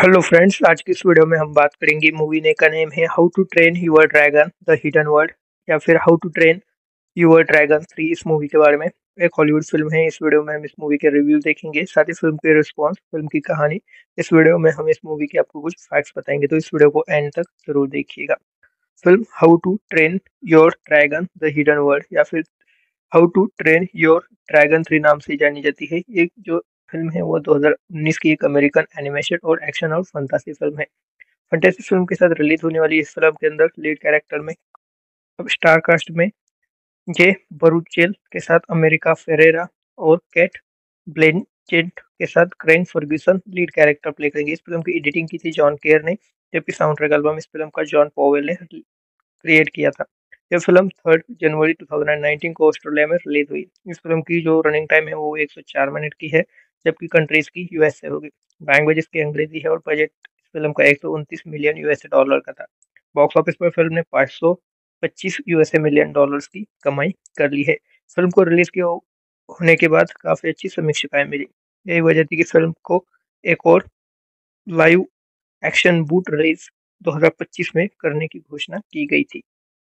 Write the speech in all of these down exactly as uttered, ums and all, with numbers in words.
Hello friends, आज की इस वीडियो में हम बात करेंगे मूवी ने का नेम है how to train your dragon the hidden world या फिर how to train your dragon three. इस मूवी के बारे में एक हॉलीवुड फिल्म है। इस वीडियो में हम इस मूवी के रिव्यू देखेंगे, साथ ही फिल्म के रिस्पॉन्स, फिल्म की कहानी। इस वीडियो में हम इस मूवी के आपको कुछ फैक्ट्स बताएंगे, तो इस वीडियो को एंड तक जरूर देखिएगा। Film how to train your dragon the hidden world या फिर how to train your dragon three नाम से जानी जाती है। ये जो फिल्म है वो दो हज़ार उन्नीस की एक अमेरिकन एनिमेशन और एक्शन और फंतासी फिल्म है। फंतासी फिल्म के साथ रिलीज होने वाली इस फिल्म के अंदर लीड कैरेक्टर में अब स्टार कास्ट में जे बरूचेल के साथ अमेरिका फेरेरा और कैट ब्लेंचेट के साथ Craig Ferguson lead character play करेंगे। इस फिल्म की एडिटिंग की थी जॉन केयर ने, जबकि साउंड ट्रैक एल्बम इस फिल्म का जॉन पॉवेल ने क्रिएट किया था। यह फिल्म थर्ड जनवरी दो हज़ार उन्नीस को ऑस्ट्रेलिया में रिलीज हुई। इस फिल्म की जो रनिंग टाइम है वो एक सौ चार मिनट की है, जबकि कंट्रीज की यूएसए होगी। लैंग्वेज इसकी अंग्रेजी है और बजट इस फिल्म का एक सौ उनतीस मिलियन यूएसए डॉलर का था। बॉक्स ऑफिस पर फिल्म ने पाँच सौ पच्चीस यूएसए मिलियन डॉलर्स की कमाई कर ली है। फिल्म को रिलीज के हो- होने के बाद काफी अच्छी समीक्षाएं मिली। यही वजह थी कि फिल्म को एक और लाइव एक्शन बूट रिलीज दो हज़ार पच्चीस में करने की घोषणा की गई थी।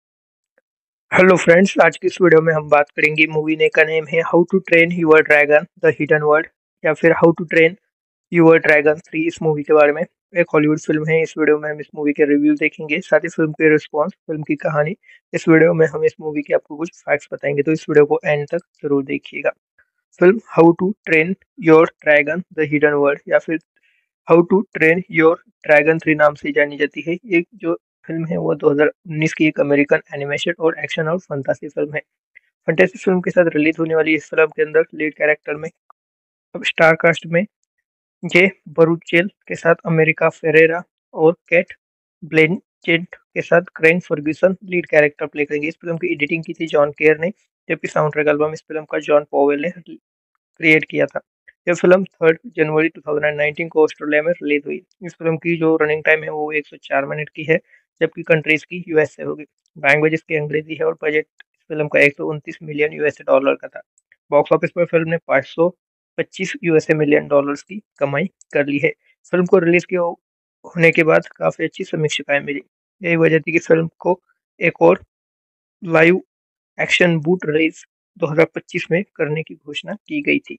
हेलो फ्रेंड्स, आज की इस वीडियो में हम बात करेंगे मूवी ने का नेम है how to train your dragon the hidden world या फिर how to train your dragon three. इस मूवी के बारे में एक हॉलीवुड फिल्म है। इस वीडियो में हम इस मूवी के रिव्यू देखेंगे, साथ ही फिल्म के रिस्पॉन्स, फिल्म की कहानी। इस वीडियो में हम इस मूवी के आपको कुछ फैक्ट्स बताएंगे, तो इस वीडियो को एंड तक जरूर देखिएगा। Film how to train your dragon the hidden world या फिर how to train your dragon three नाम से जानी जाती है। ये जो फिल्म है वो दो हज़ार उन्नीस की एक अमेरिकन एनिमेशन और एक्शन और फंतासी फिल्म है। फंतासी फिल्म के साथ रिलीज होने वाली इस फिल्म के अंदर लीड कैरेक्टर में अब स्टार कास्ट में जे बरूचेल के साथ अमेरिका फेरेरा और कैट ब्लेंचेट के साथ Craig Ferguson lead character play करेंगे। इस फिल्म की एडिटिंग की थी जॉन केयर ने, जबकि साउंड ट्रैक एल्बम इस फिल्म का जॉन पॉवेल ने क्रिएट किया था। यह फिल्म थर्ड जनवरी दो हज़ार उन्नीस को ऑस्ट्रेलिया में रिलीज हुई। इस फिल्म की जो रनिंग टाइम है वो एक सौ चार मिनट की है, जबकि कंट्रीज की यूएसए होगी। लैंग्वेज इसकी अंग्रेजी है और बजट इस फिल्म का एक सौ उनतीस मिलियन यूएसए डॉलर का था। बॉक्स ऑफिस पर फिल्म ने पाँच सौ पच्चीस यूएसए मिलियन डॉलर्स की कमाई कर ली है। फिल्म को रिलीज के हो- होने के बाद काफी अच्छी समीक्षाएं मिली। यही वजह थी कि फिल्म को एक और लाइव एक्शन बूट रिलीज दो हज़ार पच्चीस में करने की घोषणा की गई थी।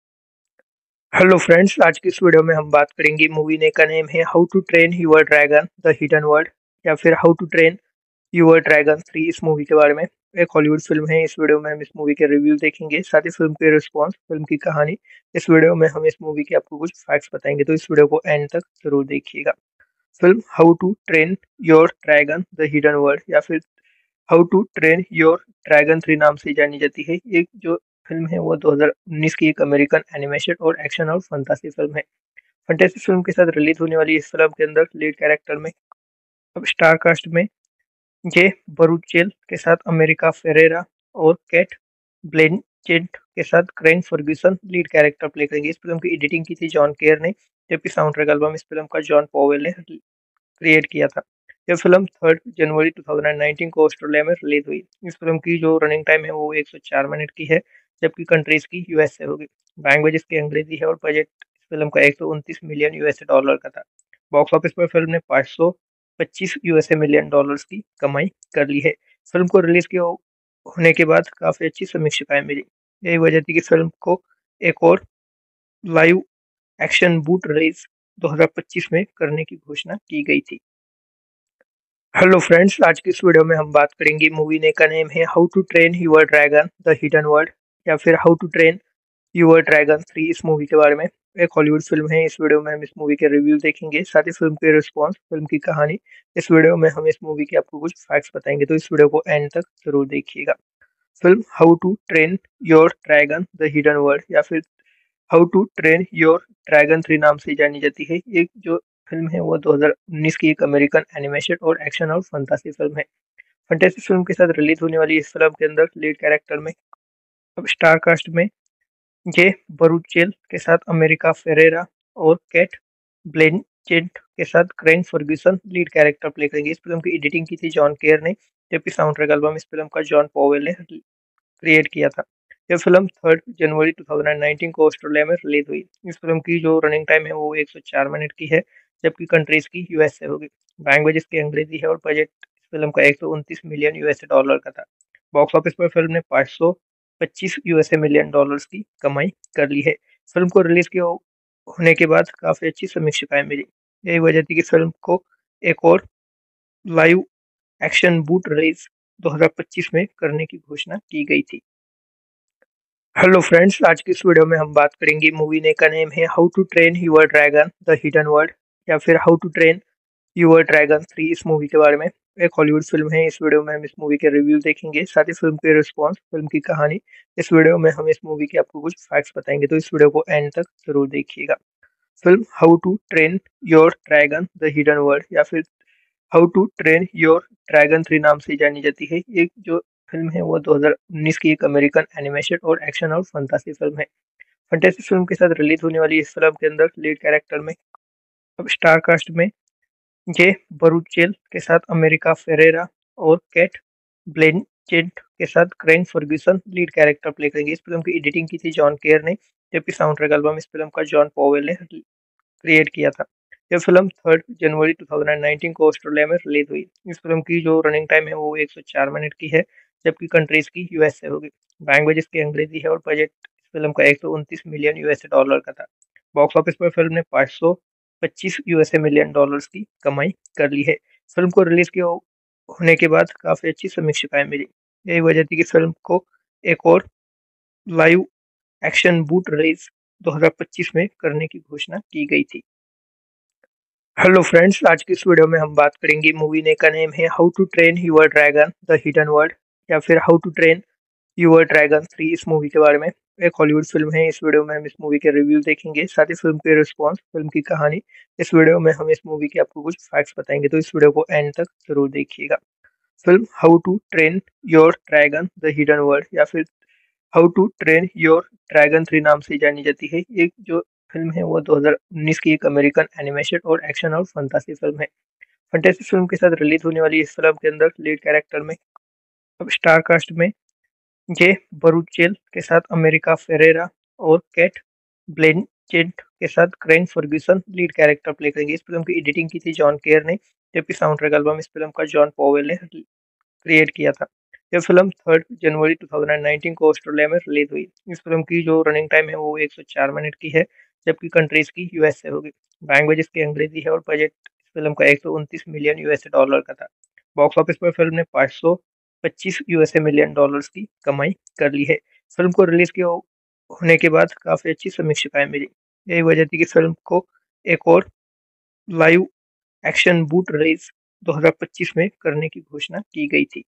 हेलो फ्रेंड्स, आज की इस वीडियो में हम बात करेंगे मूवी ने का नेम है how to train your dragon the hidden world या फिर how to train your dragon three. इस मूवी के बारे में एक हॉलीवुड फिल्म है। इस वीडियो में हम इस मूवी के रिव्यू देखेंगे, साथ ही फिल्म के रिस्पॉन्स, फिल्म की कहानी। इस वीडियो में हम इस मूवी के आपको कुछ फैक्ट्स बताएंगे, तो इस वीडियो को एंड तक जरूर देखिएगा। Film how to train your dragon the hidden world या फिर how to train your dragon three नाम से जानी जाती है। ये जो फिल्म है वो दो हज़ार उन्नीस की एक अमेरिकन एनिमेशन और एक्शन और फंतासी फिल्म है। फंतासी फिल्म के साथ रिलीज होने वाली इस फिल्म के अंदर लीड कैरेक्टर में अब स्टार कास्ट में जे बरूचेल के साथ अमेरिका फेरेरा और कैट ब्लेंचेट के साथ Craig Ferguson lead character play करेंगे। इस फिल्म की एडिटिंग की थी जॉन केयर ने, जबकि साउंड ट्रैक एल्बम इस फिल्म का जॉन पॉवेल ने क्रिएट किया था। यह फिल्म थर्ड जनवरी दो हज़ार उन्नीस को ऑस्ट्रेलिया में रिलीज हुई। इस फिल्म की जो रनिंग टाइम है वो एक सौ चार मिनट की है, जबकि कंट्रीज की यूएसए होगी। लैंग्वेज इसकी अंग्रेजी है और बजट इस फिल्म का एक सौ उनतीस मिलियन यूएसए डॉलर का था। बॉक्स ऑफिस पर फिल्म ने पाँच सौ पच्चीस यूएसए मिलियन डॉलर्स की कमाई कर ली है। फिल्म को रिलीज के हो- होने के बाद काफी अच्छी समीक्षाएं मिली। यही वजह थी कि फिल्म को एक और लाइव एक्शन बूट रिलीज दो हज़ार पच्चीस में करने की घोषणा की गई थी। हेलो फ्रेंड्स, आज की इस वीडियो में हम बात करेंगे मूवी ने का नेम है how to train your dragon the hidden world या फिर how to train your dragon three. इस मूवी के बारे में एक हॉलीवुड फिल्म है। इस वीडियो में हम इस मूवी के रिव्यू देखेंगे, साथ ही फिल्म के रिस्पॉन्स, फिल्म की कहानी। इस वीडियो में हम इस मूवी के आपको कुछ फैक्ट्स बताएंगे, तो इस वीडियो को एंड तक जरूर देखिएगा। Film how to train your dragon the hidden world या फिर how to train your dragon three नाम से जानी जाती है। ये जो फिल्म है वो दो हज़ार उन्नीस की एक अमेरिकन एनिमेशन और एक्शन और फंतासी फिल्म है। फंतासी फिल्म के साथ रिलीज होने वाली इस फिल्म के अंदर लीड कैरेक्टर में अब स्टार कास्ट में जे बरूचेल के साथ अमेरिका फेरेरा और कैट ब्लेंचेट के साथ Craig Ferguson lead character play करेंगे। इस फिल्म की एडिटिंग की थी जॉन केयर ने, जबकि साउंड ट्रैक एल्बम इस फिल्म का जॉन पॉवेल ने क्रिएट किया था। यह फिल्म थर्ड जनवरी दो हज़ार उन्नीस को ऑस्ट्रेलिया में रिलीज हुई। इस फिल्म की जो रनिंग टाइम है वो एक सौ चार मिनट की है, जबकि कंट्रीज की यूएस से होगी। लैंग्वेज इसकी अंग्रेजी है और बजट इस फिल्म का एक सौ उनतीस मिलियन यूएसए डॉलर का था। बॉक्स ऑफिस पर फिल्म ने पाँच सौ पच्चीस यूएसए मिलियन डॉलर्स की कमाई कर ली है। फिल्म को रिलीज के हो- होने के बाद काफी अच्छी समीक्षाएं मिली। यही वजह थी कि फिल्म को एक और लाइव एक्शन बूट रिलीज दो हज़ार पच्चीस में करने की घोषणा की गई थी। हेलो फ्रेंड्स, आज की इस वीडियो में हम बात करेंगे मूवी ने का नेम है how to train your dragon the hidden world या फिर how to train your dragon three इस मूवी के बारे में। एक हॉलीवुड फिल्म है। इस वीडियो में हम इस मूवी के रिव्यू देखेंगे, साथ ही फिल्म के रिस्पॉन्स, फिल्म की कहानी। इस वीडियो में हम इस मूवी के आपको कुछ फैक्ट्स बताएंगे, तो इस वीडियो को एंड तक जरूर देखिएगा। Film how to train your dragon the hidden world या फिर how to train your dragon three नाम से जानी जाती है। ये जो फिल्म है वो दो हज़ार उन्नीस की एक अमेरिकन एनिमेशन और एक्शन और फंतासी फिल्म है। फंतासी फिल्म के साथ रिलीज होने वाली इस फिल्म के अंदर लीड कैरेक्टर में अब स्टार कास्ट में जे बरूचेल के साथ अमेरिका फेरेरा और केट ब्लेंचेट के साथ Craig Ferguson lead character play करेंगे। इस फिल्म की एडिटिंग की थी जॉन केयर ने, जबकि साउंड ट्रैक एल्बम इस फिल्म का जॉन पॉवेल ने क्रिएट किया था। यह फिल्म थर्ड जनवरी दो हज़ार उन्नीस को ऑस्ट्रेलिया में रिलीज हुई। इस फिल्म की जो रनिंग टाइम है वो एक सौ चार मिनट की है, जबकि कंट्रीज की यूएस से होगी। लैंग्वेज इसकी अंग्रेजी है और बजट इस फिल्म का एक सौ उनतीस मिलियन यूएसए डॉलर का था। बॉक्स ऑफिस पर फिल्म ने पाँच सौ पच्चीस यूएसए मिलियन डॉलर्स की कमाई कर ली है। फिल्म को रिलीज के हो- होने के बाद काफी अच्छी समीक्षाएं मिली। यही वजह थी कि फिल्म को एक और लाइव एक्शन बूट रिलीज दो हज़ार पच्चीस में करने की घोषणा की गई थी। हेलो फ्रेंड्स, आज की इस वीडियो में हम बात करेंगे मूवी ने का नेम है how to train your dragon the hidden world या फिर how to train your dragon three इस मूवी के बारे में। एक हॉलीवुड फिल्म है। इस वीडियो में हम इस मूवी के रिव्यू देखेंगे, साथ ही फिल्म के रिस्पॉन्स, फिल्म की कहानी। इस वीडियो में हम इस मूवी के आपको कुछ फैक्ट्स बताएंगे, तो इस वीडियो को एंड तक जरूर देखिएगा। Film how to train your dragon the hidden world या फिर how to train your dragon three नाम से जानी जाती है। ये जो फिल्म है वो दो हज़ार उन्नीस की एक अमेरिकन एनिमेशन और एक्शन और फंतासी फिल्म है। फंतासी फिल्म के साथ रिलीज होने वाली इस फिल्म के अंदर लीड कैरेक्टर में अब स्टार कास्ट में जे बरूचेल के साथ अमेरिका फेरेरा और केट ब्लेंचेट के साथ Craig Ferguson lead character play करेंगे। इस फिल्म की एडिटिंग की थी जॉन केयर ने, जबकि साउंड ट्रैक एल्बम इस फिल्म का जॉन पॉवेल ने क्रिएट किया था। यह फिल्म थर्ड जनवरी दो हज़ार उन्नीस को ऑस्ट्रेलिया में रिलीज हुई। इस फिल्म की जो रनिंग टाइम है वो एक सौ चार मिनट की है, जबकि कंट्रीज की यूएस से होगी। लैंग्वेज इसकी अंग्रेजी है और बजट इस फिल्म का एक सौ उनतीस मिलियन यूएसए डॉलर का था। बॉक्स ऑफिस पर फिल्म ने पाँच सौ पच्चीस यूएसए मिलियन डॉलर्स की कमाई कर ली है। फिल्म को रिलीज के हो- होने के बाद काफी अच्छी समीक्षाएं मिली। यही वजह थी कि फिल्म को एक और लाइव एक्शन बूट रिलीज दो हज़ार पच्चीस में करने की घोषणा की गई थी।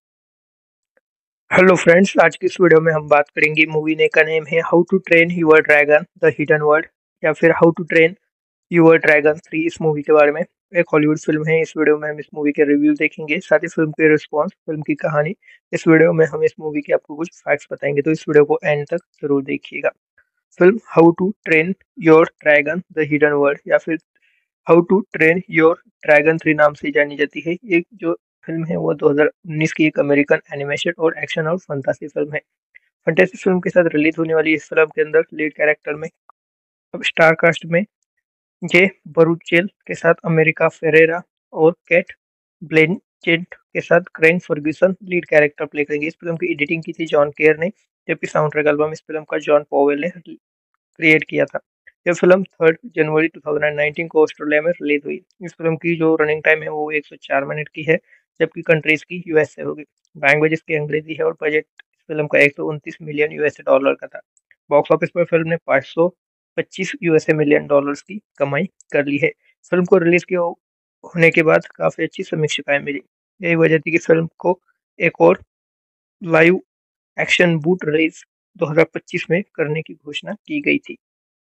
हेलो फ्रेंड्स, आज की इस वीडियो में हम बात करेंगे मूवी ने का नेम है how to train your dragon the hidden world या फिर how to train your dragon three इस मूवी के बारे में। एक हॉलीवुड फिल्म है। इस वीडियो में हम इस मूवी के रिव्यू देखेंगे, साथ ही फिल्म के रिस्पॉन्स, फिल्म की कहानी। इस वीडियो में हम इस मूवी के आपको कुछ फैक्ट्स बताएंगे, तो इस वीडियो को एंड तक जरूर देखिएगा। Film how to train your dragon the hidden world या फिर how to train your dragon three नाम से जानी जाती है। ये जो फिल्म है वो दो हज़ार उन्नीस की एक अमेरिकन एनिमेशन और एक्शन और फंतासी फिल्म है। फंतासी फिल्म के साथ रिलीज होने वाली इस फिल्म के अंदर लीड कैरेक्टर में अब स्टार कास्ट में जे बरूचेल के साथ अमेरिका फेरेरा और केट ब्लेंचेट के साथ Craig Ferguson lead character play करेंगे। इस फिल्म की एडिटिंग की थी जॉन केयर ने, जबकि साउंड ट्रैक एल्बम इस फिल्म का जॉन पॉवेल ने क्रिएट किया था। यह फिल्म थर्ड जनवरी दो हज़ार उन्नीस को ऑस्ट्रेलिया में रिलीज हुई। इस फिल्म की जो रनिंग टाइम है वो एक सौ चार मिनट की है, जबकि कंट्रीज की यूएस से होगी। लैंग्वेज इसकी अंग्रेजी है और बजट इस फिल्म का एक सौ उनतीस मिलियन यूएसए डॉलर का था। बॉक्स ऑफिस पर फिल्म ने पाँच सौ पच्चीस यूएसए मिलियन डॉलर्स की कमाई कर ली है। फिल्म को रिलीज के हो- होने के बाद काफी अच्छी समीक्षाएं मिली। यही वजह थी कि फिल्म को एक और लाइव एक्शन बूट रिलीज दो हज़ार पच्चीस में करने की घोषणा की गई थी।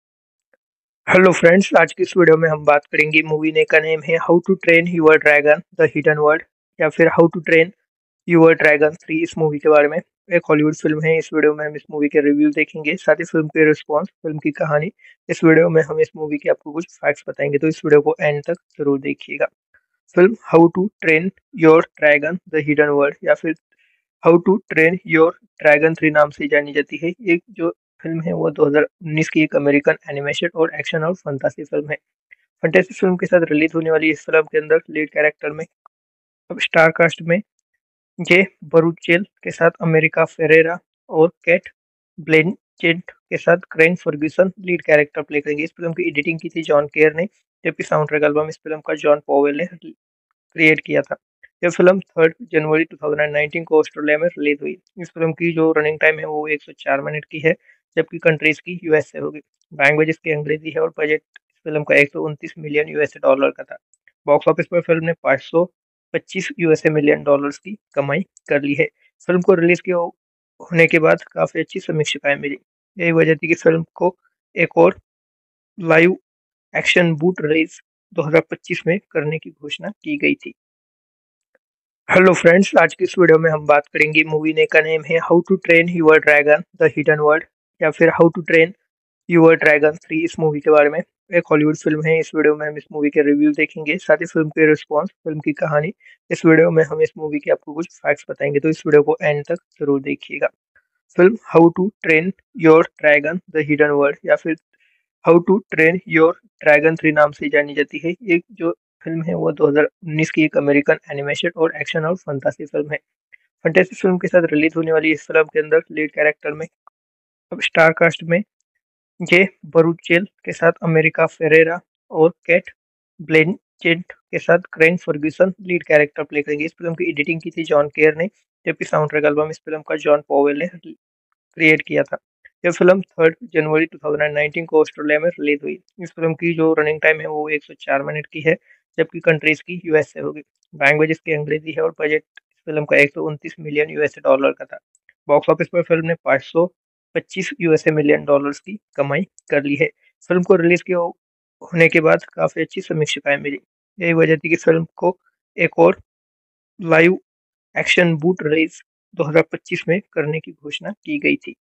हेलो फ्रेंड्स, आज की इस वीडियो में हम बात करेंगे मूवी ने का नेम है how to train your dragon the hidden world या फिर how to train your dragon three इस मूवी के बारे में। एक हॉलीवुड फिल्म है। इस वीडियो में हम इस मूवी के रिव्यू देखेंगे, साथ ही फिल्म के रिस्पॉन्स, फिल्म की कहानी। इस वीडियो में हम इस मूवी के आपको कुछ फैक्ट्स बताएंगे, तो इस वीडियो को एंड तक जरूर देखिएगा। Film how to train your dragon the hidden world या फिर how to train your dragon three नाम से जानी जाती है। ये जो फिल्म है वो दो हज़ार उन्नीस की एक अमेरिकन एनिमेशन और एक्शन और फंतासी फिल्म है। फैंटेसी फिल्म के साथ रिलीज होने वाली इस फिल्म के अंदर लीड कैरेक्टर में अब स्टार कास्ट में जे बरूचेल के साथ अमेरिका फेरेरा और कैट ब्लेंचेट के साथ Craig Ferguson lead character play करेंगे। इस फिल्म की एडिटिंग की थी जॉन केयर ने, जबकि साउंड ट्रैक एल्बम इस फिल्म का जॉन पॉवेल ने क्रिएट किया था। यह फिल्म थर्ड जनवरी टू थाउजेंड नाइनटीन को ऑस्ट्रेलिया में रिलीज हुई। इस फिल्म की जो रनिंग टाइम है वो एक सौ चार मिनट की है, जबकि कंट्रीज की यूएस से होगी। लैंग्वेज इसकी अंग्रेजी है और बजट इस फिल्म का एक सौ उनतीस मिलियन यूएसए डॉलर का था। बॉक्स ऑफिस पर फिल्म ने पाँच सौ पच्चीस यूएसए मिलियन डॉलर्स की कमाई कर ली है। फिल्म को रिलीज के होने के बाद काफी अच्छी समीक्षाएं मिली। यही वजह थी कि फिल्म को एक और लाइव एक्शन बूट रिलीज दो हज़ार पच्चीस में करने की घोषणा की गई थी। हेलो फ्रेंड्स, आज की इस वीडियो में हम बात करेंगे मूवी ने का नेम है how to train your dragon the hidden world या फिर how to train your dragon three इस मूवी के बारे में। एक हॉलीवुड फिल्म है। इस वीडियो में हम इस मूवी के रिव्यू देखेंगे, साथ ही फिल्म के रिस्पॉन्स, फिल्म की कहानी। इस वीडियो में हम इस मूवी के आपको कुछ फैक्ट्स बताएंगे, तो इस वीडियो को एंड तक जरूर देखिएगा। Film how to train your dragon the hidden world या फिर how to train your dragon three नाम से जानी जाती है। ये जो फिल्म है वो दो हज़ार उन्नीस की एक अमेरिकन एनिमेशन और एक्शन और फंतासी फिल्म है। फंतासी फिल्म के साथ रिलीज होने वाली इस फिल्म के अंदर लीड कैरेक्टर में अब स्टार कास्ट में जे बरूचेल के साथ अमेरिका फेरेरा और कैट ब्लेंचेट के साथ Craig Ferguson lead character play करेंगे। इस फिल्म की एडिटिंग की थी जॉन केयर ने, जबकि साउंड ट्रैक एल्बम इस फिल्म का जॉन पॉवेल ने क्रिएट किया था। यह फिल्म थर्ड जनवरी टू थाउजेंड नाइनटीन को ऑस्ट्रेलिया में रिलीज हुई। इस फिल्म की जो रनिंग टाइम है वो एक सौ चार मिनट की है, जबकि कंट्रीज की यूएस से होगी। लैंग्वेज इसकी अंग्रेजी है और बजट इस फिल्म का एक सौ उनतीस मिलियन यूएसए डॉलर का था। बॉक्स ऑफिस पर फिल्म ने पाँच सौ पच्चीस यूएसए मिलियन डॉलर्स की कमाई कर ली है। फिल्म को रिलीज के होने के बाद काफी अच्छी समीक्षाएं मिली। यही वजह थी कि फिल्म को एक और लाइव एक्शन बूट रिलीज दो हज़ार पच्चीस में करने की घोषणा की गई थी।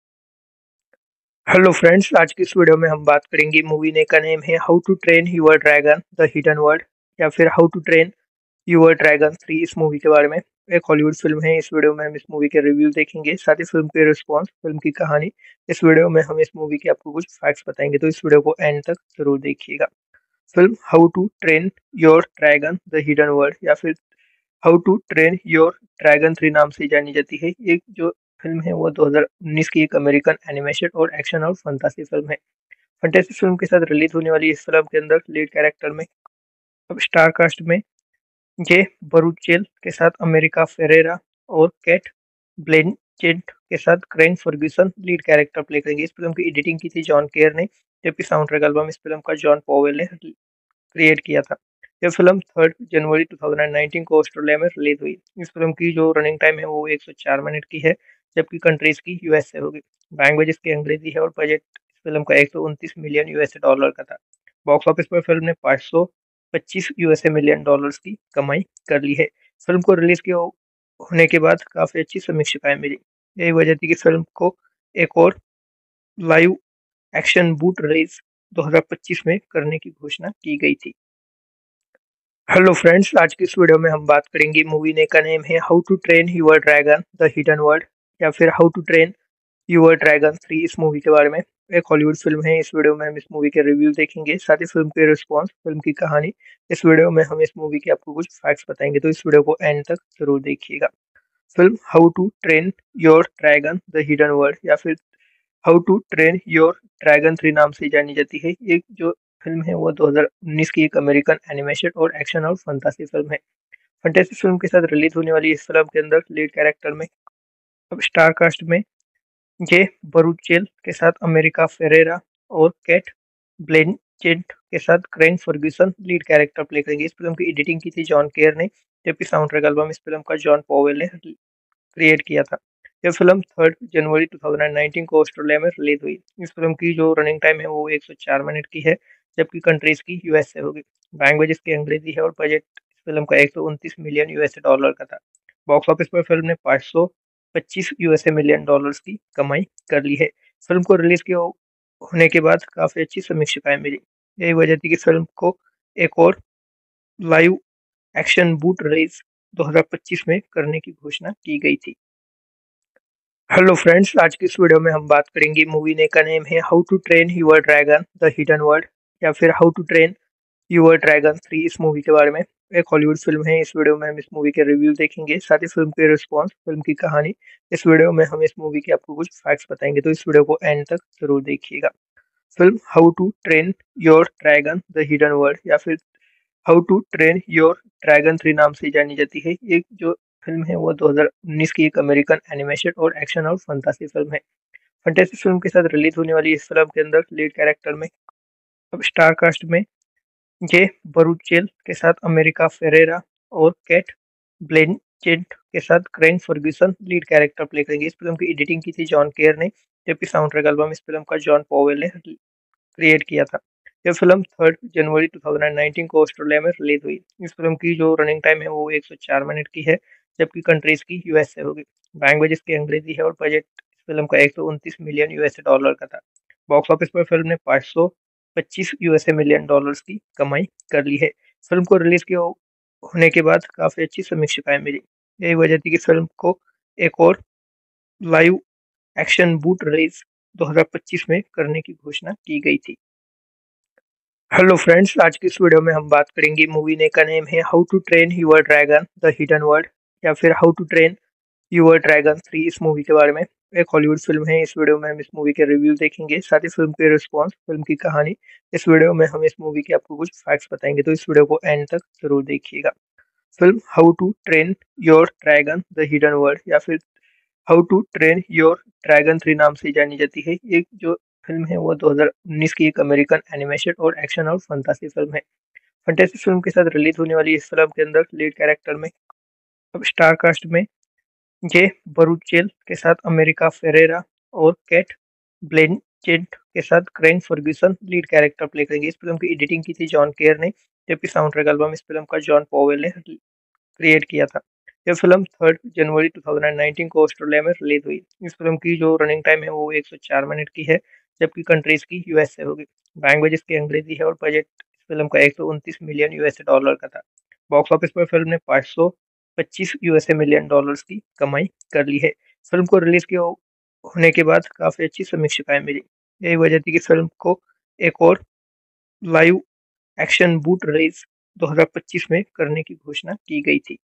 हेलो फ्रेंड्स, आज की इस वीडियो में हम बात करेंगे मूवी ने का नेम है how to train your dragon the hidden world या फिर how to train your dragon three इस मूवी के बारे में। एक हॉलीवुड फिल्म है। इस वीडियो में हम इस मूवी के रिव्यू देखेंगे, साथ ही फिल्म के रिस्पॉन्स, फिल्म की कहानी। इस वीडियो में हम इस मूवी के आपको कुछ फैक्ट्स बताएंगे, तो इस वीडियो को एंड तक जरूर देखिएगा। Film how to train your dragon the hidden world या फिर how to train your dragon three नाम से जानी जाती है। ये जो फिल्म है वो दो हज़ार उन्नीस की एक अमेरिकन एनिमेशन और एक्शन और फंतासी फिल्म है। फंतासी फिल्म के साथ रिलीज होने वाली इस फिल्म के अंदर लीड कैरेक्टर में अब स्टार कास्ट में जे बरूचेल के साथ अमेरिका फेरेरा और कैट ब्लेंचेट के साथ Craig Ferguson lead character play करेंगे। इस फिल्म की एडिटिंग की थी जॉन केयर ने, जबकि साउंड ट्रैक एल्बम इस फिल्म का जॉन पॉवेल ने क्रिएट किया था। यह फिल्म थर्ड जनवरी टू थाउजेंड नाइनटीन को ऑस्ट्रेलिया में रिलीज हुई। इस फिल्म की जो रनिंग टाइम है वो एक सौ चार मिनट की है, जबकि कंट्रीज की यूएस से होगी। लैंग्वेज इसकी अंग्रेजी है और बजट इस फिल्म का एक सौ उनतीस मिलियन यूएसए डॉलर का था। बॉक्स ऑफिस पर फिल्म ने पाँच सौ पच्चीस यूएसए मिलियन डॉलर्स की कमाई कर ली है। फिल्म को रिलीज के होने के बाद काफी अच्छी समीक्षाएं मिली। यही वजह थी कि फिल्म को एक और लाइव एक्शन बूट रिलीज दो हज़ार पच्चीस में करने की घोषणा की गई थी। हेलो फ्रेंड्स, आज की इस वीडियो में हम बात करेंगे मूवी ने का नेम है how to train your dragon the hidden world या फिर how to train your dragon three इस मूवी के बारे में। एक हॉलीवुड फिल्म है। इस वीडियो में हम इस मूवी के रिव्यू देखेंगे, साथ ही फिल्म के रिस्पॉन्स, फिल्म की कहानी। इस वीडियो में हम इस मूवी के आपको कुछ फैक्ट्स बताएंगे, तो इस वीडियो को एंड तक जरूर देखिएगा। Film how to train your dragon the hidden world या फिर how to train your dragon three नाम से जानी जाती है। ये जो फिल्म है वो दो हज़ार उन्नीस की एक अमेरिकन एनिमेशन और एक्शन और फंतासी फिल्म है। फंतासी फिल्म के साथ रिलीज होने वाली इस फिल्म के अंदर लीड कैरेक्टर में अब स्टार कास्ट में जे बरूचेल के साथ अमेरिका फेरेरा और कैट ब्लेंचेट के साथ Craig Ferguson lead character play करेंगे। इस फिल्म की एडिटिंग की थी जॉन केयर ने, जबकि साउंड ट्रैक एल्बम इस फिल्म का जॉन पॉवेल ने क्रिएट किया था। यह फिल्म थर्ड जनवरी टू थाउजेंड नाइनटीन को ऑस्ट्रेलिया में रिलीज हुई। इस फिल्म की जो रनिंग टाइम है वो एक सौ चार मिनट की है, जबकि कंट्रीज की यूएस से होगी। लैंग्वेज इसकी अंग्रेजी है और बजट इस फिल्म का एक सौ उनतीस मिलियन यूएसए डॉलर का था। बॉक्स ऑफिस पर फिल्म ने पाँच सौ पच्चीस यूएसए मिलियन डॉलर्स की कमाई कर ली है। फिल्म को रिलीज के होने के बाद काफी अच्छी समीक्षाएं मिली। यही वजह थी कि फिल्म को एक और लाइव एक्शन बूट रिलीज दो हज़ार पच्चीस में करने की घोषणा की गई थी। हेलो फ्रेंड्स, आज की इस वीडियो में हम बात करेंगे मूवी ने का नेम है how to train your dragon the hidden world या फिर how to train your dragon three इस मूवी के बारे में। एक हॉलीवुड फिल्म है। इस वीडियो में हम इस मूवी के रिव्यू देखेंगे, साथ ही फिल्म के रिस्पॉन्स, फिल्म की कहानी। इस वीडियो में हम इस मूवी के आपको कुछ फैक्ट्स बताएंगे, तो इस वीडियो को एंड तक जरूर देखिएगा। Film how to train your dragon the hidden world या फिर how to train your dragon three नाम से जानी जाती है। ये जो फिल्म है वो दो हज़ार उन्नीस की एक अमेरिकन एनिमेशन और एक्शन और फंतासी फिल्म है। फंतासी फिल्म के साथ रिलीज होने वाली इस फिल्म के अंदर लीड कैरेक्टर में अब स्टार कास्ट में जे बरूचेल के साथ अमेरिका फेरेरा और केट ब्लेंचेट के साथ Craig Ferguson lead character play करेंगे। इस फिल्म की एडिटिंग की थी जॉन केयर ने, जबकि साउंड ट्रैक एल्बम इस फिल्म का जॉन पॉवेल ने क्रिएट किया था। यह फिल्म थर्ड जनवरी दो हज़ार उन्नीस को ऑस्ट्रेलिया में रिलीज हुई। इस फिल्म की जो रनिंग टाइम है वो एक सौ चार मिनट की है, जबकि कंट्रीज की यूएस से होगी। लैंग्वेज इसकी अंग्रेजी है और बजट इस फिल्म का एक सौ उनतीस मिलियन यूएसए डॉलर का था। बॉक्स ऑफिस पर फिल्म ने पाँच सौ पच्चीस यूएसए मिलियन डॉलर्स की कमाई कर ली है। फिल्म को रिलीज के होने के बाद काफी अच्छी समीक्षाएं मिली। यही वजह थी कि फिल्म को एक और लाइव एक्शन बूट रिलीज दो हज़ार पच्चीस में करने की घोषणा की गई थी। हेलो फ्रेंड्स, आज की इस वीडियो में हम बात करेंगे मूवी ने का नेम है how to train your dragon the hidden world या फिर how to train your dragon three इस मूवी के बारे में। एक हॉलीवुड फिल्म है। इस वीडियो में हम इस मूवी के रिव्यू देखेंगे, साथ ही फिल्म के रिस्पॉन्स, फिल्म की कहानी। इस वीडियो में हम इस मूवी के आपको कुछ फैक्ट्स बताएंगे, तो इस वीडियो को एंड तक जरूर देखिएगा। Film how to train your dragon the hidden world या फिर how to train your dragon three नाम से जानी जाती है। ये जो फिल्म है वो दो हज़ार उन्नीस की एक अमेरिकन एनिमेशन और एक्शन और फंतासी फिल्म है। फंतासी फिल्म के साथ रिलीज होने वाली इस फिल्म के अंदर लीड कैरेक्टर में अब स्टार कास्ट में जे बरूचेल के साथ अमेरिका फेरेरा और केट ब्लेंचेट के साथ Craig Ferguson lead character play करेंगे। इस फिल्म की एडिटिंग की थी जॉन केयर ने, जबकि साउंड ट्रैक एल्बम इस फिल्म का जॉन पॉवेल ने क्रिएट किया था। यह फिल्म थर्ड जनवरी दो हज़ार उन्नीस को ऑस्ट्रेलिया में रिलीज हुई। इस फिल्म की जो रनिंग टाइम है वो एक सौ चार मिनट की है, जबकि कंट्रीज की यूएस से होगी। लैंग्वेज इसकी अंग्रेजी है और बजट इस फिल्म का एक सौ उनतीस मिलियन यूएसए डॉलर का था। बॉक्स ऑफिस पर फिल्म ने पाँच सौ पच्चीस यूएसए मिलियन डॉलर्स की कमाई कर ली है। फिल्म को रिलीज के होने के बाद काफी अच्छी समीक्षाएं मिली। यही वजह थी कि फिल्म को एक और लाइव एक्शन बूट रिलीज दो हज़ार पच्चीस में करने की घोषणा की गई थी।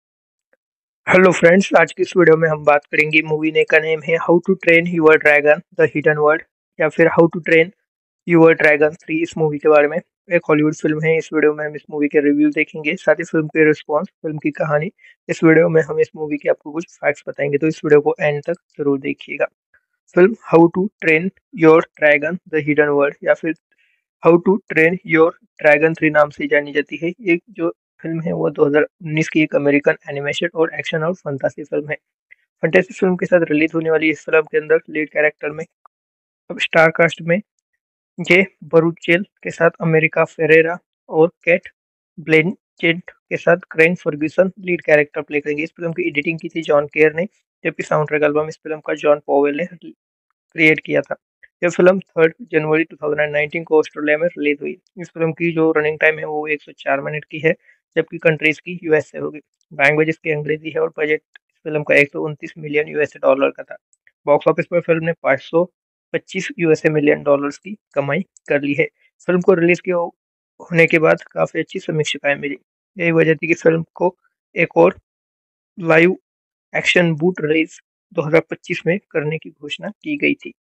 हेलो फ्रेंड्स, आज की इस वीडियो में हम बात करेंगे मूवी ने का नेम है how to train your dragon the hidden world या फिर how to train your dragon three इस मूवी के बारे में। एक हॉलीवुड फिल्म है। इस वीडियो में हम इस मूवी के रिव्यू देखेंगे, साथ ही फिल्म के रिस्पॉन्स, फिल्म की कहानी। इस वीडियो में हम इस मूवी के आपको कुछ फैक्ट्स बताएंगे, तो इस वीडियो को एंड तक जरूर देखिएगा। Film how to train your dragon the hidden world या फिर how to train your dragon three नाम से जानी जाती है। ये जो फिल्म है वो दो हज़ार उन्नीस की एक अमेरिकन एनिमेशन और एक्शन और फंतासी फिल्म है। फंतासी फिल्म के साथ रिलीज होने वाली इस फिल्म के अंदर लीड कैरेक्टर में अब स्टार कास्ट में जे बरूचेल के साथ अमेरिका फेरेरा और केट ब्लेंचेट के साथ Craig Ferguson lead character play करेंगे। इस फिल्म की एडिटिंग की थी जॉन केयर ने, जबकि साउंड ट्रैक एल्बम इस फिल्म का जॉन पॉवेल ने क्रिएट किया था। यह फिल्म थर्ड जनवरी दो हज़ार उन्नीस को ऑस्ट्रेलिया में रिलीज हुई। इस फिल्म की जो रनिंग टाइम है वो एक सौ चार मिनट की है, जबकि कंट्रीज की यूएस से होगी। लैंग्वेज इसकी अंग्रेजी है और बजट इस फिल्म का एक सौ उनतीस मिलियन यूएसए डॉलर का था। बॉक्स ऑफिस पर फिल्म ने पाँच सौ पच्चीस यूएसए मिलियन डॉलर्स की कमाई कर ली है। फिल्म को रिलीज के होने के बाद काफी अच्छी समीक्षाएं मिली। यही वजह थी कि फिल्म को एक और लाइव एक्शन बूट रिलीज दो हज़ार पच्चीस में करने की घोषणा की गई थी।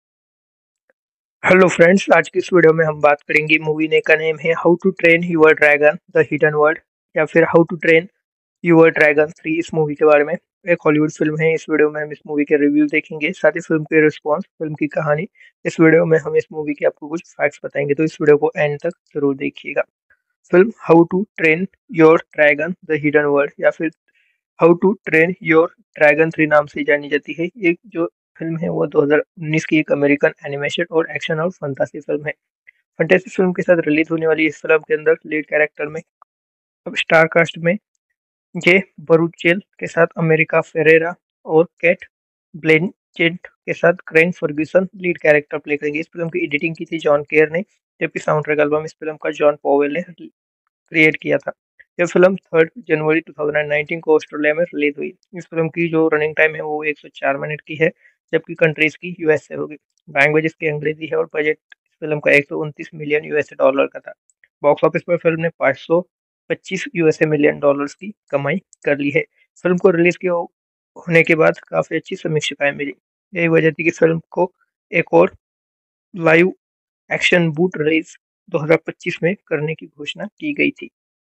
हेलो फ्रेंड्स, आज की इस वीडियो में हम बात करेंगे मूवी ने का नेम है how to train your dragon the hidden world या फिर how to train your dragon three इस मूवी के बारे में। एक हॉलीवुड फिल्म है। इस वीडियो में हम इस मूवी के रिव्यू देखेंगे, साथ ही फिल्म के रिस्पॉन्स, फिल्म की कहानी। इस वीडियो में हम इस मूवी के आपको कुछ फैक्ट्स बताएंगे, तो इस वीडियो को एंड तक जरूर देखिएगा। Film how to train your dragon the hidden world या फिर how to train your dragon three नाम से जानी जाती है। ये जो फिल्म है वो दो हज़ार उन्नीस की एक अमेरिकन एनिमेशन और एक्शन और फंतासी फिल्म है। फंतासी फिल्म के साथ रिलीज होने वाली इस फिल्म के अंदर लीड कैरेक्टर में अब स्टार कास्ट में जे बरूचेल के साथ अमेरिका फेरेरा और केट ब्लेंचेट के साथ Craig Ferguson lead character play करेंगे। इस फिल्म की एडिटिंग की थी जॉन केयर ने, जबकि साउंड ट्रैक एल्बम इस फिल्म का जॉन पॉवेल ने क्रिएट किया था। यह फिल्म थर्ड जनवरी दो हज़ार उन्नीस को ऑस्ट्रेलिया में रिलीज हुई। इस फिल्म की जो रनिंग टाइम है वो एक सौ चार मिनट की है, जबकि कंट्रीज की यूएस से होगी। लैंग्वेज इसकी अंग्रेजी है और बजट इस फिल्म का एक सौ उनतीस मिलियन यूएसए डॉलर का था। बॉक्स ऑफिस पर फिल्म ने पाँच सौ पच्चीस यूएसए मिलियन डॉलर्स की कमाई कर ली है। फिल्म को रिलीज के हो- होने के बाद काफी अच्छी समीक्षाएं मिली। यही वजह थी कि फिल्म को एक और लाइव एक्शन बूट रिलीज दो हज़ार पच्चीस में करने की घोषणा की गई थी।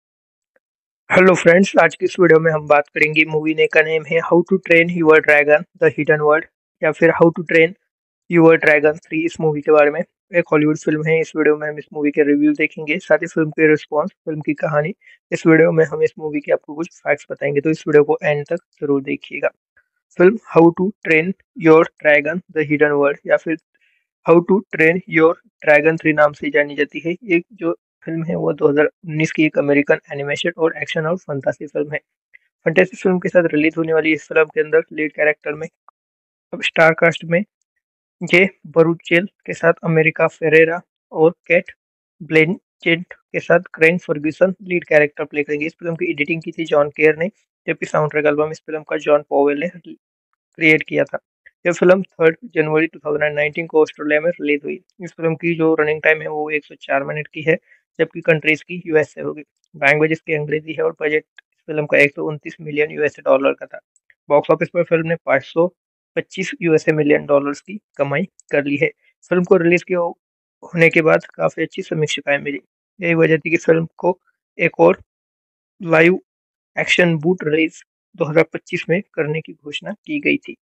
हेलो फ्रेंड्स, आज की इस वीडियो में हम बात करेंगे मूवी ने का नेम है how to train your dragon the hidden world या फिर how to train your dragon three इस मूवी के बारे में। एक हॉलीवुड फिल्म है। इस वीडियो में हम इस मूवी के रिव्यू देखेंगे, साथ ही फिल्म के रिस्पॉन्स, फिल्म की कहानी। इस वीडियो में हम इस मूवी के आपको कुछ फैक्ट्स बताएंगे, तो इस वीडियो को एंड तक जरूर देखिएगा। Film how to train your dragon the hidden world या फिर how to train your dragon three नाम से जानी जाती है। ये जो फिल्म है वो दो हज़ार उन्नीस की एक अमेरिकन एनिमेशन और एक्शन और फंतासी फिल्म है। फंतासी फिल्म के साथ रिलीज होने वाली इस फिल्म के अंदर लीड कैरेक्टर में अब स्टार कास्ट में जे बरूचेल के साथ अमेरिका फेरेरा और कैट ब्लेंचेट के साथ Craig Ferguson lead character play करेंगे। इस फिल्म की एडिटिंग की थी जॉन केयर ने, जबकि साउंड ट्रैक एल्बम इस फिल्म का जॉन पॉवेल ने क्रिएट किया था। यह फिल्म तीन जनवरी दो हज़ार उन्नीस को ऑस्ट्रेलिया में रिलीज हुई। इस फिल्म की जो रनिंग टाइम है वो एक सौ चार मिनट की है, जबकि कंट्रीज की यूएस से होगी। लैंग्वेज इसकी अंग्रेजी है और बजट इस फिल्म का एक सौ उनतीस मिलियन यूएसए डॉलर का था। बॉक्स ऑफिस पर फिल्म ने पाँच सौ पच्चीस यूएसए मिलियन डॉलर्स की कमाई कर ली है। फिल्म को रिलीज के हो- होने के बाद काफी अच्छी समीक्षाएं मिली। यही वजह थी कि फिल्म को एक और लाइव एक्शन बूट रिलीज दो हज़ार पच्चीस में करने की घोषणा की गई थी।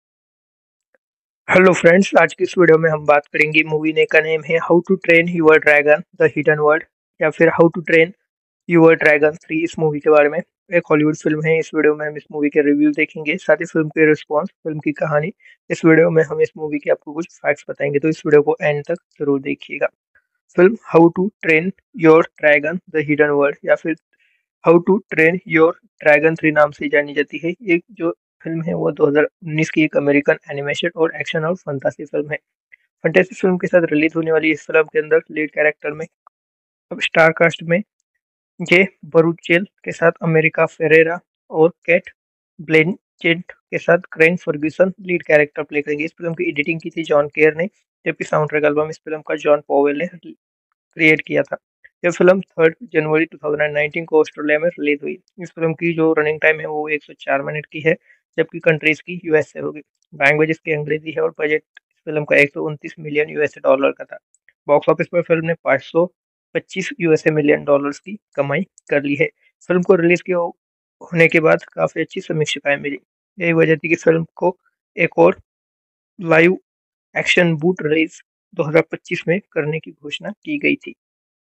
हेलो फ्रेंड्स, आज की इस वीडियो में हम बात करेंगे मूवी ने का नेम है how to train your dragon the hidden world या फिर how to train your dragon three इस मूवी के बारे में। एक हॉलीवुड फिल्म है। इस वीडियो में हम इस मूवी के रिव्यू देखेंगे, साथ ही फिल्म के रिस्पॉन्स, फिल्म की कहानी। इस वीडियो में हम इस मूवी के आपको कुछ फैक्ट्स बताएंगे, तो इस वीडियो को एंड तक जरूर देखिएगा। Film how to train your dragon the hidden world या फिर how to train your dragon three नाम से जानी जाती है। ये जो फिल्म है वो दो हज़ार उन्नीस की एक अमेरिकन एनिमेशन और एक्शन और फंतासी फिल्म है। फंतासी फिल्म के साथ रिलीज होने वाली इस फिल्म के अंदर लीड कैरेक्टर में अब स्टार कास्ट में जे बरूचेल के साथ अमेरिका फेरेरा और कैट ब्लेंचेट के साथ Craig Ferguson lead character play करेंगे। इस फिल्म की एडिटिंग की थी जॉन केयर ने, जबकि साउंड ट्रैक एल्बम इस फिल्म का जॉन पॉवेल ने क्रिएट किया था। यह फिल्म तीन जनवरी दो हज़ार उन्नीस को ऑस्ट्रेलिया में रिलीज हुई। इस फिल्म की जो रनिंग टाइम है वो एक सौ चार मिनट की है, जबकि कंट्रीज की यूएस से होगी। लैंग्वेज इसकी अंग्रेजी है और बजट इस फिल्म का एक सौ उनतीस मिलियन यूएसए डॉलर का था। बॉक्स ऑफिस पर फिल्म ने पाँच सौ पच्चीस यूएसए मिलियन डॉलर्स की कमाई कर ली है। फिल्म को रिलीज के हो- होने के बाद काफी अच्छी समीक्षाएं मिली। यही वजह थी कि फिल्म को एक और लाइव एक्शन बूट रिलीज दो हज़ार पच्चीस में करने की घोषणा की गई थी।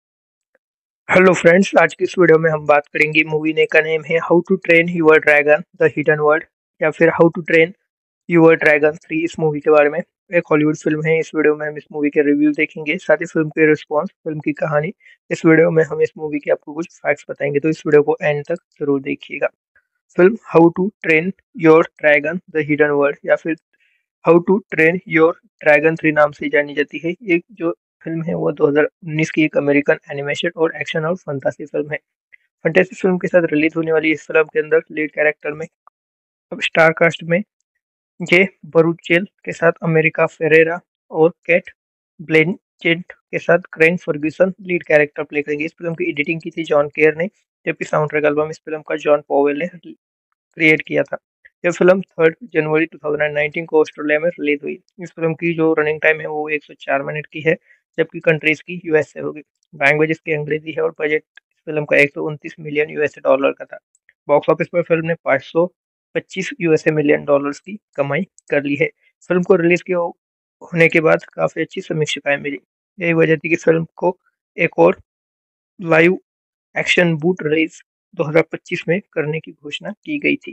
हेलो फ्रेंड्स, आज की इस वीडियो में हम बात करेंगे मूवी ने का नेम है how to train your dragon the hidden world या फिर how to train your dragon three इस मूवी के बारे में। एक हॉलीवुड फिल्म है। इस वीडियो में हम इस मूवी के रिव्यू देखेंगे, साथ ही फिल्म के रिस्पॉन्स, फिल्म की कहानी। इस वीडियो में हम इस मूवी के आपको कुछ फैक्ट्स बताएंगे, तो इस वीडियो को एंड तक जरूर देखिएगा। Film how to train your dragon the hidden world या फिर how to train your dragon three नाम से जानी जाती है। ये जो फिल्म है वो दो हज़ार उन्नीस की एक अमेरिकन एनिमेशन और एक्शन और फंतासी फिल्म है। फंतासी फिल्म के साथ रिलीज होने वाली इस फिल्म के अंदर लीड कैरेक्टर में अब स्टार कास्ट में जे बरूचेल के साथ अमेरिका फेरेरा और कैट ब्लेंचेट के साथ Craig Ferguson lead character play करेंगे। इस फिल्म की एडिटिंग की थी जॉन केयर ने, जबकि साउंड ट्रैक एल्बम इस फिल्म का जॉन पॉवेल ने क्रिएट किया था। यह फिल्म तीन जनवरी दो हज़ार उन्नीस को ऑस्ट्रेलिया में रिलीज हुई। इस फिल्म की जो रनिंग टाइम है वो एक सौ चार मिनट की है, जबकि कंट्रीज की यूएस से होगी। लैंग्वेज इसकी अंग्रेजी है और बजट इस फिल्म का एक सौ उनतीस मिलियन यूएसए डॉलर का था। बॉक्स ऑफिस पर फिल्म ने पाँच सौ पच्चीस यूएसए मिलियन डॉलर्स की कमाई कर ली है। फिल्म को रिलीज के हो- होने के बाद काफी अच्छी समीक्षाएं मिली। यही वजह थी कि फिल्म को एक और लाइव एक्शन बूट रिलीज दो हज़ार पच्चीस में करने की घोषणा की गई थी।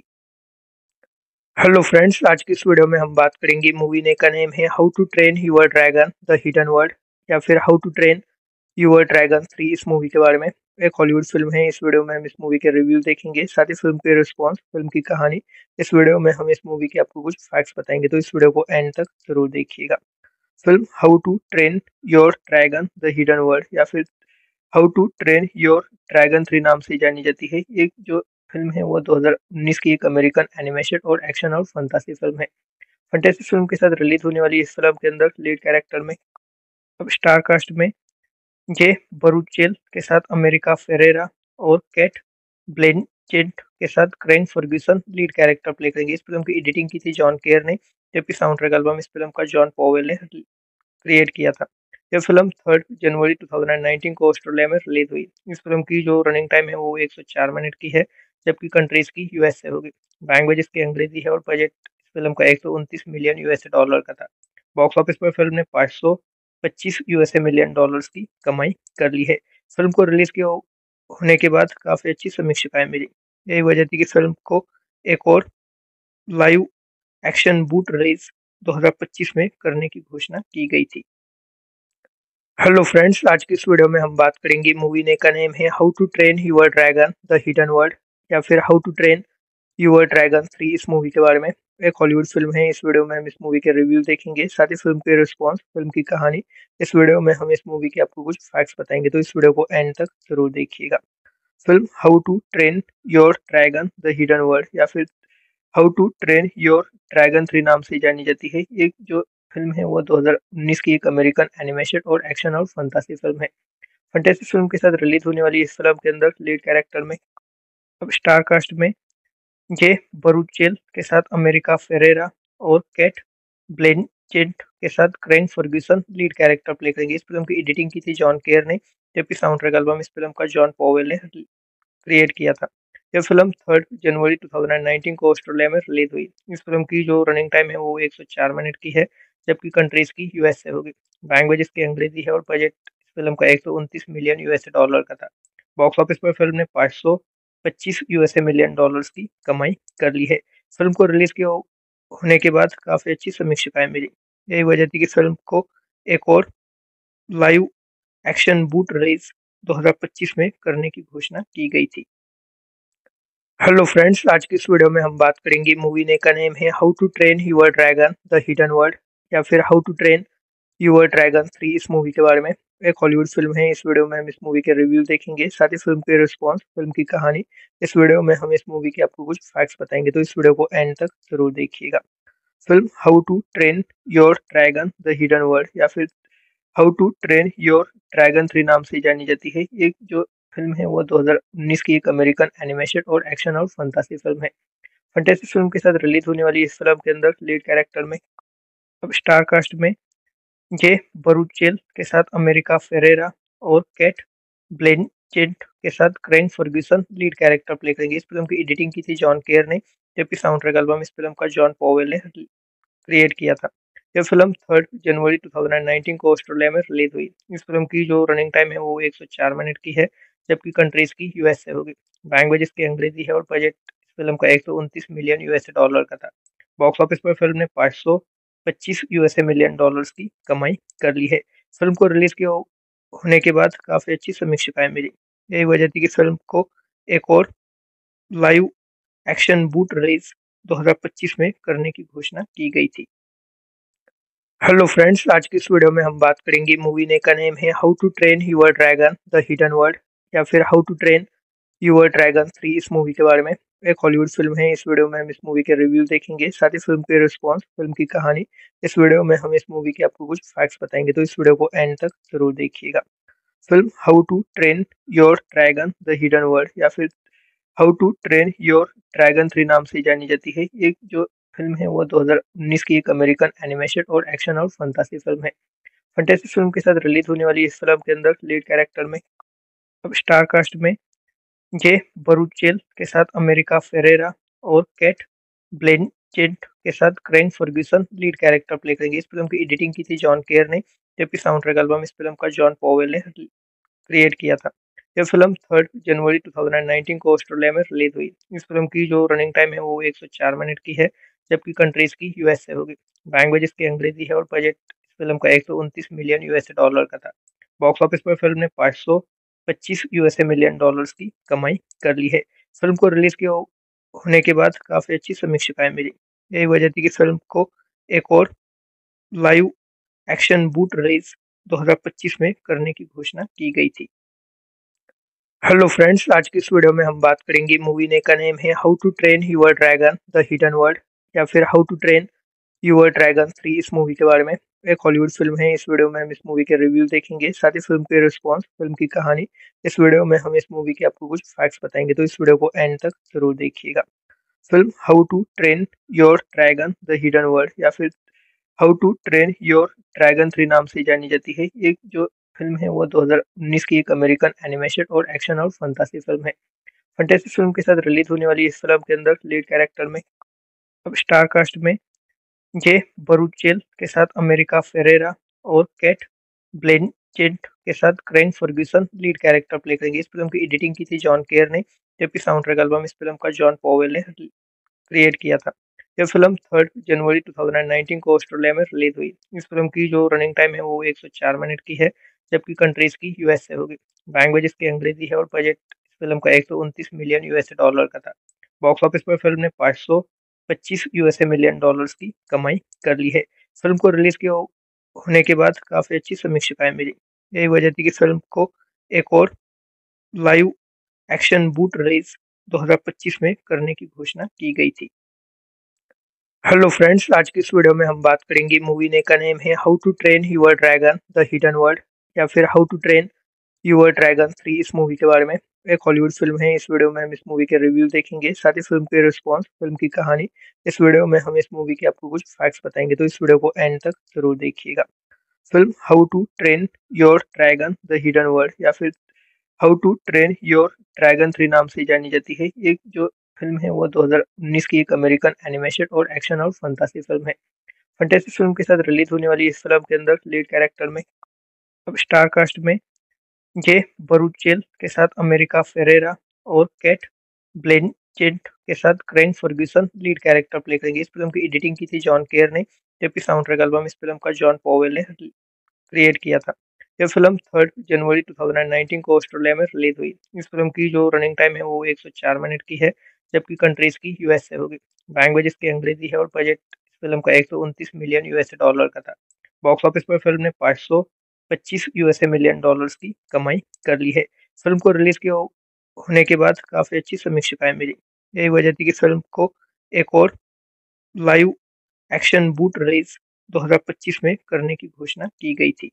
हेलो फ्रेंड्स, आज की इस वीडियो में हम बात करेंगे मूवी ने का नेम है how to train your dragon the hidden world या फिर how to train your dragon three इस मूवी के बारे में। एक हॉलीवुड फिल्म है। इस वीडियो में हम इस मूवी के रिव्यू देखेंगे, साथ ही फिल्म के रिस्पॉन्स, फिल्म की कहानी। इस वीडियो में हम इस मूवी के आपको कुछ फैक्ट्स बताएंगे, तो इस वीडियो को एंड तक जरूर देखिएगा। Film how to train your dragon the hidden world या फिर how to train your dragon three नाम से जानी जाती है। ये जो फिल्म है वो दो हज़ार उन्नीस की एक अमेरिकन एनिमेशन और एक्शन और फंतासी फिल्म है। फंतासी फिल्म के साथ रिलीज होने वाली इस फिल्म के अंदर लीड कैरेक्टर में अब स्टार कास्ट में जे बरूचेल के साथ अमेरिका फेरेरा और केट ब्लेंचेट के साथ Craig Ferguson lead character play करेंगे। इस फिल्म की एडिटिंग की थी जॉन केयर ने, जबकि साउंड ट्रैक एल्बम इस फिल्म का जॉन पॉवेल ने क्रिएट किया था। यह फिल्म थर्ड जनवरी टू थाउज़ेंड नाइनटीन को ऑस्ट्रेलिया में रिलीज हुई। इस फिल्म की जो रनिंग टाइम है वो एक सौ चार मिनट की है, जबकि कंट्रीज की यूएस से होगी। लैंग्वेज इसकी अंग्रेजी है और बजट इस फिल्म का एक सौ उनतीस मिलियन यूएसए डॉलर का था। बॉक्स ऑफिस पर फिल्म ने पाँच सौ पच्चीस यूएसए मिलियन डॉलर्स की कमाई कर ली है। फिल्म को रिलीज के हो- होने के बाद काफी अच्छी समीक्षाएं मिली। यही वजह थी कि फिल्म को एक और लाइव एक्शन बूट रिलीज दो हज़ार पच्चीस में करने की घोषणा की गई थी। हेलो फ्रेंड्स, आज की इस वीडियो में हम बात करेंगे मूवी ने का नेम है how to train your dragon the hidden world या फिर how to train your dragon three इस मूवी के बारे में। एक हॉलीवुड फिल्म है। इस वीडियो में हम इस मूवी के रिव्यू देखेंगे, साथ ही फिल्म के रिस्पॉन्स, फिल्म की कहानी। इस वीडियो में हम इस मूवी के आपको कुछ फैक्ट्स बताएंगे, तो इस वीडियो को एंड तक जरूर देखिएगा। Film how to train your dragon the hidden world या फिर how to train your dragon three नाम से जानी जाती है। ये जो फिल्म है वो दो हज़ार उन्नीस की एक अमेरिकन एनिमेशन और एक्शन और फंतासी फिल्म है। फंतासी फिल्म के साथ रिलीज होने वाली इस फिल्म के अंदर लीड कैरेक्टर में अब स्टार कास्ट में जे बरूचेल के साथ अमेरिका फेरेरा और केट ब्लेंचेट के साथ Craig Ferguson lead character play करेंगे। इस फिल्म की एडिटिंग की थी जॉन केयर ने, जबकि साउंड ट्रैक एल्बम इस फिल्म का जॉन पॉवेल ने क्रिएट किया था। यह फिल्म थर्ड जनवरी टू थाउज़ेंड नाइनटीन को ऑस्ट्रेलिया में रिलीज हुई। इस फिल्म की जो रनिंग टाइम है वो एक सौ चार मिनट की है, जबकि कंट्रीज की यूएस से होगी। लैंग्वेज इसकी अंग्रेजी है और बजट इस फिल्म का एक सौ उनतीस मिलियन यूएसए डॉलर का था। बॉक्स ऑफिस पर फिल्म ने पाँच सौ पच्चीस यूएसए मिलियन डॉलर्स की कमाई कर ली है। फिल्म को रिलीज के हो- होने के बाद काफी अच्छी समीक्षाएं मिली। यही वजह थी कि फिल्म को एक और लाइव एक्शन बूट रिलीज दो हज़ार पच्चीस में करने की घोषणा की गई थी। हेलो फ्रेंड्स, आज की इस वीडियो में हम बात करेंगे मूवी ने का नेम है how to train your dragon the hidden world या फिर how to train your dragon three इस मूवी के बारे में। एक हॉलीवुड फिल्म है। इस वीडियो में हम इस मूवी के रिव्यू देखेंगे, साथ ही फिल्म के रिस्पॉन्स, फिल्म की कहानी। इस वीडियो में हम इस मूवी के आपको कुछ फैक्ट्स बताएंगे, तो इस वीडियो को एंड तक जरूर देखिएगा। Film how to train your dragon the hidden world या फिर how to train your dragon three नाम से जानी जाती है। ये जो फिल्म है वो दो हज़ार उन्नीस की एक अमेरिकन एनिमेशन और एक्शन और फंतासी फिल्म है। फंतासी फिल्म के साथ रिलीज होने वाली इस फिल्म के अंदर लीड कैरेक्टर में अब स्टार कास्ट में जे बरूचेल के साथ अमेरिका फेरेरा और केट ब्लेंचेट के साथ Craig Ferguson lead character play करेंगे। इस फिल्म की एडिटिंग की थी जॉन केयर ने, जबकि साउंड ट्रैक एल्बम इस फिल्म का जॉन पॉवेल ने क्रिएट किया था। यह फिल्म थर्ड जनवरी टू थाउज़ेंड नाइनटीन को ऑस्ट्रेलिया में रिलीज हुई। इस फिल्म की जो रनिंग टाइम है वो एक सौ चार मिनट की है, जबकि कंट्रीज की यूएस से होगी। लैंग्वेज इसकी अंग्रेजी है और बजट इस फिल्म का एक सौ उनतीस मिलियन यूएसए डॉलर का था। बॉक्स ऑफिस पर फिल्म ने पाँच सौ पच्चीस यूएसए मिलियन डॉलर्स की कमाई कर ली है। फिल्म को रिलीज के हो- होने के बाद काफी अच्छी समीक्षाएं मिली। यही वजह थी कि फिल्म को एक और लाइव एक्शन बूट रिलीज दो हज़ार पच्चीस में करने की घोषणा की गई थी। हेलो फ्रेंड्स, आज की इस वीडियो में हम बात करेंगे मूवी ने का नेम है how to train your dragon the hidden world या फिर how to train your dragon three इस मूवी के बारे में। एक हॉलीवुड फिल्म है। इस वीडियो में हम इस मूवी के रिव्यू देखेंगे, साथ ही फिल्म के रिस्पॉन्स, फिल्म की कहानी। इस वीडियो में हम इस मूवी के आपको कुछ फैक्ट्स बताएंगे, तो इस वीडियो को एंड तक जरूर देखिएगा। Film how to train your dragon the hidden world या फिर how to train your dragon three नाम से जानी जाती है। ये जो फिल्म है वो दो हज़ार उन्नीस की एक अमेरिकन एनिमेशन और एक्शन और फंतासी फिल्म है। फंतासी फिल्म के साथ रिलीज होने वाली इस फिल्म के अंदर लीड कैरेक्टर में अब स्टार कास्ट में जे बरूचेल के साथ अमेरिका फेरेरा और केट ब्लेंचेट के साथ Craig Ferguson lead character play करेंगे। इस फिल्म की एडिटिंग की थी जॉन केयर ने, जबकि साउंड ट्रैक एल्बम इस फिल्म का जॉन पॉवेल ने क्रिएट किया था। यह फिल्म थर्ड जनवरी टू थाउज़ेंड नाइनटीन को ऑस्ट्रेलिया में रिलीज हुई। इस फिल्म की जो रनिंग टाइम है वो एक सौ चार मिनट की है, जबकि कंट्रीज की यूएस से होगी। लैंग्वेज इसकी अंग्रेजी है और बजट इस फिल्म का एक सौ उनतीस मिलियन यूएसए डॉलर का था। बॉक्स ऑफिस पर फिल्म ने पाँच सौ पच्चीस यूएसए मिलियन डॉलर्स की कमाई कर ली है। फिल्म को रिलीज के हो- होने के बाद काफी अच्छी समीक्षाएं मिली। यही वजह थी कि फिल्म को एक और लाइव एक्शन बूट रिलीज दो हज़ार पच्चीस में करने की घोषणा की गई थी। हेलो फ्रेंड्स, आज की इस वीडियो में हम बात करेंगे मूवी ने का नेम है how to train your dragon the hidden world या फिर how to train your dragon three इस मूवी के बारे में। एक हॉलीवुड फ़िल्म है। इस वीडियो में हम इस मूवी के रिव्यू देखेंगे, साथ ही फ़िल्म के रिस्पॉन्स, फ़िल्म की कहानी। इस वीडियो में हम इस मूवी के आपको कुछ फैक्ट्स बताएँगे, तो इस वीडियो को एंड तक ज़रूर देखिएगा। Film how to train your dragon the hidden world या फिर how to train your dragon three नाम से जानी जाती है। ये जो फ़िल्म है वो दो हज़ार उन्नीस की एक अमेरिकन एनिमेशन और एक्शन और फंतासी फ़िल्म है। फंतासी फ़िल्म के साथ रिलीज़ होने वाली इस फ़िल्म के अंदर लीड कैरेक्टर में अब स्टार कास्ट में जे बरूचेल के साथ अमेरिका फेरेरा और कैट ब्लेंचेट के साथ Craig Ferguson lead character play करेंगे। इस फिल्म की एडिटिंग की थी जॉन केयर ने, जबकि साउंड ट्रैक एल्बम इस फिल्म का जॉन पॉवेल ने क्रिएट किया था। यह फिल्म तीन जनवरी दो हज़ार उन्नीस को ऑस्ट्रेलिया में रिलीज हुई। इस फिल्म की जो रनिंग टाइम है वो एक सौ चार मिनट की है, जबकि कंट्रीज की यूएस से होगी। लैंग्वेज इसकी अंग्रेजी है और बजट इस फिल्म का एक सौ उनतीस मिलियन यूएसए डॉलर का था। बॉक्स ऑफिस पर फिल्म ने पाँच सौ पच्चीस यूएसए मिलियन डॉलर्स की कमाई कर ली है। फिल्म को रिलीज किया होने के बाद काफी अच्छी समीक्षाएं मिली। यही वजह थी कि फिल्म को एक और लाइव एक्शन बूट रिलीज दो हज़ार पच्चीस में करने की घोषणा की गई थी। हेलो फ्रेंड्स, आज की इस वीडियो में हम बात करेंगे मूवी ने का नेम है how to train your dragon the hidden world या फिर how to train your dragon three इस मूवी के बारे में। एक हॉलीवुड फिल्म है। इस वीडियो में हम इस मूवी के रिव्यू देखेंगे, साथ ही फिल्म के रिस्पॉन्स, फिल्म की कहानी। इस वीडियो में हम इस मूवी के आपको कुछ फैक्ट्स बताएंगे, तो इस वीडियो को एंड तक जरूर देखिएगा। Film how to train your dragon the hidden world या फिर how to train your dragon three नाम से जानी जाती है। ये जो फिल्म है वो दो हज़ार उन्नीस की एक अमेरिकन एनिमेशन और एक्शन और फंतासी फिल्म है। फंतासी फिल्म के साथ रिलीज होने वाली इस फिल्म के अंदर लीड कैरेक्टर में अब स्टार कास्ट में जे बरूचेल के साथ अमेरिका फेरेरा और कैट ब्लेंचेट के साथ Craig Ferguson lead character play करेंगे। इस फिल्म की एडिटिंग की थी जॉन केयर ने, जबकि साउंड ट्रैक एल्बम इस फिल्म का जॉन पॉवेल ने क्रिएट किया था। यह फिल्म तीन जनवरी दो हज़ार उन्नीस को ऑस्ट्रेलिया में रिलीज हुई। इस फिल्म की जो रनिंग टाइम है वो एक सौ चार मिनट की है, जबकि कंट्रीज की यूएस से होगी। लैंग्वेज इसकी अंग्रेजी है और बजट इस फिल्म का एक सौ उनतीस मिलियन यूएसए डॉलर का था। बॉक्स ऑफिस पर फिल्म ने पाँच सौ पच्चीस यूएसए मिलियन डॉलर्स की कमाई कर ली है। फिल्म को रिलीज किया होने के बाद काफी अच्छी समीक्षाएं मिली। यही वजह थी कि फिल्म को एक और लाइव एक्शन बूट रिलीज दो हज़ार पच्चीस में करने की घोषणा की गई थी।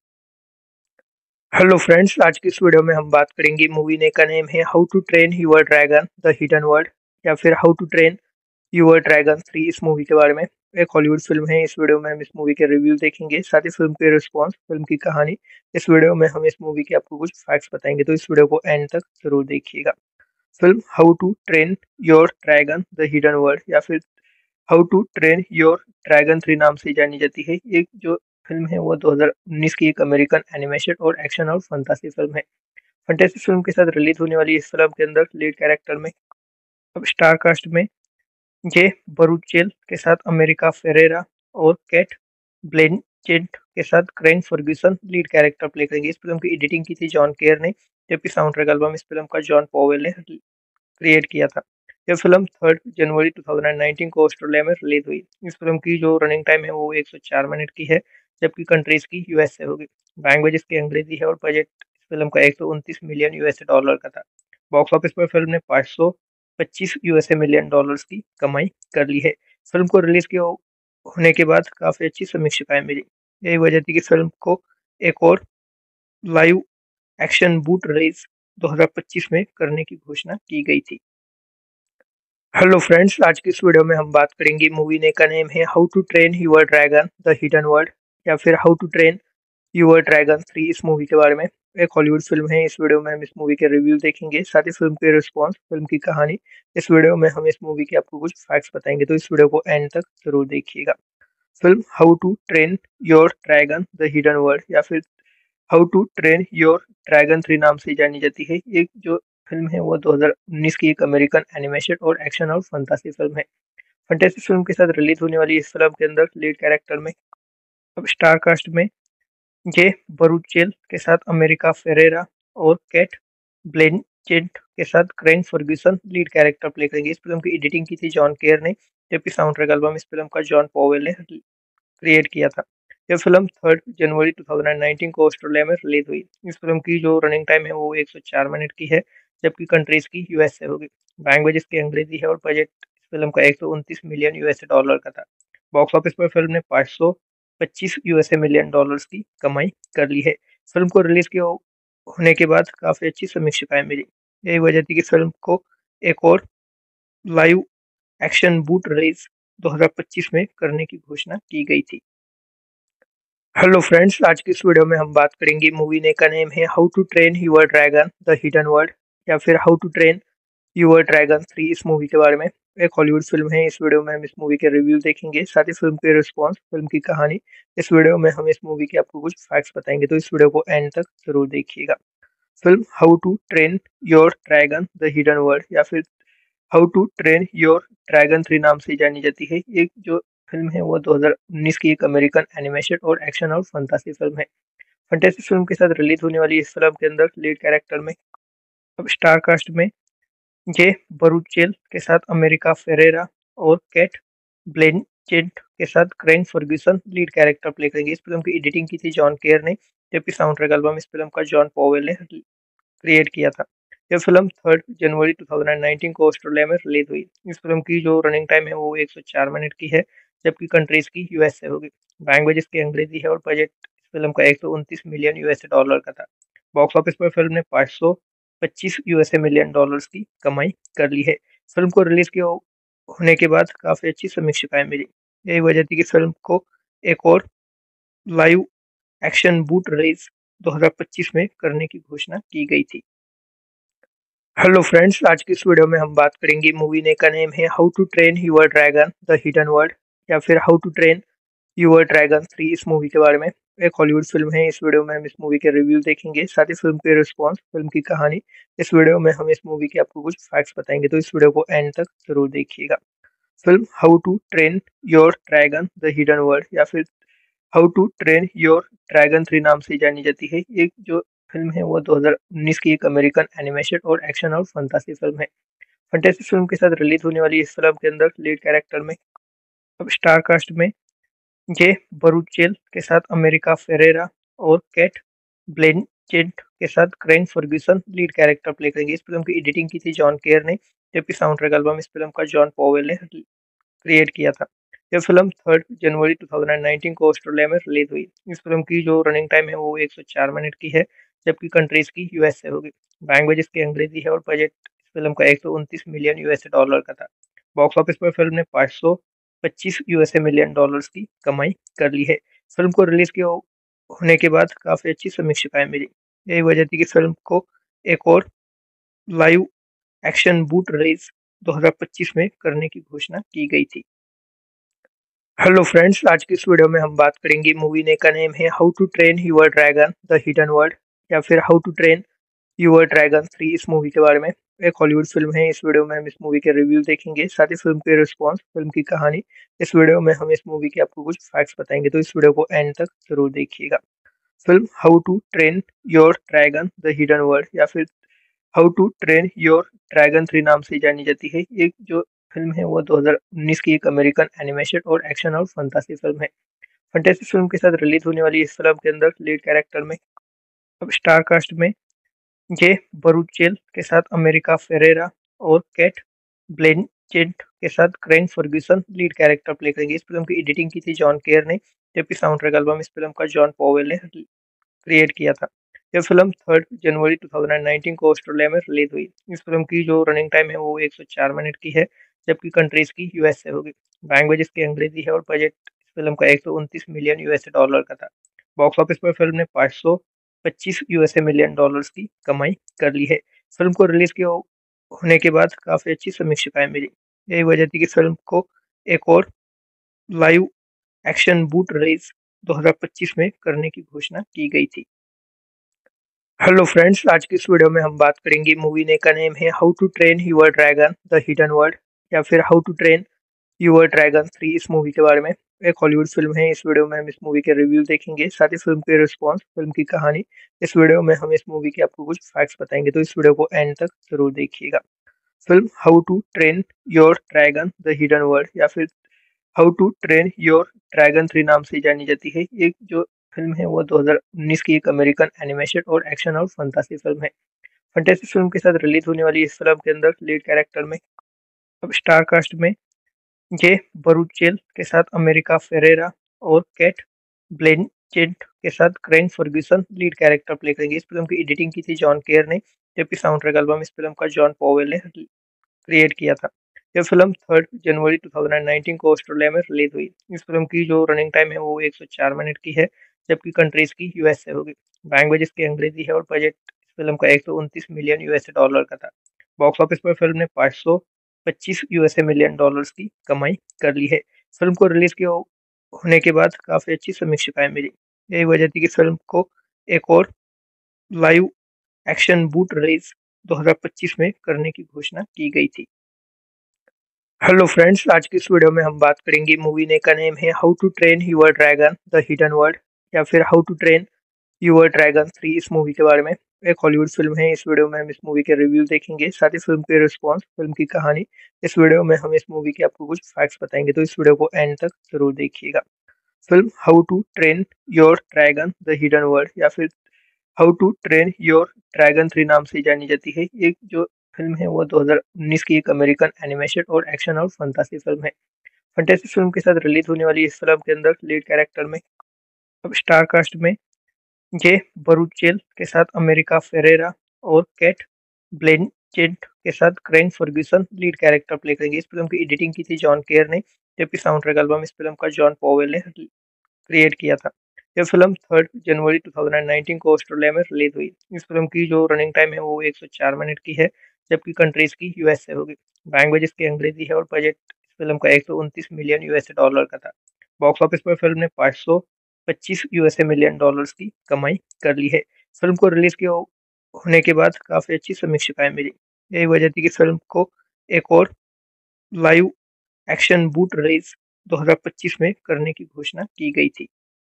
हेलो फ्रेंड्स, आज की इस वीडियो में हम बात करेंगे मूवी ने का नेम है how to train your dragon the hidden world या फिर how to train your dragon three इस मूवी के बारे में। एक हॉलीवुड फिल्म है। इस वीडियो में हम इस मूवी के रिव्यू देखेंगे, साथ ही फिल्म के रिस्पॉन्स, फिल्म की कहानी। इस वीडियो में हम इस मूवी के आपको कुछ फैक्ट्स बताएंगे, तो इस वीडियो को एंड तक जरूर देखिएगा। Film how to train your dragon the hidden world या फिर how to train your dragon three नाम से जानी जाती है। ये जो फिल्म है वो दो हज़ार उन्नीस की एक अमेरिकन एनिमेशन और एक्शन और फंतासी फिल्म है। फंतासी फिल्म के साथ रिलीज होने वाली इस फिल्म के अंदर लीड कैरेक्टर में अब स्टार कास्ट में जे बरूचेल के साथ अमेरिका फेरेरा और कैट ब्लेंचेट के साथ Craig Ferguson lead character play करेंगे। इस फिल्म की एडिटिंग की थी जॉन केयर ने, जबकि साउंड ट्रैक एल्बम इस फिल्म का जॉन पॉवेल ने क्रिएट किया था। यह फिल्म तीन जनवरी दो हज़ार उन्नीस को ऑस्ट्रेलिया में रिलीज हुई। इस फिल्म की जो रनिंग टाइम है वो एक सौ चार मिनट की है, जबकि कंट्रीज की यूएस से होगी। लैंग्वेज इसकी अंग्रेजी है और बजट इस फिल्म का एक सौ उनतीस मिलियन यूएसए डॉलर का था। बॉक्स ऑफिस पर फिल्म ने पाँच सौ पच्चीस यूएसए मिलियन डॉलर्स की कमाई कर ली है। फिल्म को रिलीज किया होने के बाद काफी अच्छी समीक्षाएं मिली। यही वजह थी कि फिल्म को एक और लाइव एक्शन बूट रिलीज दो हज़ार पच्चीस में करने की घोषणा की गई थी। हेलो फ्रेंड्स, आज की इस वीडियो में हम बात करेंगे मूवी ने का नेम है how to train your dragon the hidden world या फिर how to train your dragon three इस मूवी के बारे में। एक हॉलीवुड फिल्म है। इस वीडियो में हम इस मूवी के रिव्यू देखेंगे, साथ ही फिल्म के रिस्पॉन्स, फिल्म की कहानी। इस वीडियो में हम इस मूवी के आपको कुछ फैक्ट्स बताएंगे, तो इस वीडियो को एंड तक जरूर देखिएगा। Film how to train your dragon the hidden world या फिर how to train your dragon three नाम से जानी जाती है। ये जो फिल्म है वो दो हज़ार उन्नीस की एक अमेरिकन एनिमेशन और एक्शन और फंतासी फिल्म है। फंतासी फिल्म के साथ रिलीज होने वाली इस फिल्म के अंदर लीड कैरेक्टर में अब स्टार कास्ट में जे बरूचेल के साथ अमेरिका फेरेरा और कैट ब्लेंचेट के साथ Craig Ferguson lead character play करेंगे। इस फिल्म की एडिटिंग की थी जॉन केयर ने, जबकि साउंड ट्रैक एल्बम इस फिल्म का जॉन पॉवेल ने क्रिएट किया था। यह फिल्म तीन जनवरी दो हज़ार उन्नीस को ऑस्ट्रेलिया में रिलीज हुई। इस फिल्म की जो रनिंग टाइम है वो एक सौ चार मिनट की है, जबकि कंट्रीज की यूएस से होगी। लैंग्वेज इसकी अंग्रेजी है और बजट इस फिल्म का एक सौ उनतीस मिलियन यूएसए डॉलर का था। बॉक्स ऑफिस पर फिल्म ने पाँच सौ पच्चीस यूएसए मिलियन डॉलर्स की कमाई कर ली है। फिल्म को रिलीज के हो- होने के बाद काफी अच्छी समीक्षाएं मिली। यही वजह थी कि फिल्म को एक और लाइव एक्शन बूट रिलीज दो हज़ार पच्चीस में करने की घोषणा की गई थी। हेलो फ्रेंड्स, आज की इस वीडियो में हम बात करेंगे मूवी ने का नेम है how to train your dragon the hidden world या फिर how to train your dragon three इस मूवी के बारे में। एक हॉलीवुड फिल्म है। इस वीडियो में हम इस मूवी के रिव्यू देखेंगे, साथ ही फिल्म के रिस्पॉन्स, फिल्म की कहानी। इस वीडियो में हम इस मूवी के आपको कुछ फैक्ट्स बताएंगे, तो इस वीडियो को एंड तक जरूर देखिएगा। Film how to train your dragon the hidden world या फिर how to train your dragon three नाम से जानी जाती है। ये जो फिल्म है वो दो हज़ार उन्नीस की एक अमेरिकन एनिमेशन और एक्शन और फंतासी फिल्म है। फंटेसी फिल्म के साथ रिलीज होने वाली इस फिल्म के अंदर लीड कैरेक्टर में अब स्टार कास्ट में जे बरूचेल के साथ अमेरिका फेरेरा और केट ब्लेंचेट के साथ Craig Ferguson lead character play करेंगे। इस फिल्म की एडिटिंग की थी जॉन केयर ने, जबकि साउंड ट्रैक एल्बम इस फिल्म का जॉन पॉवेल ने क्रिएट किया था। यह फिल्म थर्ड जनवरी दो हज़ार उन्नीस को ऑस्ट्रेलिया में रिलीज हुई। इस फिल्म की जो रनिंग टाइम है वो एक सौ चार मिनट की है, जबकि कंट्रीज की यूएसए होगी। लैंग्वेज इसकी अंग्रेजी है और बजट इस फिल्म का एक सौ उनतीस मिलियन यूएसए डॉलर का था। बॉक्स ऑफिस पर फिल्म ने पाँच सौ पच्चीस यूएसए मिलियन डॉलर्स की कमाई कर ली है। फिल्म को रिलीज के हो- होने के बाद काफी अच्छी समीक्षाएं मिली। यही वजह थी कि फिल्म को एक और लाइव एक्शन बूट रिलीज दो हज़ार पच्चीस में करने की घोषणा की गई थी। हेलो फ्रेंड्स, आज की इस वीडियो में हम बात करेंगे मूवी ने का नेम है how to train your dragon the hidden world या फिर how to train your dragon three इस मूवी के बारे में। एक हॉलीवुड फिल्म है। इस वीडियो में हम इस मूवी के रिव्यू देखेंगे, साथ ही फिल्म के रिस्पॉन्स, फिल्म की कहानी। इस वीडियो में हम इस मूवी के आपको कुछ फैक्ट्स बताएंगे, तो इस वीडियो को एंड तक जरूर देखिएगा। Film how to train your dragon the hidden world या फिर how to train your dragon three नाम से जानी जाती है। ये जो फिल्म है वो दो हज़ार उन्नीस की एक अमेरिकन एनिमेशन और एक्शन और फंतासी फिल्म है। फंटेसी फिल्म के साथ रिलीज होने वाली इस फिल्म के अंदर लीड कैरेक्टर में अब स्टार कास्ट में जे बरूचेल के साथ अमेरिका फेरेरा और केट ब्लेंचेट के साथ Craig Ferguson lead character play करेंगे। इस फिल्म की एडिटिंग की थी जॉन केयर ने, जबकि साउंड ट्रैक एल्बम इस फिल्म का जॉन पॉवेल ने क्रिएट किया था। यह फिल्म थर्ड जनवरी दो हज़ार उन्नीस को ऑस्ट्रेलिया में रिलीज हुई। इस फिल्म की जो रनिंग टाइम है वो एक सौ चार मिनट की है, जबकि कंट्रीज की यूएसए होगी। लैंग्वेज इसकी अंग्रेजी है और बजट इस फिल्म का एक सौ उनतीस मिलियन यूएसए डॉलर का था। बॉक्स ऑफिस पर फिल्म ने पाँच सौ पच्चीस यूएसए मिलियन डॉलर्स की कमाई कर ली है। फिल्म को रिलीज के हो- होने के बाद काफी अच्छी समीक्षाएं मिली। यही वजह थी कि फिल्म को एक और लाइव एक्शन बूट रिलीज दो हज़ार पच्चीस में करने की घोषणा की गई थी। हेलो फ्रेंड्स, आज की इस वीडियो में हम बात करेंगे मूवी ने का नेम है how to train your dragon the hidden world या फिर how to train your dragon three इस मूवी के बारे में। एक हॉलीवुड फिल्म है। इस वीडियो में हम इस मूवी के रिव्यू देखेंगे, साथ ही फिल्म के रिस्पॉन्स, फिल्म की कहानी। इस वीडियो में हम इस मूवी के आपको कुछ फैक्ट्स बताएंगे, तो इस वीडियो को एंड तक जरूर देखिएगा। Film how to train your dragon the hidden world या फिर how to train your dragon three नाम से जानी जाती है। ये जो फिल्म है वो दो हज़ार उन्नीस की एक अमेरिकन एनिमेशन और एक्शन और फंतासी फिल्म है। फंटेसी फिल्म के साथ रिलीज होने वाली इस फिल्म के अंदर लीड कैरेक्टर में अब स्टार कास्ट में जे बरूचेल के साथ अमेरिका फेरेरा और केट ब्लेंचेट के साथ Craig Ferguson lead character play करेंगे। इस फिल्म की एडिटिंग की थी जॉन केयर ने, जबकि साउंड ट्रैक एल्बम इस फिल्म का जॉन पॉवेल ने क्रिएट किया था। यह फिल्म थर्ड जनवरी दो हज़ार उन्नीस को ऑस्ट्रेलिया में रिलीज हुई। इस फिल्म की जो रनिंग टाइम है वो एक सौ चार मिनट की है, जबकि कंट्रीज की यूएसए होगी। लैंग्वेज इसकी अंग्रेजी है और बजट इस फिल्म का एक सौ उनतीस मिलियन यूएसए डॉलर का था। बॉक्स ऑफिस पर फिल्म ने पाँच सौ पच्चीस यूएसए मिलियन डॉलर्स की कमाई कर ली है। फिल्म को रिलीज के हो- होने के बाद काफी अच्छी समीक्षाएं मिली। यही वजह थी कि फिल्म को एक और लाइव एक्शन बूट रिलीज दो हज़ार पच्चीस में करने की घोषणा की गई थी। हेलो फ्रेंड्स, आज की इस वीडियो में हम बात करेंगे मूवी ने का नेम है how to train your dragon the hidden world या फिर how to train your dragon three इस मूवी के बारे में। एक हॉलीवुड फिल्म है। इस वीडियो में हम इस मूवी के रिव्यू देखेंगे, साथ ही फिल्म के रिस्पॉन्स, फिल्म की कहानी। इस वीडियो में हम इस मूवी के आपको कुछ फैक्ट्स बताएंगे, तो इस वीडियो को एंड तक जरूर देखिएगा। Film how to train your dragon the hidden world या फिर how to train your dragon three नाम से जानी जाती है। ये जो फिल्म है वो दो हज़ार उन्नीस की एक अमेरिकन एनिमेशन और एक्शन और फंतासी फिल्म है। फंटेसी फिल्म के साथ रिलीज होने वाली इस फिल्म के अंदर लीड कैरेक्टर में अब स्टार कास्ट में जे बरूचेल के साथ अमेरिका फेरेरा और केट ब्लैंचेट के साथ Craig Ferguson lead character play करेंगे। इस फिल्म की एडिटिंग की थी जॉन केयर ने, जबकि साउंड ट्रैक एल्बम इस फिल्म का जॉन पॉवेल ने क्रिएट किया था। यह फिल्म थर्ड जनवरी टू थाउज़ेंड नाइनटीन को ऑस्ट्रेलिया में रिलीज हुई। इस फिल्म की जो रनिंग टाइम है वो एक सौ चार मिनट की है, जबकि कंट्रीज की यूएस से होगी। लैंग्वेज इसकी अंग्रेजी है और बजट इस फिल्म का एक सौ उनतीस मिलियन यूएसए डॉलर का था। बॉक्स ऑफिस पर फिल्म ने पाँच सौ पच्चीस यूएसए मिलियन डॉलर्स की कमाई कर ली है। फिल्म को रिलीज किया होने के बाद काफी अच्छी समीक्षाएं मिली। यही वजह थी कि फिल्म को एक और लाइव एक्शन बूट रिलीज दो हज़ार पच्चीस में करने की घोषणा की गई थी। हेलो फ्रेंड्स, आज की इस वीडियो में हम बात करेंगे मूवी ने का नेम है how to train your dragon the hidden world या फिर how to train your dragon three इस मूवी के बारे में। एक हॉलीवुड फिल्म है। इस वीडियो में हम इस मूवी के रिव्यू देखेंगे, साथ ही फिल्म के रिस्पॉन्स, फिल्म की कहानी। इस वीडियो में हम इस मूवी के आपको कुछ फैक्ट्स बताएंगे, तो इस वीडियो को एंड तक जरूर देखिएगा। Film how to train your dragon the hidden world या फिर how to train your dragon three नाम से जानी जाती है। ये जो फिल्म है वो दो हज़ार उन्नीस की एक अमेरिकन एनिमेशन और एक्शन और फंतासी फिल्म है। फंतासी फिल्म के साथ रिलीज होने वाली इस फिल्म के अंदर लीड कैरेक्टर में, अब स्टार कास्ट में जे बरूचेल के साथ अमेरिका फेरेरा और कैट ब्लेंचेट के साथ Craig Ferguson lead character play करेंगे। इस फिल्म की एडिटिंग की थी जॉन केयर ने, जबकि साउंड ट्रैक एल्बम इस फिल्म का जॉन पॉवेल ने क्रिएट किया था। यह फिल्म थर्ड जनवरी टू थाउज़ेंड नाइनटीन को ऑस्ट्रेलिया में रिलीज हुई। इस फिल्म की जो रनिंग टाइम है वो एक सौ चार मिनट की है, जबकि कंट्रीज की यूएस से होगी। लैंग्वेज इसकी अंग्रेजी है और बजट इस फिल्म का एक सौ उनतीस मिलियन यूएसए डॉलर का था। बॉक्स ऑफिस पर फिल्म ने पाँच सौ पच्चीस यूएसए मिलियन डॉलर्स की कमाई कर ली है। फिल्म को रिलीज किया होने के बाद काफी अच्छी समीक्षाएं मिली। यही वजह थी कि फिल्म को एक और लाइव एक्शन बूट रिलीज दो हज़ार पच्चीस में करने की घोषणा की गई थी।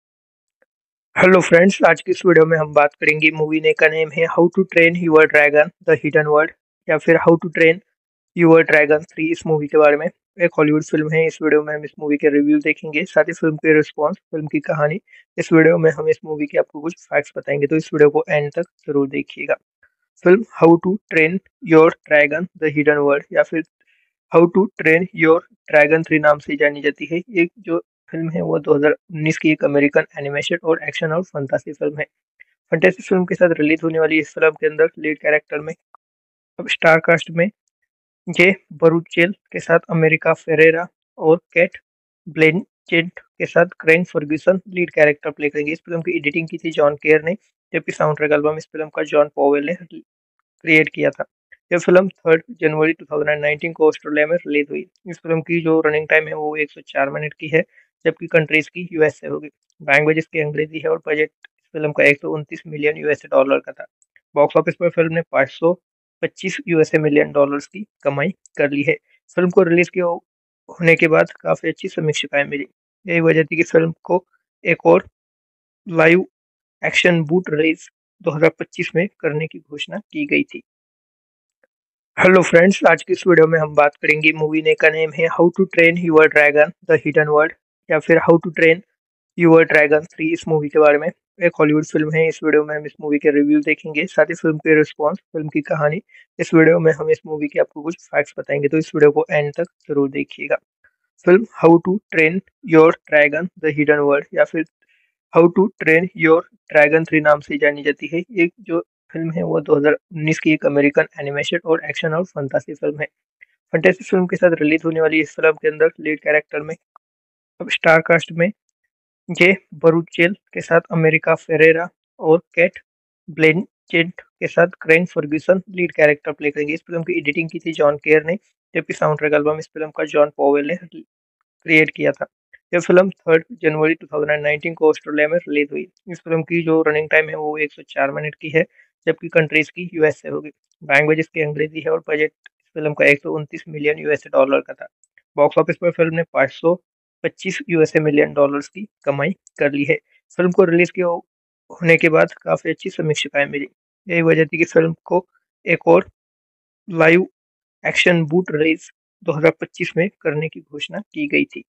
हेलो फ्रेंड्स, आज की इस वीडियो में हम बात करेंगे मूवी ने का नेम है how to train your dragon the hidden world या फिर how to train your dragon three इस मूवी के बारे में। एक हॉलीवुड फिल्म है। इस वीडियो में हम इस मूवी के रिव्यू देखेंगे, साथ ही फिल्म के रिस्पॉन्स, फिल्म की कहानी। इस वीडियो में हम इस मूवी के आपको कुछ फैक्ट्स बताएंगे, तो इस वीडियो को एंड तक जरूर देखिएगा। Film how to train your dragon the hidden world या फिर how to train your dragon three नाम से जानी जाती है। ये जो फिल्म है वो दो हज़ार उन्नीस की एक अमेरिकन एनिमेशन और एक्शन और फंतासी फिल्म है। फंतासी फिल्म के साथ रिलीज होने वाली इस फिल्म के अंदर लीड कैरेक्टर में, अब स्टार कास्ट में जे बरूचेल के साथ अमेरिका फेरेरा और कैट ब्लेंचेट के साथ Craig Ferguson lead character play करेंगे। इस फिल्म की एडिटिंग की थी जॉन केयर ने, जबकि साउंड ट्रैक एल्बम इस फिल्म का जॉन पॉवेल ने क्रिएट किया था। यह फिल्म थर्ड जनवरी टू थाउज़ेंड नाइनटीन को ऑस्ट्रेलिया में रिलीज हुई। इस फिल्म की जो रनिंग टाइम है वो एक सौ चार मिनट की है, जबकि कंट्रीज की यूएस से होगी। लैंग्वेज इसकी अंग्रेजी है और बजट इस फिल्म का एक सौ उनतीस मिलियन यूएसए डॉलर का था। बॉक्स ऑफिस पर फिल्म ने पाँच सौ पच्चीस यूएसए मिलियन डॉलर्स की कमाई कर ली है। फिल्म को रिलीज किया होने के बाद काफी अच्छी समीक्षाएं मिली। यही वजह थी कि फिल्म को एक और लाइव एक्शन बूट रिलीज दो हज़ार पच्चीस में करने की घोषणा की गई थी। हेलो फ्रेंड्स, आज की इस वीडियो में हम बात करेंगे मूवी ने का नेम है how to train your dragon the hidden world या फिर how to train your dragon three इस मूवी के बारे में। एक हॉलीवुड फिल्म है। इस वीडियो में हम इस मूवी के रिव्यू देखेंगे, साथ ही फिल्म के रिस्पॉन्स, फिल्म की कहानी। इस वीडियो में हम इस मूवी के आपको कुछ फैक्ट्स बताएंगे, तो इस वीडियो को एंड तक जरूर देखिएगा। Film how to train your dragon the hidden world या फिर how to train your dragon three नाम से जानी जाती है। ये जो फिल्म है वो दो हज़ार उन्नीस की एक अमेरिकन एनिमेशन और एक्शन और फंतासी फिल्म है। फंतासी फिल्म के साथ रिलीज होने वाली इस फिल्म के अंदर लीड कैरेक्टर में, अब स्टार कास्ट में जे बरूचेल के साथ अमेरिका फेरेरा और कैट ब्लेंचेट के साथ Craig Ferguson lead character play करेंगे। इस फिल्म की एडिटिंग की थी जॉन केयर ने, जबकि साउंड ट्रैक एल्बम इस फिल्म का जॉन पॉवेल ने क्रिएट किया था। यह फिल्म थर्ड जनवरी टू थाउज़ेंड नाइनटीन को ऑस्ट्रेलिया में रिलीज हुई। इस फिल्म की जो रनिंग टाइम है वो एक सौ चार मिनट की है, जबकि कंट्रीज की यूएस से होगी। लैंग्वेज इसकी अंग्रेजी है और बजट इस फिल्म का एक सौ उनतीस मिलियन यूएसए डॉलर का था। बॉक्स ऑफिस पर फिल्म ने पाँच सौ पच्चीस यूएसए मिलियन डॉलर्स की कमाई कर ली है। फिल्म को रिलीज किया होने के बाद काफी अच्छी समीक्षाएं मिली। यही वजह थी कि फिल्म को एक और लाइव एक्शन बूट रिलीज दो हज़ार पच्चीस में करने की घोषणा की गई थी।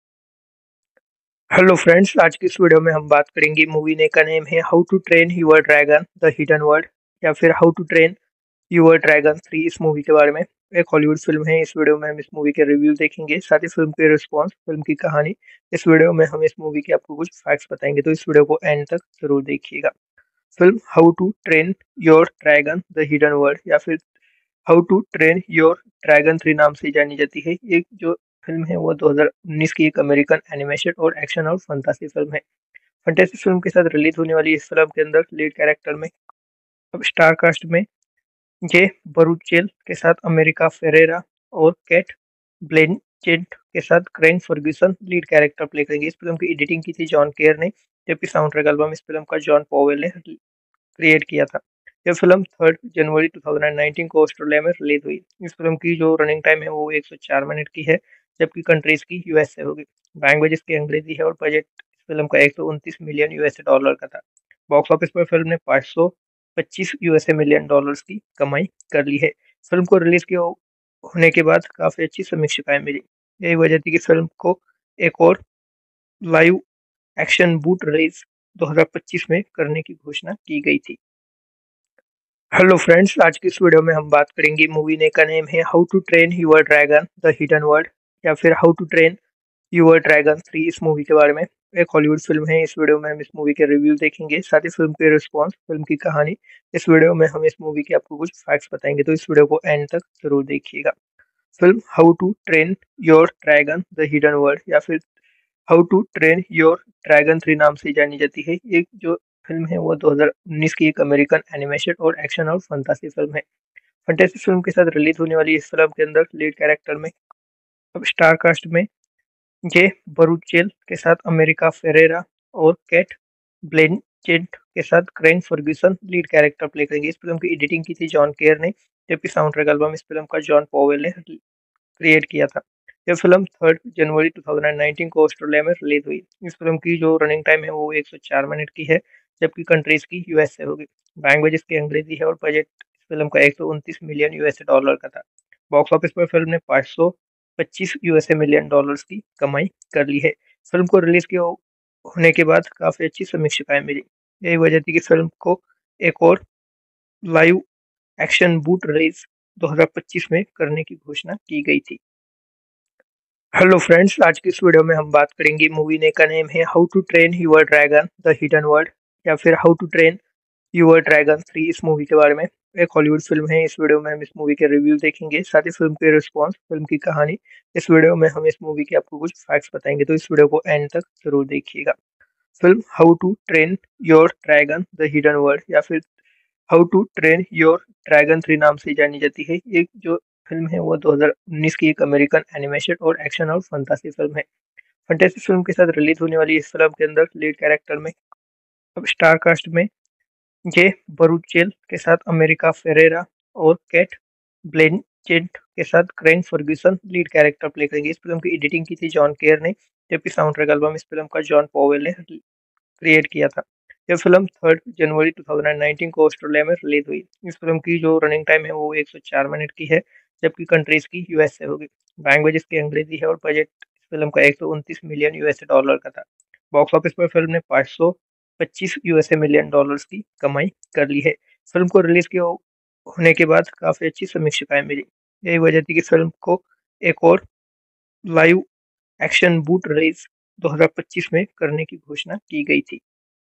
हेलो फ्रेंड्स, आज की इस वीडियो में हम बात करेंगे मूवी ने का नेम है how to train your dragon the hidden world या फिर how to train your dragon three इस मूवी के बारे में। एक हॉलीवुड फिल्म है, इस वीडियो में हम इस मूवी के रिव्यू देखेंगे, साथ ही फिल्म के रिस्पॉन्स, फिल्म की कहानी। इस वीडियो में हम इस मूवी के आपको कुछ फैक्ट्स बताएंगे, तो इस वीडियो को एंड तक जरूर देखिएगा। Film how to train your dragon the hidden world या फिर how to train your dragon three नाम से जानी जाती है। ये जो फिल्म है वो दो हज़ार उन्नीस की एक अमेरिकन एनिमेशन और एक्शन और फंतासी फिल्म है। फंटेसी फिल्म के साथ रिलीज होने वाली इस फिल्म के अंदर लीड कैरेक्टर में अब स्टार कास्ट में जे बरूचेल के साथ अमेरिका फेरेरा और केट ब्लेंचेट के साथ Craig Ferguson lead character play करेंगे। इस फिल्म की एडिटिंग की थी जॉन केयर ने, जबकि साउंड ट्रैक एल्बम इस फिल्म का जॉन पॉवेल ने क्रिएट किया था। यह फिल्म थर्ड जनवरी दो हज़ार उन्नीस को ऑस्ट्रेलिया में रिलीज हुई। इस फिल्म की जो रनिंग टाइम है वो एक सौ चार मिनट की है, जबकि कंट्रीज की यूएसए होगी। लैंग्वेज इसकी अंग्रेजी है और बजट इस फिल्म का एक सौ उनतीस मिलियन यूएसए डॉलर का था। बॉक्स ऑफिस पर फिल्म ने पाँच सौ पच्चीस यूएसए मिलियन डॉलर्स की कमाई कर ली है। फिल्म को रिलीज के होने के बाद काफी अच्छी समीक्षाएं मिली। यही वजह थी कि फिल्म को एक और लाइव एक्शन बूट रिलीज दो हज़ार पच्चीस में करने की घोषणा की गई थी। हेलो फ्रेंड्स, आज की इस वीडियो में हम बात करेंगे मूवी ने का नेम है how to train your dragon the hidden world या फिर how to train your dragon three इस मूवी के बारे में। एक हॉलीवुड फिल्म है, इस वीडियो में हम इस मूवी के रिव्यू देखेंगे, साथ ही फिल्म के रिस्पॉन्स, फिल्म की कहानी। इस वीडियो में हम इस मूवी के आपको कुछ फैक्ट्स बताएंगे, तो इस वीडियो को एंड तक जरूर देखिएगा। Film how to train your dragon the hidden world या फिर how to train your dragon three नाम से जानी जाती है। ये जो फिल्म है वो दो हज़ार उन्नीस की एक अमेरिकन एनिमेशन और एक्शन और फंतासी फिल्म है। फंटेसी फिल्म के साथ रिलीज होने वाली इस फिल्म के अंदर लीड कैरेक्टर में अब स्टार कास्ट में जे बरूचेल के साथ अमेरिका फेरेरा और केट ब्लेंचेट के साथ Craig Ferguson lead character play करेंगे। इस फिल्म की एडिटिंग की थी जॉन केयर ने, जबकि साउंड ट्रैक एल्बम इस फिल्म का जॉन पॉवेल ने क्रिएट किया था। यह फिल्म थर्ड जनवरी दो हज़ार उन्नीस को ऑस्ट्रेलिया में रिलीज हुई। इस फिल्म की जो रनिंग टाइम है वो एक सौ चार मिनट की है, जबकि कंट्रीज की यूएसए होगी। लैंग्वेज इसकी अंग्रेजी है और बजट इस फिल्म का एक सौ उनतीस मिलियन यूएसए डॉलर का था। बॉक्स ऑफिस पर फिल्म ने पाँच सौ पच्चीस यूएसए मिलियन डॉलर्स की कमाई कर ली है। फिल्म को रिलीज के हो- होने के बाद काफी अच्छी समीक्षाएं मिली। यही वजह थी कि फिल्म को एक और लाइव एक्शन बूट रिलीज दो हज़ार पच्चीस में करने की घोषणा की गई थी। हेलो फ्रेंड्स, आज की इस वीडियो में हम बात करेंगे मूवी ने का नेम है how to train your dragon the hidden world या फिर how to train your dragon three इस मूवी के बारे में। एक हॉलीवुड फिल्म है, इस वीडियो में हम इस मूवी के रिव्यू देखेंगे, साथ ही फिल्म के रिस्पॉन्स, फिल्म की कहानी। इस वीडियो में हम इस मूवी के आपको कुछ फैक्ट्स बताएंगे, तो इस वीडियो को एंड तक जरूर देखिएगा। Film how to train your dragon the hidden world या फिर how to train your dragon three नाम से जानी जाती है। ये जो फिल्म है वो दो हज़ार उन्नीस की एक अमेरिकन एनिमेशन और एक्शन और फंतासी फिल्म है। फंटेसी फिल्म के साथ रिलीज होने वाली इस फिल्म के अंदर लीड कैरेक्टर में अब स्टार कास्ट में जे बरूचेल के साथ अमेरिका फेरेरा और केट ब्लेंचेट के साथ Craig Ferguson lead character play करेंगे। इस फिल्म की एडिटिंग की थी जॉन केयर ने, जबकि साउंड ट्रैक एल्बम इस फिल्म का जॉन पॉवेल ने क्रिएट किया था। यह फिल्म थर्ड जनवरी दो हज़ार उन्नीस को ऑस्ट्रेलिया में रिलीज हुई। इस फिल्म की जो रनिंग टाइम है वो एक सौ चार मिनट की है, जबकि कंट्रीज की यूएसए होगी। लैंग्वेज इसकी अंग्रेजी है और बजट इस फिल्म का एक सौ उनतीस मिलियन यूएसए डॉलर का था। बॉक्स ऑफिस पर फिल्म ने पाँच सौ पच्चीस यूएसए मिलियन डॉलर्स की कमाई कर ली है। फिल्म को रिलीज के हो- होने के बाद काफी अच्छी समीक्षाएं मिली। यही वजह थी कि फिल्म को एक और लाइव एक्शन बूट रिलीज दो हज़ार पच्चीस में करने की घोषणा की गई थी।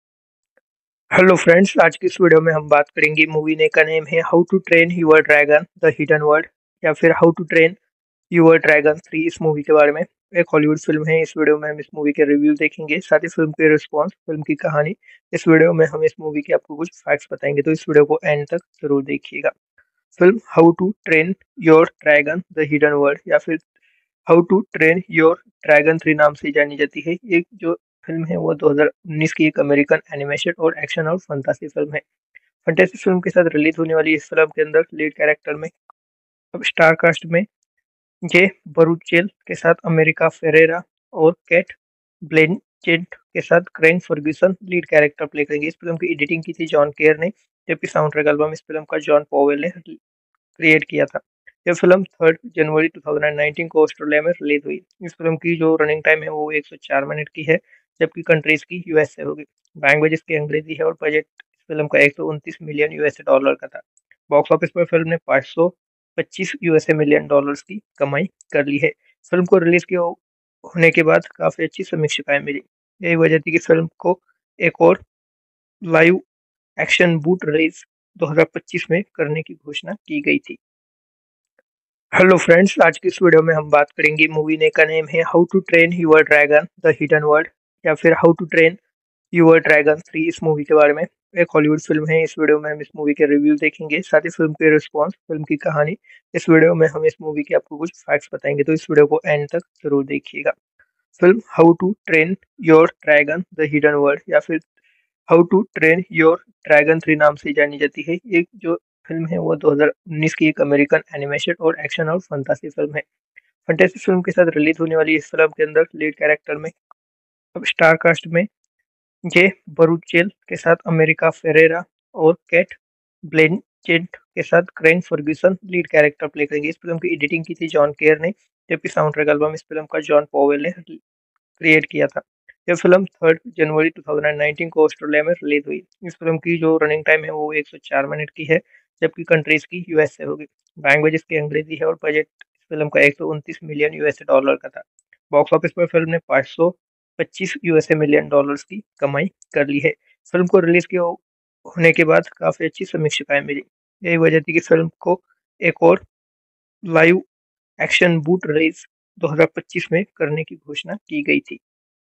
हेलो फ्रेंड्स, आज की इस वीडियो में हम बात करेंगे मूवी ने का नेम है how to train your dragon the hidden world या फिर how to train your dragon three इस मूवी के बारे में। एक हॉलीवुड फिल्म है, इस वीडियो में हम इस मूवी के रिव्यू देखेंगे, साथ ही फिल्म के रिस्पॉन्स, फिल्म की कहानी। इस वीडियो में हम इस मूवी के आपको कुछ फैक्ट्स बताएंगे, तो इस वीडियो को एंड तक जरूर देखिएगा। Film how to train your dragon the hidden world या फिर how to train your dragon three नाम से जानी जाती है। ये जो फिल्म है वो दो हज़ार उन्नीस की एक अमेरिकन एनिमेशन और एक्शन और फंतासी फिल्म है। फंटेसी फिल्म के साथ रिलीज होने वाली इस फिल्म के अंदर लीड कैरेक्टर में अब स्टार कास्ट में जे बरूचेल के साथ अमेरिका फेरेरा और केट ब्लेंचेट के साथ Craig Ferguson lead character play करेंगे। इस फिल्म की एडिटिंग की थी जॉन केयर ने, जबकि साउंड ट्रैक एल्बम इस फिल्म का जॉन पॉवेल ने क्रिएट किया था। यह फिल्म थर्ड जनवरी दो हज़ार उन्नीस को ऑस्ट्रेलिया में रिलीज हुई। इस फिल्म की जो रनिंग टाइम है वो एक सौ चार मिनट की है, जबकि कंट्रीज की यूएसए होगी। लैंग्वेज इसकी अंग्रेजी है और बजट इस फिल्म का एक सौ उनतीस मिलियन यूएसए डॉलर का था। बॉक्स ऑफिस पर फिल्म ने पाँच सौ पच्चीस यूएसए मिलियन डॉलर्स की कमाई कर ली है। फिल्म को रिलीज के हो- होने के बाद काफी अच्छी समीक्षाएं मिली। यही वजह थी कि फिल्म को एक और लाइव एक्शन बूट रिलीज दो हज़ार पच्चीस में करने की घोषणा की गई थी। हेलो फ्रेंड्स, आज की इस वीडियो में हम बात करेंगे मूवी ने का नेम है how to train your dragon the hidden world या फिर how to train your dragon three इस मूवी के बारे में। एक हॉलीवुड फिल्म है। इस वीडियो में हम इस मूवी के रिव्यू देखेंगे, साथ ही फिल्म के रिस्पॉन्स, फिल्म की कहानी। इस वीडियो में हम इस मूवी के आपको कुछ फैक्ट्स बताएंगे, तो इस वीडियो को एंड तक जरूर देखिएगा। Film how to train your dragon the hidden world या फिर how to train your dragon three नाम से जानी जाती है। ये जो फिल्म है वो दो हज़ार उन्नीस की एक अमेरिकन एनिमेशन और एक्शन और फंतासी फिल्म है। फंतासी फिल्म के साथ रिलीज होने वाली इस फिल्म के अंदर लीड कैरेक्टर में, अब स्टार कास्ट में, जे बरूचेल के साथ अमेरिका फेरेरा और कैट ब्लेंचेट के साथ Craig Ferguson lead character play करेंगे। इस फिल्म की एडिटिंग की थी जॉन केयर ने, जबकि साउंड ट्रैक एल्बम इस फिल्म का जॉन पॉवेल ने क्रिएट किया था। यह फिल्म तीन जनवरी दो हज़ार उन्नीस को ऑस्ट्रेलिया में रिलीज हुई। इस फिल्म की जो रनिंग टाइम है वो एक सौ चार मिनट की है, जबकि कंट्रीज की यूएस से होगी। लैंग्वेज इसकी अंग्रेजी है और बजट इस फिल्म का एक सौ उनतीस मिलियन यूएसए डॉलर का था। बॉक्स ऑफिस पर फिल्म ने पाँच सौ पच्चीस यूएसए मिलियन डॉलर्स की कमाई कर ली है। फिल्म को रिलीज के हो- होने के बाद काफी अच्छी समीक्षाएं मिली। यही वजह थी कि फिल्म को एक और लाइव एक्शन बूट रिलीज दो हज़ार पच्चीस में करने की घोषणा की गई थी।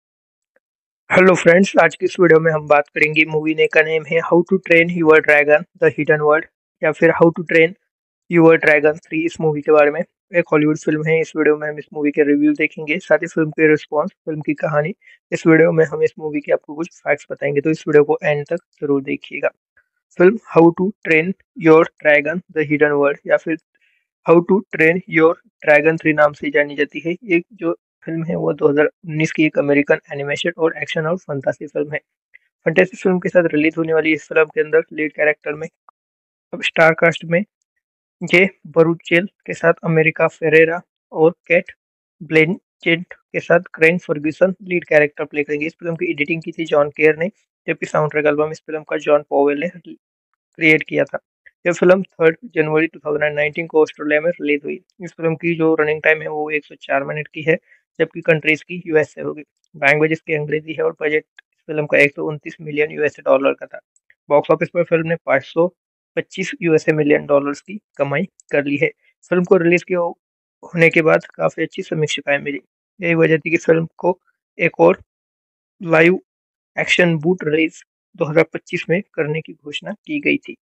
हेलो फ्रेंड्स, आज की इस वीडियो में हम बात करेंगे मूवी ने का नेम है how to train your dragon the hidden world या फिर how to train your dragon three इस मूवी के बारे में। एक हॉलीवुड फिल्म है। इस वीडियो में हम इस मूवी के रिव्यू देखेंगे, साथ ही फिल्म के रिस्पॉन्स, फिल्म की कहानी। इस वीडियो में हम इस मूवी के आपको कुछ फैक्ट्स बताएंगे, तो इस वीडियो को एंड तक जरूर देखिएगा। Film how to train your dragon the hidden world या फिर how to train your dragon three नाम से जानी जाती है। ये जो फिल्म है वो दो हज़ार उन्नीस की एक अमेरिकन एनिमेशन और एक्शन और फंतासी फिल्म है। फंतासी फिल्म के साथ रिलीज होने वाली इस फिल्म के अंदर लीड कैरेक्टर में, अब स्टार कास्ट में, जे बरूचेल के साथ अमेरिका फेरेरा और कैट ब्लेंचेट के साथ Craig Ferguson lead character play करेंगे। इस फिल्म की एडिटिंग की थी जॉन केयर ने, जबकि साउंड ट्रैक एल्बम इस फिल्म का जॉन पॉवेल ने क्रिएट किया था। यह फिल्म तीन जनवरी दो हज़ार उन्नीस को ऑस्ट्रेलिया में रिलीज हुई। इस फिल्म की जो रनिंग टाइम है वो एक सौ चार मिनट की है, जबकि कंट्रीज की यूएस से होगी। लैंग्वेज इसकी अंग्रेजी है और बजट इस फिल्म का एक सौ उनतीस मिलियन यूएसए डॉलर का था। बॉक्स ऑफिस पर फिल्म ने पाँच सौ पच्चीस यूएसए मिलियन डॉलर्स की कमाई कर ली है। फिल्म को रिलीज के हो- होने के बाद काफी अच्छी समीक्षाएं मिली। यही वजह थी कि फिल्म को एक और लाइव एक्शन बूट रिलीज दो हज़ार पच्चीस में करने की घोषणा की गई थी।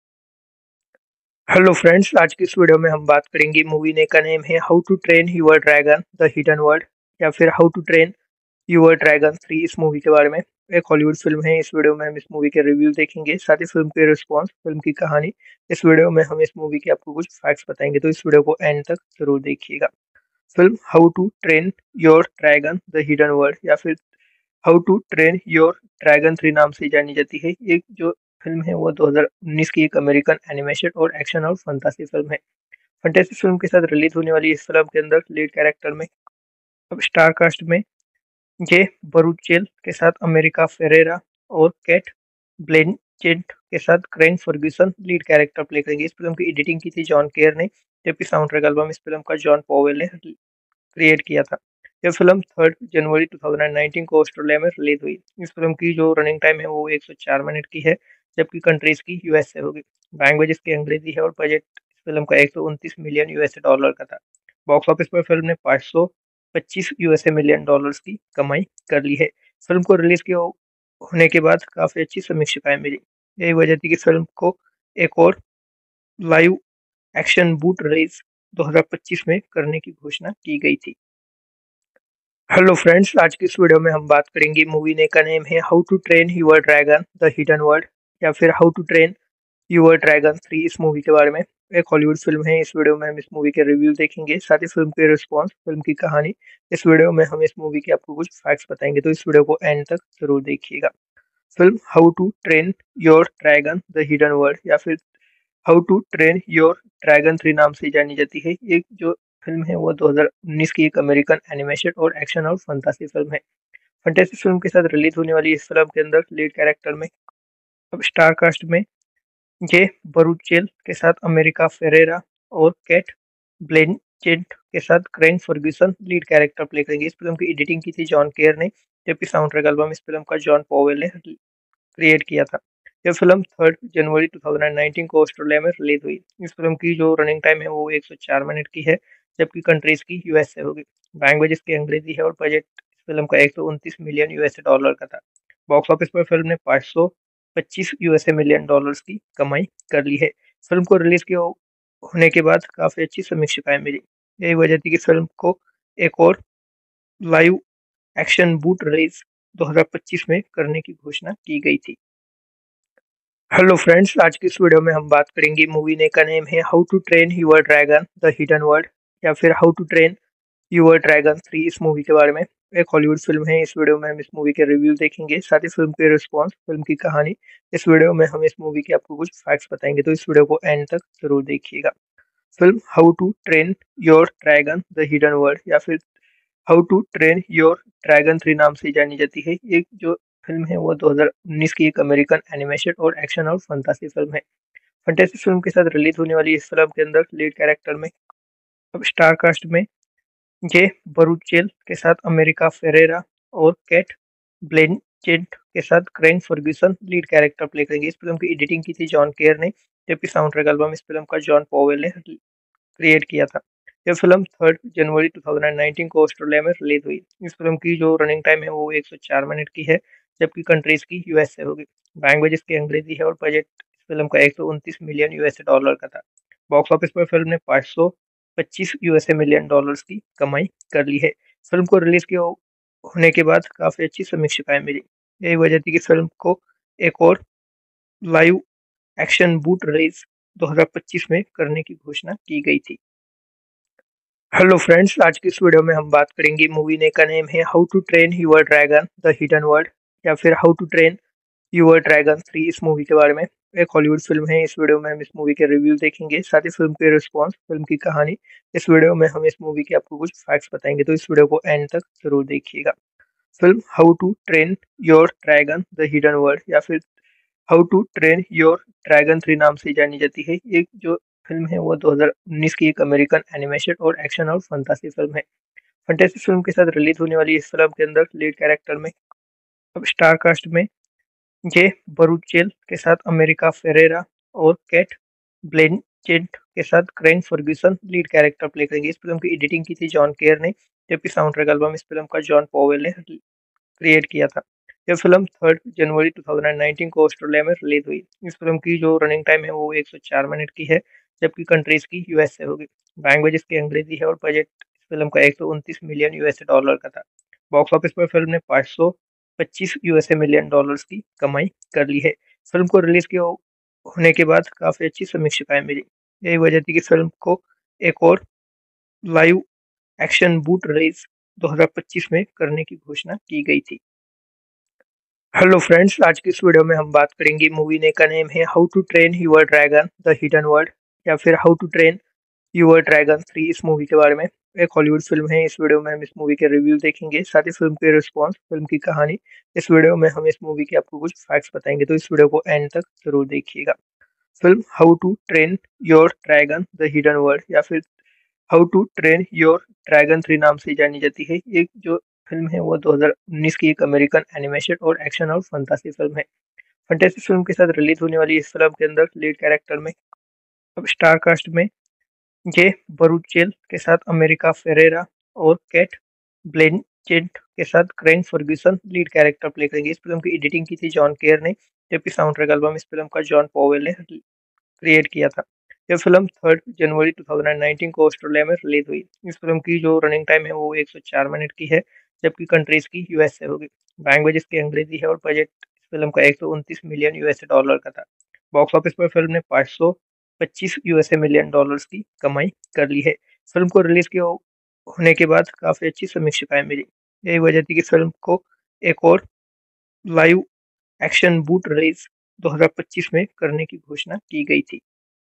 हेलो फ्रेंड्स, आज की इस वीडियो में हम बात करेंगे मूवी ने का नेम है how to train your dragon the hidden world या फिर how to train your dragon three इस मूवी के बारे में। एक हॉलीवुड फिल्म है। इस वीडियो में हम इस मूवी के रिव्यू देखेंगे, साथ ही फिल्म के रिस्पॉन्स, फिल्म की कहानी। इस वीडियो में हम इस मूवी के आपको कुछ फैक्ट्स बताएंगे, तो इस वीडियो को एंड तक जरूर देखिएगा। Film how to train your dragon the hidden world या फिर how to train your dragon three नाम से जानी जाती है। ये जो फिल्म है वो दो हज़ार उन्नीस की एक अमेरिकन एनिमेशन और एक्शन और फंतासी फिल्म है। फंतासी फिल्म के साथ रिलीज होने वाली इस फिल्म के अंदर लीड कैरेक्टर में, अब स्टार कास्ट में, जे बरूचेल के साथ अमेरिका फेरेरा और कैट ब्लेंचेट के साथ Craig Ferguson lead character play करेंगे। इस फिल्म की एडिटिंग की थी जॉन केयर ने, जबकि साउंड ट्रैक एल्बम इस फिल्म का जॉन पॉवेल ने क्रिएट किया था। यह फिल्म तीन जनवरी दो हज़ार उन्नीस को ऑस्ट्रेलिया में रिलीज हुई। इस फिल्म की जो रनिंग टाइम है वो एक सौ चार मिनट की है, जबकि कंट्रीज की यूएस से होगी। लैंग्वेज इसकी अंग्रेजी है और बजट इस फिल्म का एक सौ उनतीस मिलियन यूएसए डॉलर का था। बॉक्स ऑफिस पर फिल्म ने पाँच सौ पच्चीस यूएसए मिलियन डॉलर्स की कमाई कर ली है। फिल्म को रिलीज के हो- होने के बाद काफी अच्छी समीक्षाएं मिली। यही वजह थी कि फिल्म को एक और लाइव एक्शन बूट रिलीज दो हज़ार पच्चीस में करने की घोषणा की गई थी। हेलो फ्रेंड्स, आज की इस वीडियो में हम बात करेंगे मूवी ने का नेम है how to train your dragon the hidden world या फिर how to train your dragon three इस मूवी के बारे में। एक हॉलीवुड फिल्म है। इस वीडियो में हम इस मूवी के रिव्यू देखेंगे, साथ ही फिल्म के रिस्पॉन्स, फिल्म की कहानी। इस वीडियो में हम इस मूवी के आपको कुछ फैक्ट्स बताएंगे, तो इस वीडियो को एंड तक जरूर देखिएगा। Film how to train your dragon the hidden world या फिर how to train your dragon three नाम से जानी जाती है। ये जो फिल्म है वो दो हज़ार उन्नीस की एक अमेरिकन एनिमेशन और एक्शन और फंतासी फिल्म है। फंतासी फिल्म के साथ रिलीज होने वाली इस फिल्म के अंदर लीड कैरेक्टर में, अब स्टार कास्ट में, जे बरूचेल के साथ अमेरिका फेरेरा और केट ब्लेंचेट के साथ Craig Ferguson lead character play करेंगे। इस फिल्म की एडिटिंग की थी जॉन केयर ने, जबकि साउंड ट्रैक एल्बम इस फिल्म का जॉन पॉवेल ने क्रिएट किया था। यह फिल्म थर्ड जनवरी टू थाउज़ेंड नाइनटीन को ऑस्ट्रेलिया में रिलीज हुई। इस फिल्म की जो रनिंग टाइम है वो एक सौ चार मिनट की है, जबकि कंट्रीज की यूएसए होगी। लैंग्वेज इसकी अंग्रेजी है और बजट इस फिल्म का एक सौ उनतीस मिलियन यूएसए डॉलर का था। बॉक्स ऑफिस पर फिल्म ने पाँच सौ पच्चीस यूएसए मिलियन डॉलर्स की कमाई कर ली है। फिल्म को रिलीज के हो- होने के बाद काफी अच्छी समीक्षाएं मिली। यही वजह थी कि फिल्म को एक और लाइव एक्शन बूट रिलीज दो हज़ार पच्चीस में करने की घोषणा की गई थी। हेलो फ्रेंड्स, आज की इस वीडियो में हम बात करेंगे मूवी ने का नेम है how to train your dragon the hidden world या फिर how to train your dragon three इस मूवी के बारे में। एक हॉलीवुड फिल्म है। इस वीडियो में हम इस मूवी के रिव्यू देखेंगे, साथ ही फिल्म के रिस्पॉन्स, फिल्म की कहानी। इस वीडियो में हम इस मूवी के आपको कुछ फैक्ट्स बताएंगे, तो इस वीडियो को एंड तक जरूर देखिएगा। Film how to train your dragon the hidden world या फिर how to train your dragon three नाम से जानी जाती है। ये जो फिल्म है वो दो हज़ार उन्नीस की एक अमेरिकन एनिमेशन और एक्शन और फंतासी फिल्म है। फंतासी फिल्म के साथ रिलीज होने वाली इस फिल्म के अंदर लीड कैरेक्टर में अब स्टार कास्ट में जे बरूचेल के साथ अमेरिका फेरेरा और केट ब्लेंचेट के साथ Craig Ferguson lead character play करेंगे। इस फिल्म की एडिटिंग की थी जॉन केयर ने, जबकि साउंड ट्रैक एल्बम इस फिल्म का जॉन पॉवेल ने क्रिएट किया था। यह फिल्म थर्ड जनवरी टू थाउज़ेंड नाइनटीन को ऑस्ट्रेलिया में रिलीज हुई। इस फिल्म की जो रनिंग टाइम है वो एक सौ चार मिनट की है, जबकि कंट्रीज की यूएसए होगी। लैंग्वेज इसकी अंग्रेजी है और बजट इस फिल्म का एक सौ उनतीस मिलियन यूएसए डॉलर का था। बॉक्स ऑफिस पर फिल्म ने पाँच सौ पच्चीस यूएसए मिलियन डॉलर्स की कमाई कर ली है। फिल्म को रिलीज के हो- होने के बाद काफी अच्छी समीक्षाएं मिली। यही वजह थी कि फिल्म को एक और लाइव एक्शन बूट रिलीज दो हज़ार पच्चीस में करने की घोषणा की गई थी। हेलो फ्रेंड्स, आज की इस वीडियो में हम बात करेंगे मूवी ने का नेम है how to train your dragon the hidden world या फिर how to train your dragon three इस मूवी के बारे में। एक हॉलीवुड फिल्म है। इस वीडियो में हम इस मूवी के रिव्यू देखेंगे, साथ ही फिल्म के रिस्पॉन्स, फिल्म की कहानी। इस वीडियो में हम इस मूवी के आपको कुछ फैक्ट्स बताएंगे, तो इस वीडियो को एंड तक जरूर देखिएगा। Film how to train your dragon the hidden world या फिर how to train your dragon three नाम से जानी जाती है। ये जो फिल्म है वो दो हज़ार उन्नीस की एक अमेरिकन एनिमेशन और एक्शन और फंतासी फिल्म है। फंतासी फिल्म के साथ रिलीज होने वाली इस फिल्म के अंदर लीड कैरेक्टर में अब स्टार कास्ट में जे बरूचेल के साथ अमेरिका फेरेरा और केट ब्लेंचेट के साथ Craig Ferguson lead character play करेंगे। इस फिल्म की एडिटिंग की थी जॉन केयर ने, जबकि साउंड ट्रैक एल्बम इस फिल्म का जॉन पॉवेल ने क्रिएट किया था। यह फिल्म थर्ड जनवरी टू थाउज़ेंड नाइनटीन को ऑस्ट्रेलिया में रिलीज हुई। इस फिल्म की जो रनिंग टाइम है वो एक सौ चार मिनट की है, जबकि कंट्रीज की यूएसए होगी। लैंग्वेज इसकी अंग्रेजी है और बजट इस फिल्म का एक सौ उनतीस मिलियन यूएसए डॉलर का था। बॉक्स ऑफिस पर फिल्म ने पाँच सौ पच्चीस यूएसए मिलियन डॉलर्स की कमाई कर ली है। फिल्म को रिलीज के हो- होने के बाद काफी अच्छी समीक्षाएं मिली। यही वजह थी कि फिल्म को एक और लाइव एक्शन बूट रिलीज दो हज़ार पच्चीस में करने की घोषणा की गई थी। हेलो फ्रेंड्स, आज की इस वीडियो में हम बात करेंगे मूवी ने का नेम है how to train your dragon the hidden world या फिर how to train your dragon three इस मूवी के बारे में। एक हॉलीवुड फिल्म है। इस वीडियो में हम इस मूवी के रिव्यू देखेंगे, साथ ही फिल्म के रिस्पॉन्स, फिल्म की कहानी। इस वीडियो में हम इस मूवी के आपको कुछ फैक्ट्स बताएंगे, तो इस वीडियो को एंड तक जरूर देखिएगा। Film how to train your dragon the hidden world या फिर how to train your dragon three नाम से जानी जाती है। ये जो फिल्म है वो दो हज़ार उन्नीस की एक अमेरिकन एनिमेशन और एक्शन और फंतासी फिल्म है। फंतासी फिल्म के साथ रिलीज होने वाली इस फिल्म के अंदर लीड कैरेक्टर में अब स्टार कास्ट में जे बरूचेल के साथ अमेरिका फेरेरा और केट ब्लेंचेट के साथ Craig Ferguson lead character play करेंगे। इस फिल्म की एडिटिंग की थी जॉन केयर ने, जबकि साउंड ट्रैक एल्बम इस फिल्म का जॉन पॉवेल ने क्रिएट किया था। यह फिल्म थर्ड जनवरी टू थाउज़ेंड नाइनटीन को ऑस्ट्रेलिया में रिलीज हुई। इस फिल्म की जो रनिंग टाइम है वो एक सौ चार मिनट की है, जबकि कंट्रीज की यूएसए होगी। लैंग्वेज इसकी अंग्रेजी है और बजट इस फिल्म का एक सौ उनतीस मिलियन यूएसए डॉलर का था। बॉक्स ऑफिस पर फिल्म ने पाँच सौ पच्चीस यूएसए मिलियन डॉलर्स की कमाई कर ली है। फिल्म को रिलीज के हो- होने के बाद काफी अच्छी समीक्षाएं मिली। यही वजह थी कि फिल्म को एक और लाइव एक्शन बूट रिलीज दो हज़ार पच्चीस में करने की घोषणा की गई थी।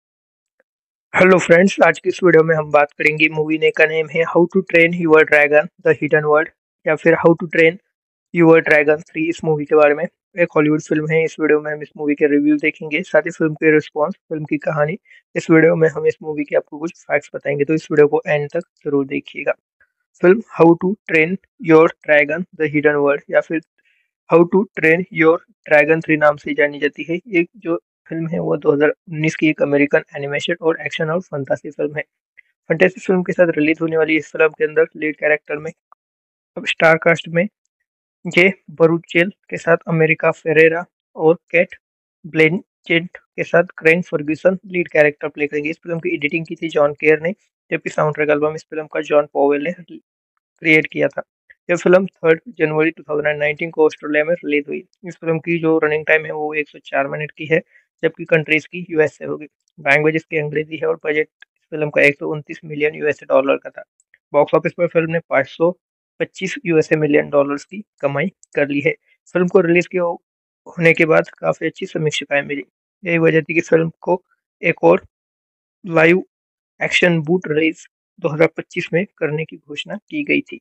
हेलो फ्रेंड्स, आज की इस वीडियो में हम बात करेंगे मूवी ने का नेम है how to train your dragon the hidden world या फिर how to train your dragon three इस मूवी के बारे में। एक हॉलीवुड फिल्म है। इस वीडियो में हम इस मूवी के रिव्यू देखेंगे, साथ ही फिल्म के रिस्पॉन्स, फिल्म की कहानी। इस वीडियो में हम इस मूवी के आपको कुछ फैक्ट्स बताएंगे, तो इस वीडियो को एंड तक जरूर देखिएगा। Film how to train your dragon the hidden world या फिर how to train your dragon three नाम से जानी जाती है। ये जो फिल्म है वो दो हज़ार उन्नीस की एक अमेरिकन एनिमेशन और एक्शन और फंतासी फिल्म है। फंतासी फिल्म के साथ रिलीज होने वाली इस फिल्म के अंदर लीड कैरेक्टर में, अब स्टार कास्ट में जे बरूचेल के साथ अमेरिका फेरेरा और कैट ब्लेंचेट के साथ Craig Ferguson lead character play करेंगे। इस फिल्म की एडिटिंग की थी जॉन केयर ने, जबकि साउंड ट्रैक एल्बम इस फिल्म का जॉन पॉवेल ने क्रिएट किया था। यह फिल्म थर्ड जनवरी दो हज़ार उन्नीस को ऑस्ट्रेलिया में रिलीज हुई। इस फिल्म की जो रनिंग टाइम है वो एक सौ चार मिनट की है, जबकि कंट्रीज की यूएस से होगी। लैंग्वेज इसकी अंग्रेजी है और बजट इस फिल्म का एक सौ उनतीस मिलियन यूएसए डॉलर का था। बॉक्स ऑफिस पर फिल्म ने पाँच सौ पच्चीस यूएसए मिलियन डॉलर्स की कमाई कर ली है। फिल्म को रिलीज के होने के बाद काफी अच्छी समीक्षाएं मिली। यही वजह थी कि फिल्म को एक और लाइव एक्शन बूट रिलीज दो हज़ार पच्चीस में करने की घोषणा की गई थी।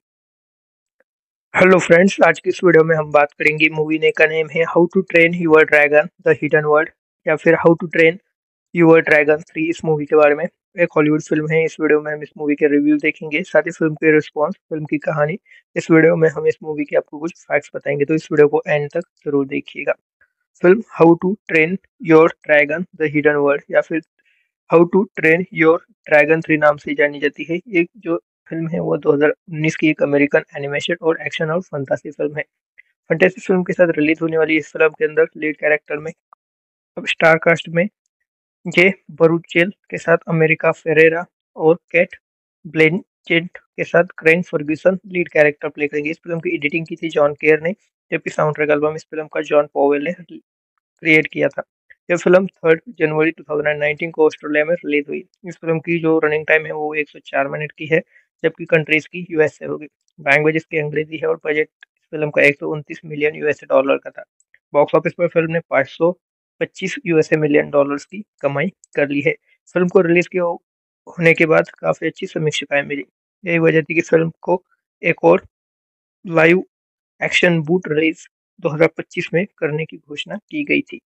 हेलो फ्रेंड्स, आज की इस वीडियो में हम बात करेंगे मूवी ने का नेम है how to train your dragon the hidden world या फिर how to train your dragon three इस मूवी के बारे में। एक हॉलीवुड फिल्म है। इस वीडियो में हम इस मूवी के रिव्यू देखेंगे, साथ ही फिल्म के रिस्पॉन्स, फिल्म की कहानी। इस वीडियो में हम इस मूवी के आपको कुछ फैक्ट्स बताएंगे, तो इस वीडियो को एंड तक जरूर देखिएगा। Film how to train your dragon the hidden world या फिर how to train your dragon three नाम से जानी जाती है। ये जो फिल्म है वो दो हज़ार उन्नीस की एक अमेरिकन एनिमेशन और एक्शन और फंतासी फिल्म है। फंतासी फिल्म के साथ रिलीज होने वाली इस फिल्म के अंदर लीड कैरेक्टर में, अब स्टार कास्ट में जे बरूचेल के साथ अमेरिका फेरेरा और कैट ब्लेंचेट के साथ Craig Ferguson lead character play करेंगे। इस फिल्म की एडिटिंग की थी जॉन केयर ने, जबकि साउंड ट्रैक एल्बम इस फिल्म का जॉन पॉवेल ने क्रिएट किया था। यह फिल्म थर्ड जनवरी दो हज़ार उन्नीस को ऑस्ट्रेलिया में रिलीज हुई। इस फिल्म की जो रनिंग टाइम है वो एक सौ चार मिनट की है, जबकि कंट्रीज की यूएस से होगी। लैंग्वेज इसकी अंग्रेजी है और बजट इस फिल्म का एक सौ उनतीस मिलियन यूएसए डॉलर का था। बॉक्स ऑफिस पर फिल्म ने पाँच सौ पच्चीस यूएसए मिलियन डॉलर्स की कमाई कर ली है। फिल्म को रिलीज के हो- होने के बाद काफी अच्छी समीक्षाएं मिली। यही वजह थी कि फिल्म को एक और लाइव एक्शन बूट रिलीज दो हज़ार पच्चीस में करने की घोषणा की गई थी।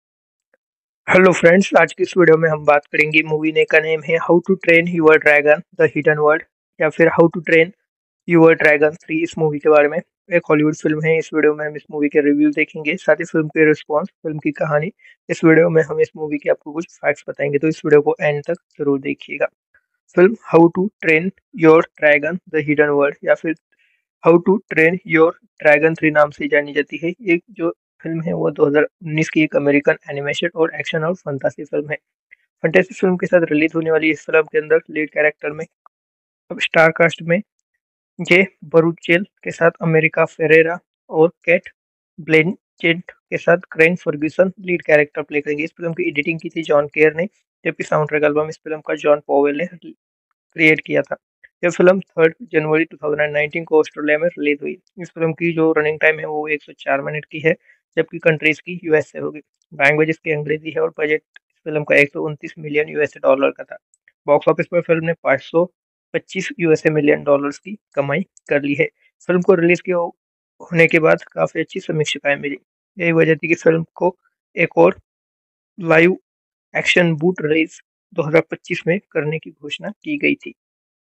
हेलो फ्रेंड्स, आज की इस वीडियो में हम बात करेंगे मूवी ने का नेम है how to train your dragon the hidden world या फिर how to train your dragon three इस मूवी के बारे में। एक हॉलीवुड फिल्म है। इस वीडियो में हम इस मूवी के रिव्यू देखेंगे, साथ ही फिल्म के रिस्पॉन्स, फिल्म की कहानी। इस वीडियो में हम इस मूवी के आपको कुछ फैक्ट्स बताएंगे, तो इस वीडियो को एंड तक जरूर देखिएगा। Film how to train your dragon the hidden world या फिर how to train your dragon three नाम से जानी जाती है। ये जो फिल्म है वो दो हज़ार उन्नीस की एक अमेरिकन एनिमेशन और एक्शन और फंतासी फिल्म है। फंतासी फिल्म के साथ रिलीज होने वाली इस फिल्म के अंदर लीड कैरेक्टर में, अब स्टार कास्ट में जे बरूचेल के साथ अमेरिका फेरेरा और कैट ब्लेंचेट के साथ Craig Ferguson lead character play करेंगे। इस फिल्म की एडिटिंग की थी जॉन केयर ने, जबकि साउंड ट्रैक एल्बम इस फिल्म का जॉन पॉवेल ने क्रिएट किया था। यह फिल्म थर्ड जनवरी दो हज़ार उन्नीस को ऑस्ट्रेलिया में रिलीज हुई। इस फिल्म की जो रनिंग टाइम है वो एक सौ चार मिनट की है, जबकि कंट्रीज की यूएस से होगी। लैंग्वेज इसकी अंग्रेजी है और बजट इस फिल्म का एक सौ उनतीस मिलियन यूएसए डॉलर का था। बॉक्स ऑफिस पर फिल्म ने पाँच सौ पच्चीस यूएसए मिलियन डॉलर्स की कमाई कर ली है। फिल्म को रिलीज के हो- होने के बाद काफी अच्छी समीक्षाएं मिली। यही वजह थी कि फिल्म को एक और लाइव एक्शन बूट रिलीज दो हज़ार पच्चीस में करने की घोषणा की गई थी।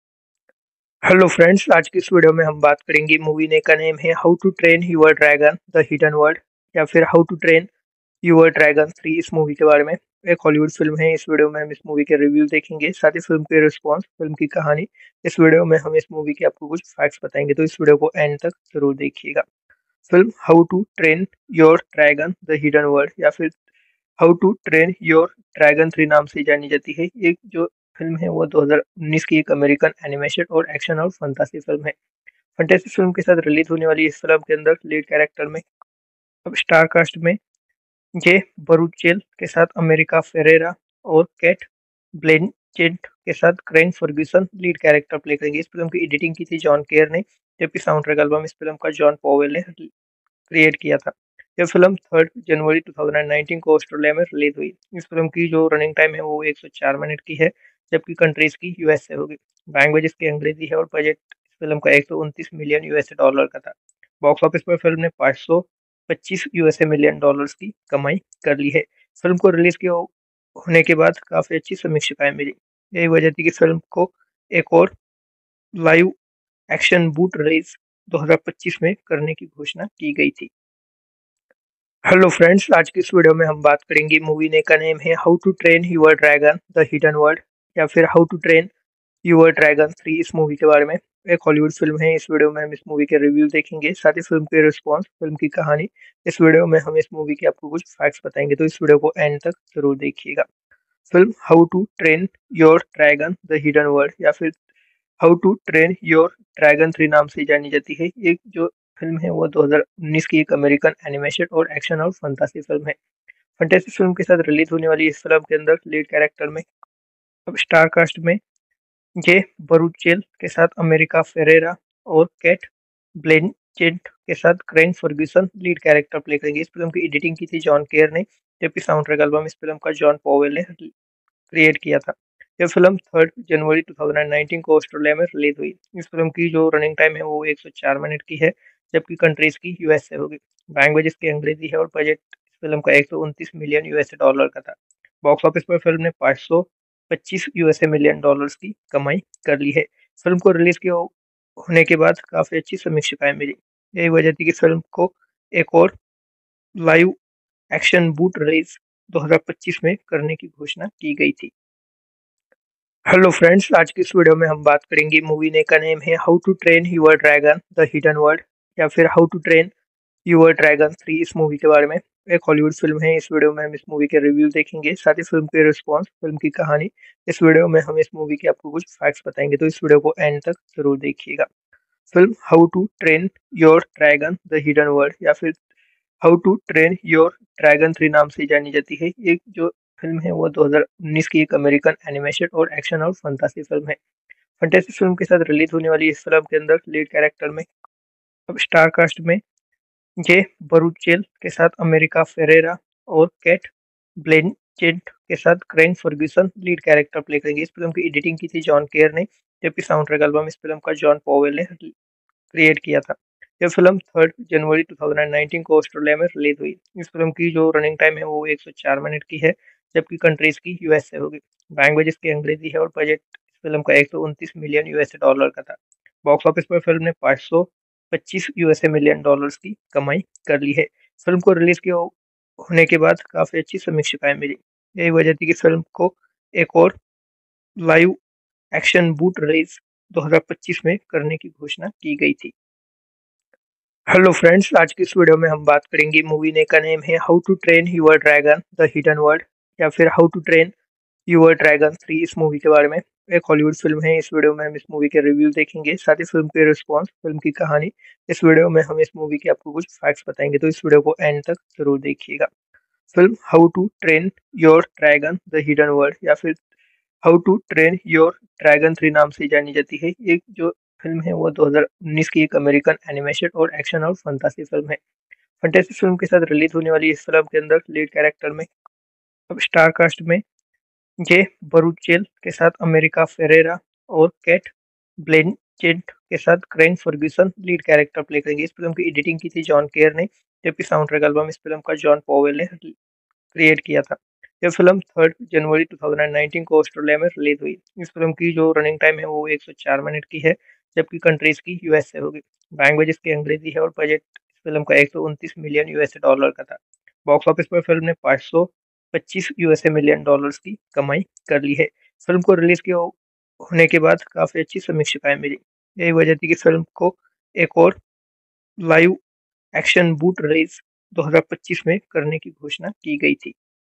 हेलो फ्रेंड्स, आज की इस वीडियो में हम बात करेंगे मूवी ने का नेम है how to train your dragon the hidden world या फिर how to train your dragon three इस मूवी के बारे में। एक हॉलीवुड फिल्म है। इस वीडियो में हम इस मूवी के रिव्यू देखेंगे, साथ ही फिल्म के रिस्पॉन्स, फिल्म की कहानी। इस वीडियो में हम इस मूवी के आपको कुछ फैक्ट्स बताएंगे, तो इस वीडियो को एंड तक जरूर देखिएगा। Film how to train your dragon the hidden world या फिर how to train your dragon three नाम से जानी जाती है। ये जो फिल्म है वो दो हज़ार उन्नीस की एक अमेरिकन एनिमेशन और एक्शन और फंतासी फिल्म है। फंतासी फिल्म के साथ रिलीज होने वाली इस फिल्म के अंदर लीड कैरेक्टर में, अब स्टार कास्ट में जे बरूचेल के साथ अमेरिका फेरेरा और कैट ब्लेंचेट के साथ Craig Ferguson lead character play करेंगे। इस फिल्म की एडिटिंग की थी जॉन केयर ने, जबकि साउंड ट्रैक एल्बम इस फिल्म का जॉन पॉवेल ने क्रिएट किया था। यह फिल्म थर्ड जनवरी दो हज़ार उन्नीस को ऑस्ट्रेलिया में रिलीज हुई। इस फिल्म की जो रनिंग टाइम है वो एक सौ चार मिनट की है, जबकि कंट्रीज की यूएस से होगी। लैंग्वेज इसकी अंग्रेजी है और बजट इस फिल्म का एक सौ उनतीस मिलियन यूएसए डॉलर का था। बॉक्स ऑफिस पर फिल्म ने पाँच सौ पच्चीस यूएसए मिलियन डॉलर्स की कमाई कर ली है। फिल्म को रिलीज के हो- होने के बाद काफी अच्छी समीक्षाएं मिली। यही वजह थी कि फिल्म को एक और लाइव एक्शन बूट रिलीज दो हज़ार पच्चीस में करने की घोषणा की गई थी। हेलो फ्रेंड्स, आज की इस वीडियो में हम बात करेंगे मूवी ने का नेम है how to train your dragon the hidden world या फिर how to train your dragon three इस मूवी के बारे में। एक हॉलीवुड फिल्म है। इस वीडियो में हम इस मूवी के रिव्यू देखेंगे, साथ ही फिल्म के रिस्पॉन्स, फिल्म की कहानी। इस वीडियो में हम इस मूवी के आपको कुछ फैक्ट्स बताएंगे, तो इस वीडियो को एंड तक जरूर देखिएगा। Film how to train your dragon the hidden world या फिर how to train your dragon three नाम से जानी जाती है। ये जो फिल्म है वो दो हज़ार उन्नीस की एक अमेरिकन एनिमेशन और एक्शन और फंतासी फिल्म है। फंतासी फिल्म के साथ रिलीज होने वाली इस फिल्म के अंदर लीड कैरेक्टर में अब स्टार कास्ट में जे बरूचेल के साथ अमेरिका फेरेरा और कैट ब्लेंचेट के साथ Craig Ferguson lead character play करेंगे। इस फिल्म की एडिटिंग की थी जॉन केयर ने, जबकि साउंड ट्रैक एल्बम इस फिल्म का जॉन पॉवेल ने क्रिएट किया था। यह फिल्म तीन जनवरी दो हज़ार उन्नीस को ऑस्ट्रेलिया में रिलीज हुई। इस फिल्म की जो रनिंग टाइम है वो एक सौ चार मिनट की है, जबकि कंट्रीज की यूएसए होगी। लैंग्वेज इसकी अंग्रेजी है और बजट इस फिल्म का एक सौ उनतीस मिलियन यूएसए डॉलर का था। बॉक्स ऑफिस पर फिल्म ने पाँच सौ पच्चीस यूएसए मिलियन डॉलर्स की कमाई कर ली है। फिल्म को रिलीज के हो- होने के बाद काफी अच्छी समीक्षाएं मिली। यही वजह थी कि फिल्म को एक और लाइव एक्शन बूट रिलीज दो हज़ार पच्चीस में करने की घोषणा की गई थी। हेलो फ्रेंड्स, आज की इस वीडियो में हम बात करेंगे मूवी ने का नेम है how to train your dragon the hidden world या फिर how to train your dragon three इस मूवी के बारे में। एक हॉलीवुड फिल्म है। इस वीडियो में हम इस मूवी के रिव्यू देखेंगे, साथ ही फिल्म के रिस्पॉन्स, फिल्म की कहानी। इस वीडियो में हम इस मूवी के आपको कुछ फैक्ट्स बताएंगे, तो इस वीडियो को एंड तक जरूर देखिएगा। Film how to train your dragon the hidden world या फिर how to train your dragon three नाम से जानी जाती है। ये जो फिल्म है वो दो हज़ार उन्नीस की एक अमेरिकन एनिमेशन और एक्शन और फंतासी फिल्म है। फंतासी फिल्म के साथ रिलीज होने वाली इस फिल्म के अंदर लीड कैरेक्टर में अब स्टार कास्ट में जे बरूचेल के साथ अमेरिका फेरेरा और कैट ब्लेंचेट के साथ Craig Ferguson lead character play करेंगे। इस फिल्म की एडिटिंग की थी जॉन केयर ने, जबकि साउंड ट्रैक एल्बम इस फिल्म का जॉन पॉवेल ने क्रिएट किया था। यह फिल्म तीन जनवरी दो हज़ार उन्नीस को ऑस्ट्रेलिया में रिलीज हुई। इस फिल्म की जो रनिंग टाइम है वो एक सौ चार मिनट की है, जबकि कंट्रीज की यूएसए होगी। लैंग्वेज इसकी अंग्रेजी है और बजट इस फिल्म का एक सौ उनतीस मिलियन यूएसए डॉलर का था। बॉक्स ऑफिस पर फिल्म ने पाँच सौ पच्चीस यूएसए मिलियन डॉलर्स की कमाई कर ली है। फिल्म को रिलीज के हो- होने के बाद काफी अच्छी समीक्षाएं मिली। यही वजह थी कि फिल्म को एक और लाइव एक्शन बूट रिलीज दो हज़ार पच्चीस में करने की घोषणा की गई थी। हेलो फ्रेंड्स, आज की इस वीडियो में हम बात करेंगे मूवी ने का नेम है how to train your dragon the hidden world या फिर how to train your dragon three इस मूवी के बारे में। एक हॉलीवुड फिल्म है। इस वीडियो में हम इस मूवी के रिव्यू देखेंगे, साथ ही फिल्म के रिस्पॉन्स, फिल्म की कहानी। इस वीडियो में हम इस मूवी के आपको कुछ फैक्ट्स बताएंगे, तो इस वीडियो को एंड तक जरूर देखिएगा। Film how to train your dragon the hidden world या फिर how to train your dragon three नाम से जानी जाती है। ये जो फिल्म है वो दो हज़ार उन्नीस की एक अमेरिकन एनिमेशन और एक्शन और फंतासी फिल्म है। फंतासी फिल्म के साथ रिलीज होने वाली इस फिल्म के अंदर लीड कैरेक्टर में अब स्टार कास्ट में जे बरूचेल के साथ अमेरिका फेरेरा और कैट ब्लेंचेट के साथ Craig Ferguson lead character play करेंगे। इस फिल्म की एडिटिंग की थी जॉन केयर ने, जबकि साउंड ट्रैक एल्बम इस फिल्म का जॉन पॉवेल ने क्रिएट किया था। यह फिल्म तीन जनवरी दो हज़ार उन्नीस को ऑस्ट्रेलिया में रिलीज हुई। इस फिल्म की जो रनिंग टाइम है वो एक सौ चार मिनट की है, जबकि कंट्रीज की यूएसए होगी। लैंग्वेज इसकी अंग्रेजी है और बजट इस फिल्म का एक सौ उनतीस मिलियन यूएसए डॉलर का था। बॉक्स ऑफिस पर फिल्म ने पाँच सौ पच्चीस यूएसए मिलियन डॉलर्स की कमाई कर ली है। फिल्म को रिलीज के हो- होने के बाद काफी अच्छी समीक्षाएं मिली। यही वजह थी कि फिल्म को एक और लाइव एक्शन बूट रिलीज दो हज़ार पच्चीस में करने की घोषणा की गई थी।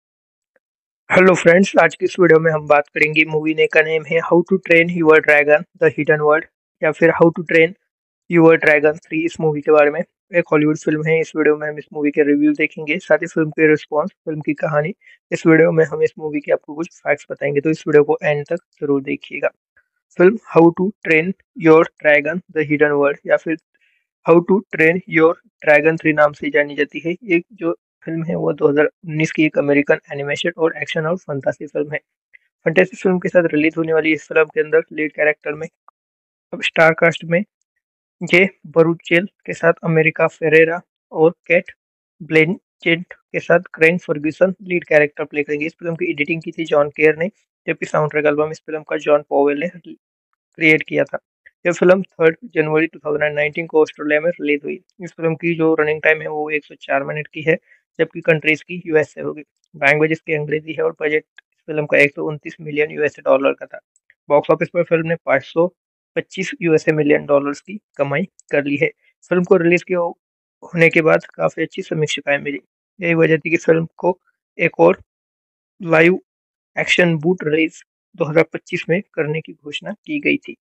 हेलो फ्रेंड्स, आज की इस वीडियो में हम बात करेंगे मूवी ने का नेम है how to train your dragon the hidden world या फिर how to train your dragon three इस मूवी के बारे में। एक हॉलीवुड फिल्म है। इस वीडियो में हम इस मूवी के रिव्यू देखेंगे, साथ ही फिल्म के रिस्पॉन्स, फिल्म की कहानी। इस वीडियो में हम इस मूवी के आपको कुछ फैक्ट्स बताएंगे, तो इस वीडियो को एंड तक जरूर देखिएगा। Film how to train your dragon the hidden world या फिर how to train your dragon three नाम से जानी जाती है। ये जो फिल्म है वो दो हज़ार उन्नीस की एक अमेरिकन एनिमेशन और एक्शन और फंतासी फिल्म है। फंतासी फिल्म के साथ रिलीज होने वाली इस फिल्म के अंदर लीड कैरेक्टर में अब स्टार कास्ट में जे बरूचेल के साथ अमेरिका फेरेरा और कैट ब्लेंचेट के साथ Craig Ferguson lead character play करेंगे। इस फिल्म की एडिटिंग की थी जॉन केयर ने, जबकि साउंड ट्रैक एल्बम इस फिल्म का जॉन पॉवेल ने क्रिएट किया था। यह फिल्म थर्ड जनवरी टू थाउज़ेंड नाइनटीन को ऑस्ट्रेलिया में रिलीज हुई। इस फिल्म की जो रनिंग टाइम है वो एक सौ चार मिनट की है, जबकि कंट्रीज की यूएस से होगी। लैंग्वेज इसकी अंग्रेजी है और बजट इस फिल्म का एक सौ उनतीस मिलियन यूएसए डॉलर का था। बॉक्स ऑफिस पर फिल्म ने पाँच सौ पच्चीस यूएसए मिलियन डॉलर्स की कमाई कर ली है। फिल्म को रिलीज के होने के बाद काफी अच्छी समीक्षाएं मिली। यही वजह थी कि फिल्म को एक और लाइव एक्शन बूट रिलीज दो हज़ार पच्चीस में करने की घोषणा की गई थी।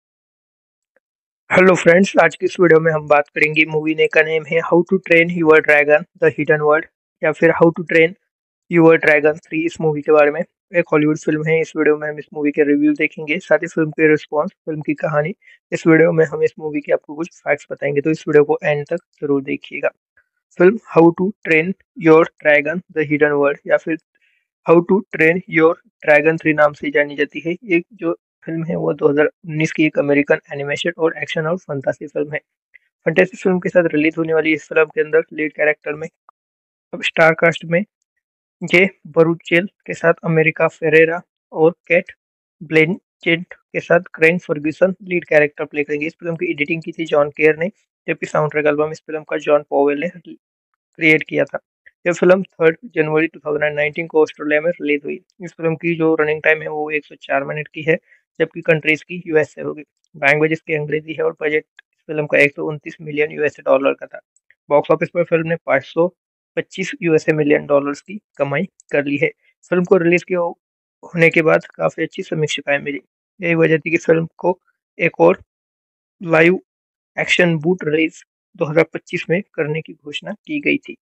हेलो फ्रेंड्स, आज की इस वीडियो में हम बात करेंगे मूवी ने का नेम है how to train your dragon the hidden world या फिर how to train your dragon three इस मूवी के बारे में। एक हॉलीवुड फिल्म है। इस वीडियो में हम इस मूवी के रिव्यू देखेंगे, साथ ही फिल्म के रिस्पॉन्स, फिल्म की कहानी। इस वीडियो में हम इस मूवी के आपको कुछ फैक्ट्स बताएंगे, तो इस वीडियो को एंड तक जरूर देखिएगा। Film how to train your dragon the hidden world या फिर how to train your dragon three नाम से जानी जाती है। ये जो फिल्म है वो दो हज़ार उन्नीस की एक अमेरिकन एनिमेशन और एक्शन और फंतासी फिल्म है। फंतासी फिल्म के साथ रिलीज होने वाली इस फिल्म के अंदर लीड कैरेक्टर में अब स्टार कास्ट में जे बरूचेल के साथ अमेरिका फेरेरा और कैट ब्लेंचेट के साथ Craig Ferguson lead character play करेंगे। इस फिल्म की एडिटिंग की थी जॉन केयर ने, जबकि साउंड ट्रैक एल्बम इस फिल्म का जॉन पॉवेल ने क्रिएट किया था। यह फिल्म थर्ड जनवरी टू थाउज़ेंड नाइनटीन को ऑस्ट्रेलिया में रिलीज हुई। इस फिल्म की जो रनिंग टाइम है वो एक सौ चार मिनट की है, जबकि कंट्रीज की यूएस से होगी। लैंग्वेज इसकी अंग्रेजी है और बजट इस फिल्म का एक सौ उनतीस मिलियन यूएसए डॉलर का था। बॉक्स ऑफिस पर फिल्म ने पाँच सौ पच्चीस यूएसए मिलियन डॉलर्स की कमाई कर ली है। फिल्म को रिलीज के हो- होने के बाद काफी अच्छी समीक्षाएं मिली। यही वजह थी कि फिल्म को एक और लाइव एक्शन बूट रिलीज दो हज़ार पच्चीस में करने की घोषणा की गई थी।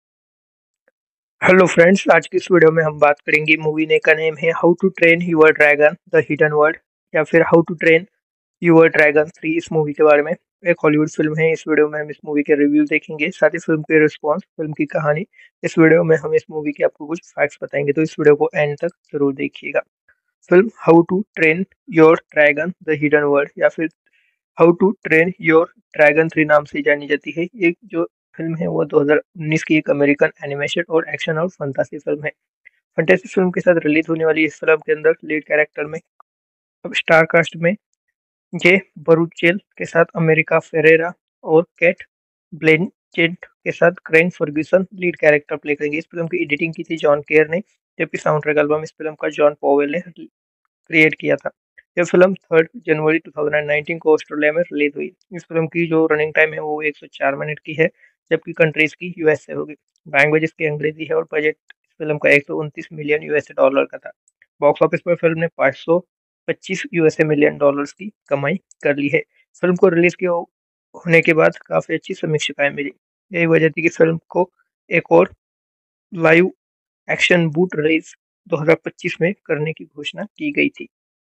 हेलो फ्रेंड्स, आज की इस वीडियो में हम बात करेंगे मूवी ने का नेम है how to train your dragon the hidden world या फिर how to train your dragon three इस मूवी के बारे में। एक हॉलीवुड फिल्म है। इस वीडियो में हम इस मूवी के रिव्यू देखेंगे, साथ ही फिल्म के रिस्पॉन्स, फिल्म की कहानी। इस वीडियो में हम इस मूवी के आपको कुछ फैक्ट्स बताएंगे, तो इस वीडियो को एंड तक जरूर देखिएगा। Film how to train your dragon the hidden world या फिर how to train your dragon three नाम से जानी जाती है। ये जो फिल्म है वो दो हज़ार उन्नीस की एक अमेरिकन एनिमेशन और एक्शन और फंतासी फिल्म है। फंतासी फिल्म के साथ रिलीज होने वाली इस फिल्म के अंदर लीड कैरेक्टर में अब स्टार कास्ट में जे बरूचेल के साथ अमेरिका फेरेरा और कैट ब्लेंचेट के साथ Craig Ferguson lead character play करेंगे। इस फिल्म की एडिटिंग की थी जॉन केयर ने, जबकि साउंड ट्रैक एल्बम इस फिल्म का जॉन पॉवेल ने क्रिएट किया था। यह फिल्म थर्ड जनवरी टू थाउज़ेंड नाइनटीन को ऑस्ट्रेलिया में रिलीज हुई। इस फिल्म की जो रनिंग टाइम है वो एक सौ चार मिनट की है, जबकि कंट्रीज की यूएस से होगी। लैंग्वेज इसकी अंग्रेजी है और बजट इस फिल्म का एक सौ उनतीस मिलियन यूएसए डॉलर का था। बॉक्स ऑफिस पर फिल्म ने पाँच सौ पच्चीस यूएसए मिलियन डॉलर्स की कमाई कर ली है। फिल्म को रिलीज के हो- होने के बाद काफी अच्छी समीक्षाएं मिली। यही वजह थी कि फिल्म को एक और लाइव एक्शन बूट रिलीज दो हज़ार पच्चीस में करने की घोषणा की गई थी।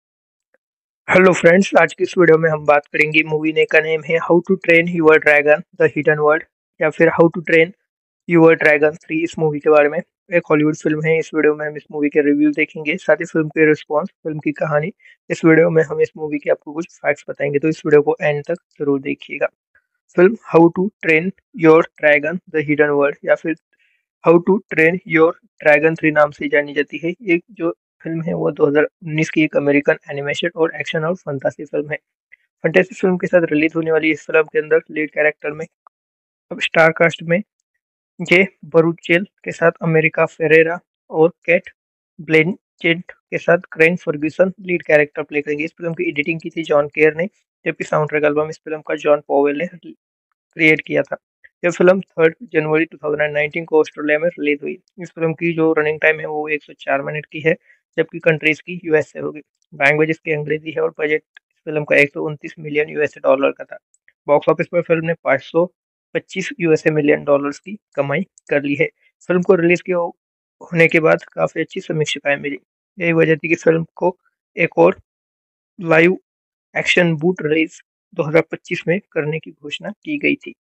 हेलो फ्रेंड्स, आज की इस वीडियो में हम बात करेंगे मूवी ने का नेम है how to train your dragon the hidden world या फिर how to train your dragon three इस मूवी के बारे में। एक हॉलीवुड फिल्म है। इस वीडियो में हम इस मूवी के रिव्यू देखेंगे, साथ ही फिल्म के रिस्पॉन्स, फिल्म की कहानी। इस वीडियो में हम इस मूवी के आपको कुछ फैक्ट्स बताएंगे, तो इस वीडियो को एंड तक जरूर देखिएगा। Film how to train your dragon the hidden world या फिर how to train your dragon three नाम से जानी जाती है। ये जो फिल्म है वो दो हज़ार उन्नीस की एक अमेरिकन एनिमेशन और एक्शन और फंतासी फिल्म है। फंतासी फिल्म के साथ रिलीज होने वाली इस फिल्म के अंदर लीड कैरेक्टर में अब स्टार कास्ट में जे बरूचेल के साथ अमेरिका फेरेरा और कैट ब्लेंचेट के साथ Craig Ferguson lead character play करेंगे। इस फिल्म की एडिटिंग की थी जॉन केयर ने, जबकि साउंड ट्रैक एल्बम इस फिल्म का जॉन पॉवेल ने क्रिएट किया था। यह फिल्म थर्ड जनवरी टू थाउज़ेंड नाइनटीन को ऑस्ट्रेलिया में रिलीज हुई। इस फिल्म की जो रनिंग टाइम है वो एक सौ चार मिनट की है, जबकि कंट्रीज की यूएस से होगी। लैंग्वेज इसकी अंग्रेजी है और बजट इस फिल्म का एक सौ उनतीस मिलियन यूएसए डॉलर का था। बॉक्स ऑफिस पर फिल्म ने पाँच सौ पच्चीस यूएसए मिलियन डॉलर्स की कमाई कर ली है। फिल्म को रिलीज के हो- होने के बाद काफी अच्छी समीक्षाएं मिली। यही वजह थी कि फिल्म को एक और लाइव एक्शन बूट रिलीज दो हज़ार पच्चीस में करने की घोषणा की गई थी।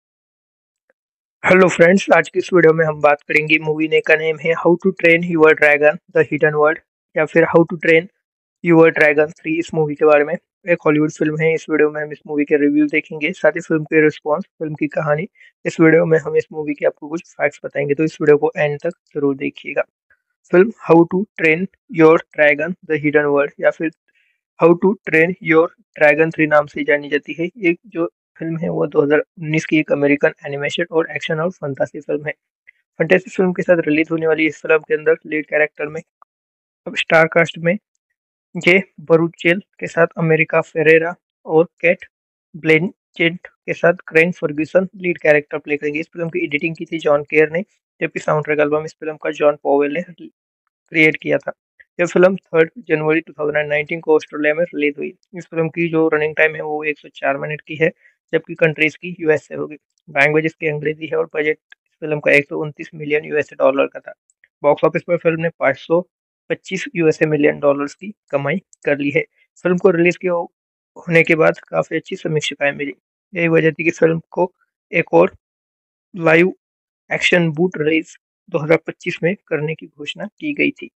हेलो फ्रेंड्स, आज की इस वीडियो में हम बात करेंगे मूवी ने का नेम है how to train your dragon the hidden world या फिर how to train your dragon three इस मूवी के बारे में। एक हॉलीवुड फिल्म है। इस वीडियो में हम इस मूवी के रिव्यू देखेंगे, साथ ही फिल्म के रिस्पॉन्स, फिल्म की कहानी। इस वीडियो में हम इस मूवी के आपको कुछ फैक्ट्स बताएंगे, तो इस वीडियो को एंड तक जरूर देखिएगा। Film how to train your dragon the hidden world या फिर how to train your dragon three नाम से जानी जाती है। ये जो फिल्म है वो दो हज़ार उन्नीस की एक अमेरिकन एनिमेशन और एक्शन और फंतासी फिल्म है। फंतासी फिल्म के साथ रिलीज होने वाली इस फिल्म के अंदर लीड कैरेक्टर में अब स्टार कास्ट में जे बरूचेल के साथ अमेरिका फेरेरा और कैट ब्लेंचेट के साथ Craig Ferguson lead character play करेंगे। इस फिल्म की एडिटिंग की थी जॉन केयर ने, जबकि साउंड ट्रैक एल्बम इस फिल्म का जॉन पॉवेल ने क्रिएट किया था। यह फिल्म थर्ड जनवरी दो हज़ार उन्नीस को ऑस्ट्रेलिया में रिलीज हुई। इस फिल्म की जो रनिंग टाइम है वो एक सौ चार मिनट की है, जबकि कंट्रीज की यूएसए होगी। लैंग्वेज इसकी अंग्रेजी है और बजट इस फिल्म का एक सौ उनतीस मिलियन यूएसए डॉलर का था। बॉक्स ऑफिस पर फिल्म ने पाँच सौ पच्चीस यूएसए मिलियन डॉलर्स की कमाई कर ली है। फिल्म को रिलीज के होने के बाद काफी अच्छी समीक्षाएं मिली। यही वजह थी कि फिल्म को एक और लाइव एक्शन बूट रिलीज दो हज़ार पच्चीस में करने की घोषणा की गई थी।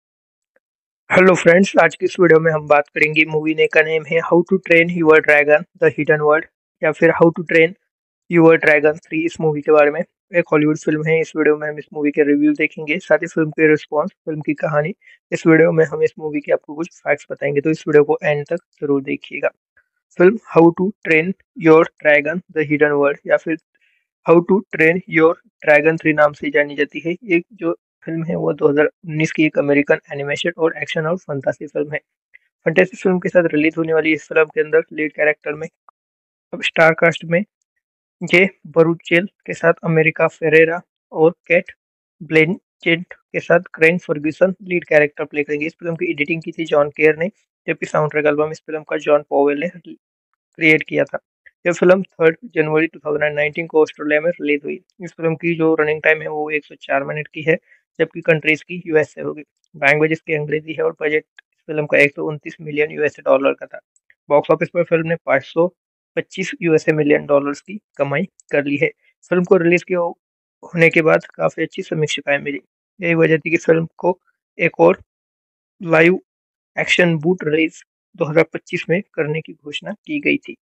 हेलो फ्रेंड्स, आज की इस वीडियो में हम बात करेंगे मूवी ने का नेम है how to train your dragon the hidden world या फिर how to train your dragon three इस मूवी के बारे में। एक हॉलीवुड फिल्म है। इस वीडियो में हम इस मूवी के रिव्यू देखेंगे, साथ ही फिल्म के रिस्पॉन्स, फिल्म की कहानी। इस वीडियो में हम इस मूवी के आपको कुछ फैक्ट्स बताएंगे, तो इस वीडियो को एंड तक जरूर देखिएगा। Film how to train your dragon the hidden world या फिर how to train your dragon three नाम से जानी जाती है। ये जो फिल्म है वो दो हज़ार उन्नीस की एक अमेरिकन एनिमेशन और एक्शन और फंतासी फिल्म है। फंतासी फिल्म के साथ रिलीज होने वाली इस फिल्म के अंदर लीड कैरेक्टर में अब स्टार कास्ट में जे बरूचेल के साथ अमेरिका फेरेरा और कैट ब्लेंचेट के साथ Craig Ferguson lead character play करेंगे। इस फिल्म की एडिटिंग की थी जॉन केयर ने, जबकि साउंड ट्रैक एल्बम इस फिल्म का जॉन पॉवेल ने क्रिएट किया था। यह फिल्म थर्ड जनवरी दो हज़ार उन्नीस को ऑस्ट्रेलिया में रिलीज हुई। इस फिल्म की जो रनिंग टाइम है वो एक सौ चार मिनट की है, जबकि कंट्रीज की यूएसए होगी। लैंग्वेज इसकी अंग्रेजी है और बजट इस फिल्म का एक सौ उनतीस मिलियन यूएसए डॉलर का था। बॉक्स ऑफिस पर फिल्म ने पाँच सौ पच्चीस यूएसए मिलियन डॉलर्स की कमाई कर ली है। फिल्म को रिलीज के होने के बाद काफी अच्छी समीक्षाएं मिली। यही वजह थी कि फिल्म को एक और लाइव एक्शन बूट रिलीज दो हज़ार पच्चीस में करने की घोषणा की गई थी।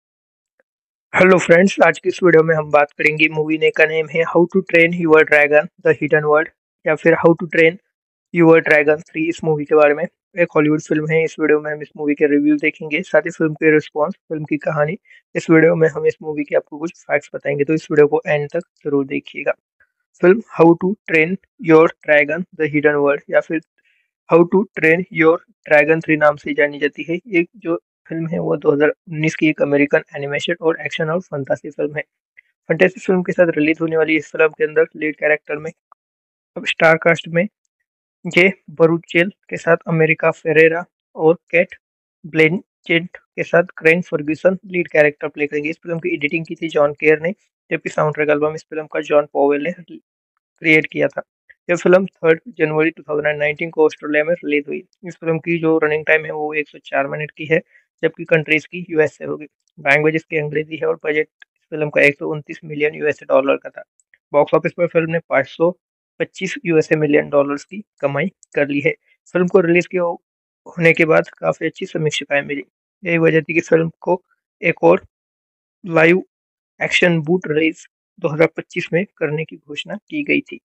हेलो फ्रेंड्स, आज की इस वीडियो में हम बात करेंगे मूवी ने का नेम है how to train your dragon the hidden world या फिर how to train your dragon three इस मूवी के बारे में। एक हॉलीवुड फिल्म है। इस वीडियो में हम इस मूवी के रिव्यू देखेंगे, साथ ही फिल्म के रिस्पॉन्स, फिल्म की कहानी। इस वीडियो में हम इस मूवी के आपको कुछ फैक्ट्स बताएंगे, तो इस वीडियो को एंड तक जरूर देखिएगा। Film how to train your dragon the hidden world या फिर how to train your dragon three नाम से जानी जाती है। ये जो फिल्म है वो दो हज़ार उन्नीस की एक अमेरिकन एनिमेशन और एक्शन और फंतासी फिल्म है। फंतासी फिल्म के साथ रिलीज होने वाली इस फिल्म के अंदर लीड कैरेक्टर में अब स्टार कास्ट में जे बरूचेल के साथ अमेरिका फेरेरा और कैट ब्लेंचेट के साथ Craig Ferguson lead character play करेंगे। इस फिल्म की एडिटिंग की थी जॉन केयर ने, जबकि साउंड ट्रैक एल्बम इस फिल्म का जॉन पॉवेल ने क्रिएट किया था। यह फिल्म थर्ड जनवरी दो हज़ार उन्नीस को ऑस्ट्रेलिया में रिलीज हुई। इस फिल्म की जो रनिंग टाइम है वो एक सौ चार मिनट की है, जबकि कंट्रीज की यूएसए होगी। लैंग्वेज इसकी अंग्रेजी है और बजट इस फिल्म का एक सौ उनतीस मिलियन यूएसए डॉलर का था। बॉक्स ऑफिस पर फिल्म ने पाँच सौ पच्चीस यूएसए मिलियन डॉलर्स की कमाई कर ली है। फिल्म को रिलीज के होने के बाद काफी अच्छी समीक्षाएं मिली। यही वजह थी कि फिल्म को एक और लाइव एक्शन बूट रिलीज दो हज़ार पच्चीस में करने की घोषणा की गई थी।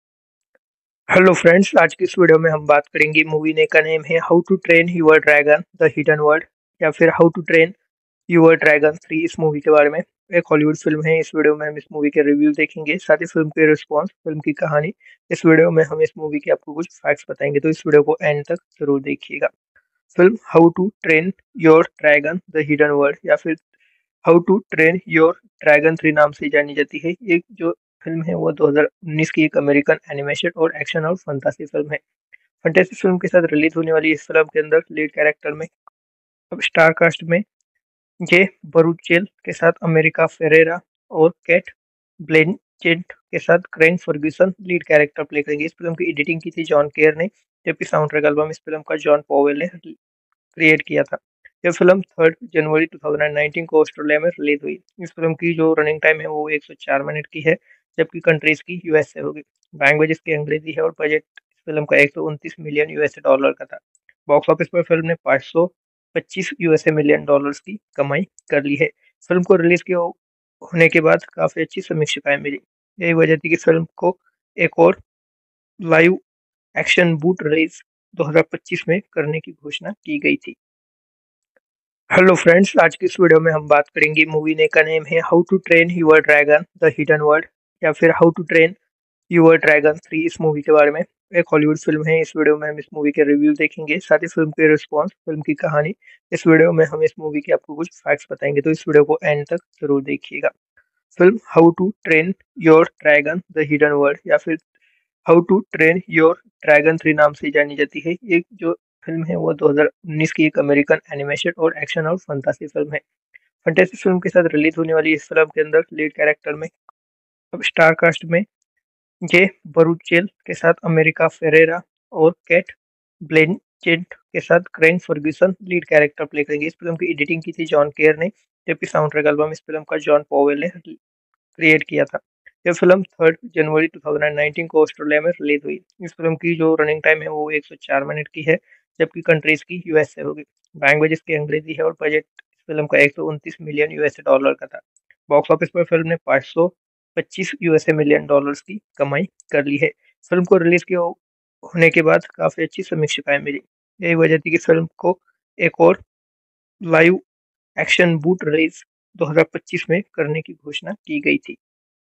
हेलो फ्रेंड्स, आज की इस वीडियो में हम बात करेंगे मूवी ने का नेम है how to train your dragon the hidden world या फिर how to train your dragon three इस मूवी के बारे में। एक हॉलीवुड फिल्म है। इस वीडियो में हम इस मूवी के रिव्यू देखेंगे, साथ ही फिल्म के रिस्पॉन्स, फिल्म की कहानी। इस वीडियो में हम इस मूवी के आपको कुछ फैक्ट्स बताएंगे, तो इस वीडियो को एंड तक जरूर देखिएगा। Film how to train your dragon the hidden world या फिर how to train your dragon three नाम से जानी जाती है। ये जो फिल्म है वो दो हज़ार उन्नीस की एक अमेरिकन एनिमेशन और एक्शन और फंतासी फिल्म है। फंतासी फिल्म के साथ रिलीज होने वाली इस फिल्म के अंदर लीड कैरेक्टर में अब स्टार कास्ट में जे बरूचेल के साथ अमेरिका फेरेरा और कैट ब्लेंचेट के साथ Craig Ferguson lead character play करेंगे। इस फिल्म की एडिटिंग की थी जॉन केयर ने, जबकि साउंड ट्रैक एल्बम इस फिल्म का जॉन पॉवेल ने क्रिएट किया था। यह फिल्म थर्ड जनवरी दो हज़ार उन्नीस को ऑस्ट्रेलिया में रिलीज हुई। इस फिल्म की जो रनिंग टाइम है वो एक सौ चार मिनट की है, जबकि कंट्रीज की यूएसए होगी। लैंग्वेज इसकी अंग्रेजी है और बजट इस फिल्म का एक सौ उनतीस मिलियन यूएसए डॉलर का था। बॉक्स ऑफिस पर फिल्म ने पाँच सौ पच्चीस यूएसए मिलियन डॉलर्स की कमाई कर ली है। फिल्म को रिलीज के हो- होने के बाद काफी अच्छी समीक्षाएं मिली। यही वजह थी कि फिल्म को एक और लाइव एक्शन बूट रिलीज दो हज़ार पच्चीस में करने की घोषणा की गई थी। हेलो फ्रेंड्स, आज की इस वीडियो में हम बात करेंगे मूवी ने का नेम है how to train your dragon the hidden world या फिर how to train your dragon three इस मूवी के बारे में। एक हॉलीवुड फिल्म है। इस वीडियो में हम इस मूवी के रिव्यू देखेंगे, साथ ही फिल्म के रिस्पॉन्स, फिल्म की कहानी। इस वीडियो में हम इस मूवी के आपको कुछ फैक्ट्स बताएंगे, तो इस वीडियो को एंड तक जरूर देखिएगा। Film how to train your dragon the hidden world या फिर how to train your dragon three नाम से जानी जाती है। ये जो फिल्म है वो दो हज़ार उन्नीस की एक अमेरिकन एनिमेशन और एक्शन और फंतासी फिल्म है। फंतासी फिल्म के साथ रिलीज होने वाली इस फिल्म के अंदर लीड कैरेक्टर में अब स्टार कास्ट में जे बरूचेल के साथ अमेरिका फेरेरा और केट ब्लेंचेट के साथ Craig Ferguson lead character play करेंगे। इस फिल्म की एडिटिंग की थी जॉन केयर ने, जबकि साउंड ट्रैक एल्बम इस फिल्म का जॉन पॉवेल ने क्रिएट किया था। यह फिल्म तीन जनवरी दो हज़ार उन्नीस को ऑस्ट्रेलिया में रिलीज हुई। इस फिल्म की जो रनिंग टाइम है वो एक सौ चार मिनट की है, जबकि कंट्रीज की यूएसए होगी। लैंग्वेज इसकी अंग्रेजी है और बजट इस फिल्म का एक सौ उनतीस मिलियन यूएसए डॉलर का था। बॉक्स ऑफिस पर फिल्म ने पाँच सौ पच्चीस यूएसए मिलियन डॉलर्स की कमाई कर ली है। फिल्म को रिलीज के हो- होने के बाद काफी अच्छी समीक्षाएं मिली। यही वजह थी कि फिल्म को एक और लाइव एक्शन बूट रिलीज दो हज़ार पच्चीस में करने की घोषणा की गई थी।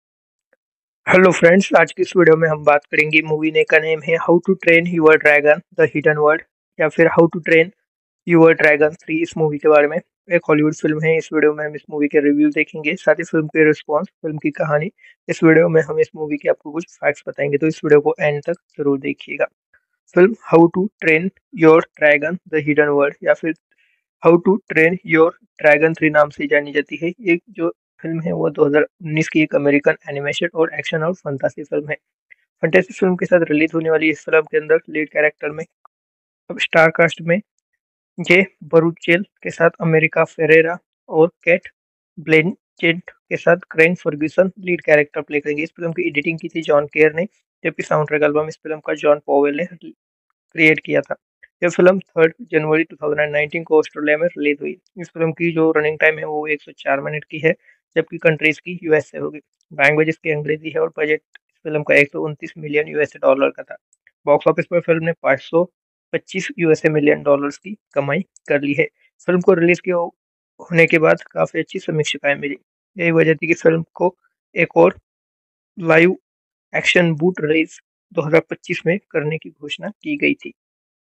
हेलो फ्रेंड्स, आज की इस वीडियो में हम बात करेंगे मूवी ने का नेम है how to train your dragon the hidden world या फिर how to train your dragon three इस मूवी के बारे में। एक हॉलीवुड फिल्म है। इस वीडियो में हम इस मूवी के रिव्यू देखेंगे, साथ ही फिल्म के रिस्पॉन्स, फिल्म की कहानी। इस वीडियो में हम इस मूवी के आपको कुछ फैक्ट्स बताएंगे, तो इस वीडियो को एंड तक जरूर देखिएगा। Film how to train your dragon the hidden world या फिर how to train your dragon three नाम से जानी जाती है। ये जो फिल्म है वो दो हज़ार उन्नीस की एक अमेरिकन एनिमेशन और एक्शन और फंतासी फिल्म है। फंतासी फिल्म के साथ रिलीज होने वाली इस फिल्म के अंदर लीड कैरेक्टर में अब स्टार कास्ट में जे बरूचेल के साथ अमेरिका फेरेरा और केट ब्लेंचेट के साथ Craig Ferguson lead character play करेंगे। इस फिल्म की एडिटिंग की थी जॉन केयर ने, जबकि साउंड ट्रैक एल्बम इस फिल्म का जॉन पॉवेल ने क्रिएट किया था। यह फिल्म तीन जनवरी दो हज़ार उन्नीस को ऑस्ट्रेलिया में रिलीज हुई। इस फिल्म की जो रनिंग टाइम है वो एक सौ चार मिनट की है, जबकि कंट्रीज की यूएसए होगी। लैंग्वेज इसकी अंग्रेजी है और बजट इस फिल्म का एक सौ उनतीस मिलियन यूएसए डॉलर का था। बॉक्स ऑफिस पर फिल्म ने पाँच सौ पच्चीस यूएसए मिलियन डॉलर्स की कमाई कर ली है। फिल्म को रिलीज के हो- होने के बाद काफी अच्छी समीक्षाएं मिली। यही वजह थी कि फिल्म को एक और लाइव एक्शन बूट रिलीज दो हज़ार पच्चीस में करने की घोषणा की गई थी।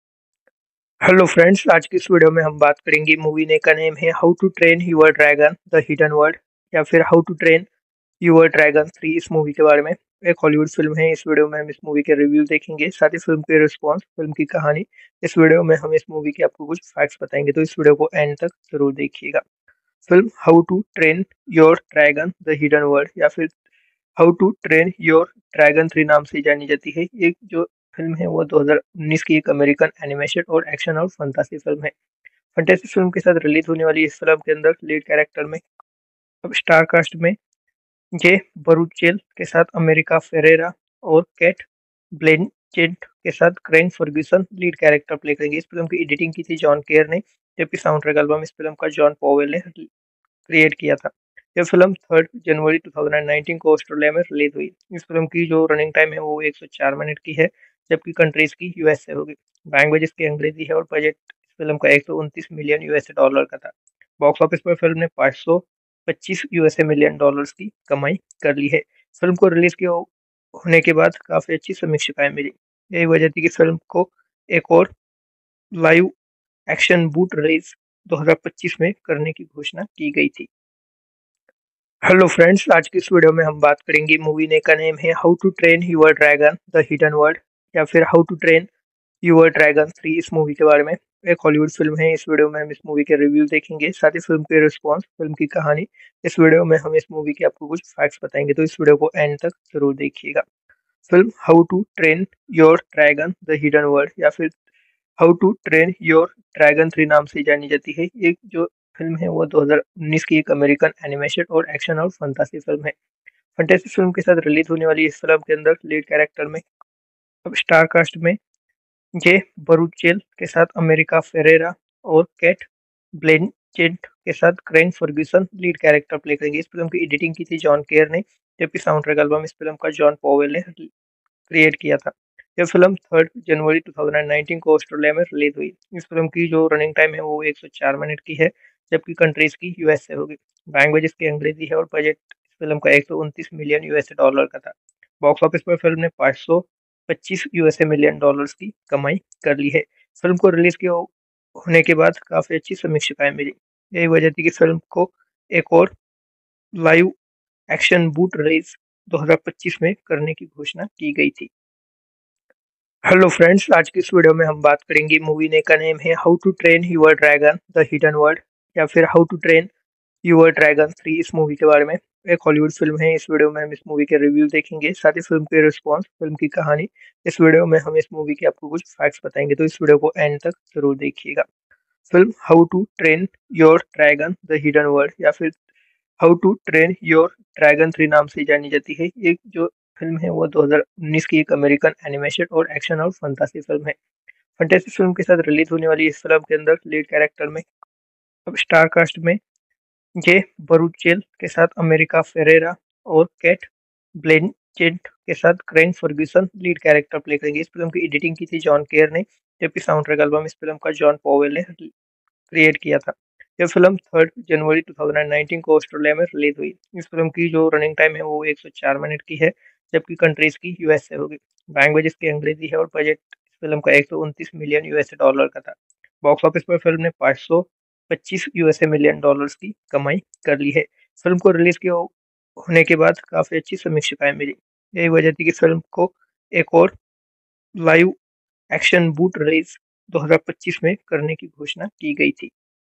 हेलो फ्रेंड्स, आज की इस वीडियो में हम बात करेंगे मूवी ने का नेम है how to train your dragon the hidden world या फिर how to train your dragon three इस मूवी के बारे में। एक हॉलीवुड फिल्म है। इस वीडियो में हम इस मूवी के रिव्यू देखेंगे, साथ ही फिल्म के रिस्पॉन्स, फिल्म की कहानी। इस वीडियो में हम इस मूवी के आपको कुछ फैक्ट्स बताएंगे, तो इस वीडियो को एंड तक जरूर देखिएगा। Film how to train your dragon the hidden world या फिर how to train your dragon three नाम से जानी जाती है। ये जो फिल्म है वो दो हज़ार उन्नीस की एक अमेरिकन एनिमेशन और एक्शन और फंतासी फिल्म है। फंतासी फिल्म के साथ रिलीज होने वाली इस फिल्म के अंदर लीड कैरेक्टर में अब स्टार कास्ट में जे बरूचेल के साथ अमेरिका फेरेरा और केट ब्लेंचेट के साथ Craig Ferguson lead character play करेंगे। इस फिल्म की एडिटिंग की थी जॉन केयर ने, जबकि साउंड ट्रैक एल्बम इस फिल्म का जॉन पॉवेल ने क्रिएट किया था। यह फिल्म तीन जनवरी दो हज़ार उन्नीस को ऑस्ट्रेलिया में रिलीज हुई। इस फिल्म की जो रनिंग टाइम है वो एक सौ चार मिनट की है, जबकि कंट्रीज की यूएसए होगी। लैंग्वेज इसकी अंग्रेजी है और बजट इस फिल्म का एक सौ उनतीस मिलियन यूएसए डॉलर का था। बॉक्स ऑफिस पर फिल्म ने पाँच सौ पच्चीस यूएसए मिलियन डॉलर्स की कमाई कर ली है। फिल्म को रिलीज के हो- होने के बाद काफी अच्छी समीक्षाएं मिली। यही वजह थी कि फिल्म को एक और लाइव एक्शन बूट रिलीज दो हज़ार पच्चीस में करने की घोषणा की गई थी। हेलो फ्रेंड्स, आज की इस वीडियो में हम बात करेंगे मूवी ने का नेम है how to train your dragon the hidden world या फिर how to train your dragon three इस मूवी के बारे में। एक हॉलीवुड फिल्म है। इस वीडियो में हम इस मूवी के रिव्यू देखेंगे, साथ ही फिल्म के रिस्पॉन्स, फिल्म की कहानी। इस वीडियो में हम इस मूवी के आपको कुछ फैक्ट्स बताएंगे, तो इस वीडियो को एंड तक जरूर देखिएगा। Film how to train your dragon the hidden world या फिर how to train your dragon three नाम से जानी जाती है। ये जो फिल्म है वो दो हज़ार उन्नीस की एक अमेरिकन एनिमेशन और एक्शन और फंतासी फिल्म है। फंतासी फिल्म के साथ रिलीज होने वाली इस फिल्म के अंदर लीड कैरेक्टर में अब स्टार कास्ट में जे बरूचेल के साथ अमेरिका फेरेरा और केट ब्लैंचेट के साथ Craig Ferguson lead character play करेंगे। इस फिल्म की एडिटिंग की थी जॉन केयर ने, जबकि साउंड ट्रैक एल्बम इस फिल्म का जॉन पॉवेल ने क्रिएट किया था। यह फिल्म थर्ड जनवरी टू थाउज़ेंड नाइनटीन को ऑस्ट्रेलिया में रिलीज हुई। इस फिल्म की जो रनिंग टाइम है वो एक सौ चार मिनट की है, जबकि कंट्रीज की यूएसए होगी। लैंग्वेज इसकी अंग्रेजी है और बजट इस फिल्म का एक सौ उनतीस मिलियन यूएसए डॉलर का था। बॉक्स ऑफिस पर फिल्म ने पाँच सौ पच्चीस यूएसए मिलियन डॉलर्स की कमाई कर ली है। फिल्म को रिलीज के हो- होने के बाद काफी अच्छी समीक्षाएं मिली। यही वजह थी कि फिल्म को एक और लाइव एक्शन बूट रिलीज दो हज़ार पच्चीस में करने की घोषणा की गई थी। हेलो फ्रेंड्स, आज की इस वीडियो में हम बात करेंगे मूवी ने का नेम है how to train your dragon the hidden world या फिर how to train your dragon three इस मूवी के बारे में। एक हॉलीवुड फिल्म है। इस वीडियो में हम इस मूवी के रिव्यू देखेंगे, साथ ही फिल्म के रिस्पॉन्स, फिल्म की कहानी। इस वीडियो में हम इस मूवी के आपको कुछ फैक्ट्स बताएंगे, तो इस वीडियो को एंड तक जरूर देखिएगा। Film how to train your dragon the hidden world या फिर how to train your dragon three नाम से जानी जाती है। ये जो फिल्म है वो दो हज़ार उन्नीस की एक अमेरिकन एनिमेशन और एक्शन और फंतासी फिल्म है। फंतासी फिल्म के साथ रिलीज होने वाली इस फिल्म के अंदर लीड कैरेक्टर में अब स्टार कास्ट में जे बरूचेल के साथ अमेरिका फेरेरा और केट ब्लैंचेट के साथ Craig Ferguson lead character play करेंगे। इस फिल्म की एडिटिंग की थी जॉन केयर ने, जबकि साउंड ट्रैक एल्बम इस फिल्म का जॉन पॉवेल ने क्रिएट किया था। यह फिल्म थर्ड जनवरी टू थाउज़ेंड नाइनटीन को ऑस्ट्रेलिया में रिलीज हुई। इस फिल्म की जो रनिंग टाइम है वो एक सौ चार मिनट की है, जबकि कंट्रीज की यूएसए होगी। लैंग्वेज इसकी अंग्रेजी है और बजट इस फिल्म का एक सौ उनतीस मिलियन यूएसए डॉलर का था। बॉक्स ऑफिस पर फिल्म ने पाँच सौ पच्चीस यूएसए मिलियन डॉलर्स की कमाई कर ली है। फिल्म को रिलीज के हो- होने के बाद काफी अच्छी समीक्षाएं मिली। यही वजह थी कि फिल्म को एक और लाइव एक्शन बूट रिलीज दो हज़ार पच्चीस में करने की घोषणा की गई थी।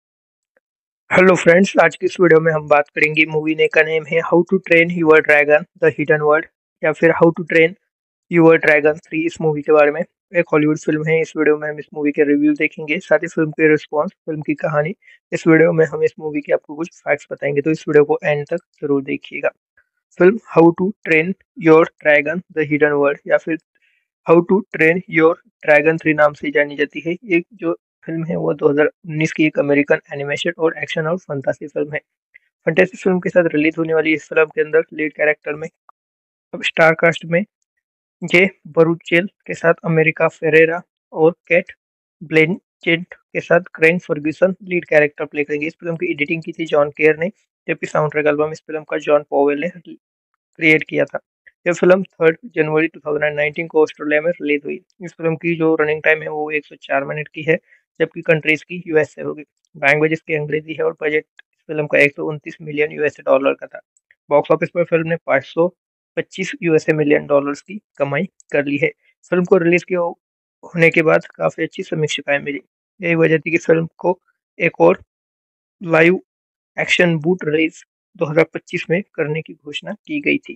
हेलो फ्रेंड्स, आज की इस वीडियो में हम बात करेंगे मूवी ने का नेम है how to train your dragon the hidden world या फिर how to train your dragon three इस मूवी के बारे में। एक हॉलीवुड फिल्म है। इस वीडियो में हम इस मूवी के रिव्यू देखेंगे, साथ ही फिल्म के रिस्पॉन्स, फिल्म की कहानी। इस वीडियो में हम इस मूवी के आपको कुछ फैक्ट्स बताएंगे, तो इस वीडियो को एंड तक जरूर देखिएगा। Film how to train your dragon the hidden world या फिर how to train your dragon three नाम से जानी जाती है। ये जो फिल्म है वो दो हज़ार उन्नीस की एक अमेरिकन एनिमेशन और एक्शन और फंतासी फिल्म है। फंतासी फिल्म के साथ रिलीज होने वाली इस फिल्म के अंदर लीड कैरेक्टर में अब स्टार कास्ट में जे बरूचेल के साथ अमेरिका फेरेरा और केट ब्लैंचेट के साथ Craig Ferguson lead character play करेंगे। इस फिल्म की एडिटिंग की थी जॉन केयर ने, जबकि साउंड ट्रैक एल्बम इस फिल्म का जॉन पॉवेल ने क्रिएट किया था। यह फिल्म थर्ड जनवरी टू थाउज़ेंड नाइनटीन को ऑस्ट्रेलिया में रिलीज हुई। इस फिल्म की जो रनिंग टाइम है वो एक सौ चार मिनट की है, जबकि कंट्रीज की यूएसए होगी। लैंग्वेज इसकी अंग्रेजी है और बजट इस फिल्म का एक सौ उनतीस मिलियन यूएसए डॉलर का था। बॉक्स ऑफिस पर फिल्म ने पाँच सौ पच्चीस यूएसए मिलियन डॉलर्स की कमाई कर ली है। फिल्म को रिलीज के हो- होने के बाद काफी अच्छी समीक्षाएं मिली। यही वजह थी कि फिल्म को एक और लाइव एक्शन बूट रिलीज दो हज़ार पच्चीस में करने की घोषणा की गई थी।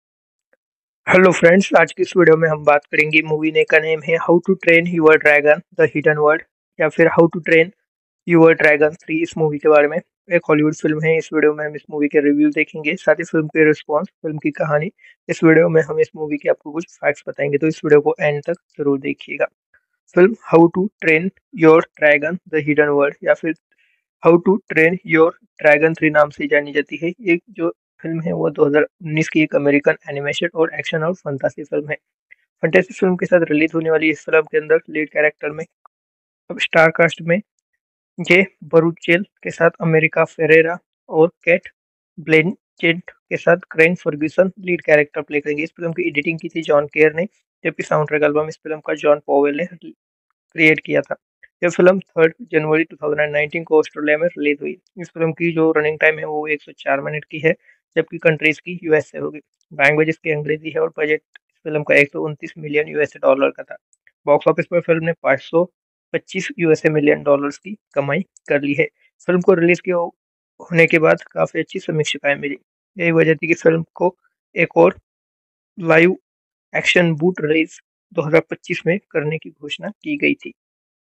हेलो फ्रेंड्स, आज की इस वीडियो में हम बात करेंगे मूवी ने का नेम है how to train your dragon the hidden world या फिर how to train your dragon three इस मूवी के बारे में। एक हॉलीवुड फिल्म है। इस वीडियो में हम इस मूवी के रिव्यू देखेंगे, साथ ही फिल्म के रिस्पॉन्स, फिल्म की कहानी। इस वीडियो में हम इस मूवी के आपको कुछ फैक्ट्स बताएंगे, तो इस वीडियो को एंड तक जरूर देखिएगा। Film how to train your dragon the hidden world या फिर how to train your dragon three नाम से जानी जाती है। ये जो फिल्म है वो दो हज़ार उन्नीस की एक अमेरिकन एनिमेशन और एक्शन और फंतासी फिल्म है। फंतासी फिल्म के साथ रिलीज होने वाली इस फिल्म के अंदर लीड कैरेक्टर में अब स्टार कास्ट में जे बरूचेल के साथ अमेरिका फेरेरा और केट ब्लैंचेट के साथ Craig Ferguson lead character play करेंगे। इस फिल्म की एडिटिंग की थी जॉन केयर ने, जबकि साउंड ट्रैक एल्बम इस फिल्म का जॉन पॉवेल ने क्रिएट किया था। यह फिल्म थर्ड जनवरी टू थाउज़ेंड नाइनटीन को ऑस्ट्रेलिया में रिलीज हुई। इस फिल्म की जो रनिंग टाइम है वो एक सौ चार मिनट की है, जबकि कंट्रीज की यूएसए होगी। लैंग्वेज इसकी अंग्रेजी है और बजट इस फिल्म का एक सौ उनतीस मिलियन यूएसए डॉलर का था। बॉक्स ऑफिस पर फिल्म ने पाँच सौ पच्चीस यूएसए मिलियन डॉलर्स की कमाई कर ली है। फिल्म को रिलीज के हो- होने के बाद काफी अच्छी समीक्षाएं मिली। यही वजह थी कि फिल्म को एक और लाइव एक्शन बूट रिलीज दो हज़ार पच्चीस में करने की घोषणा की गई थी।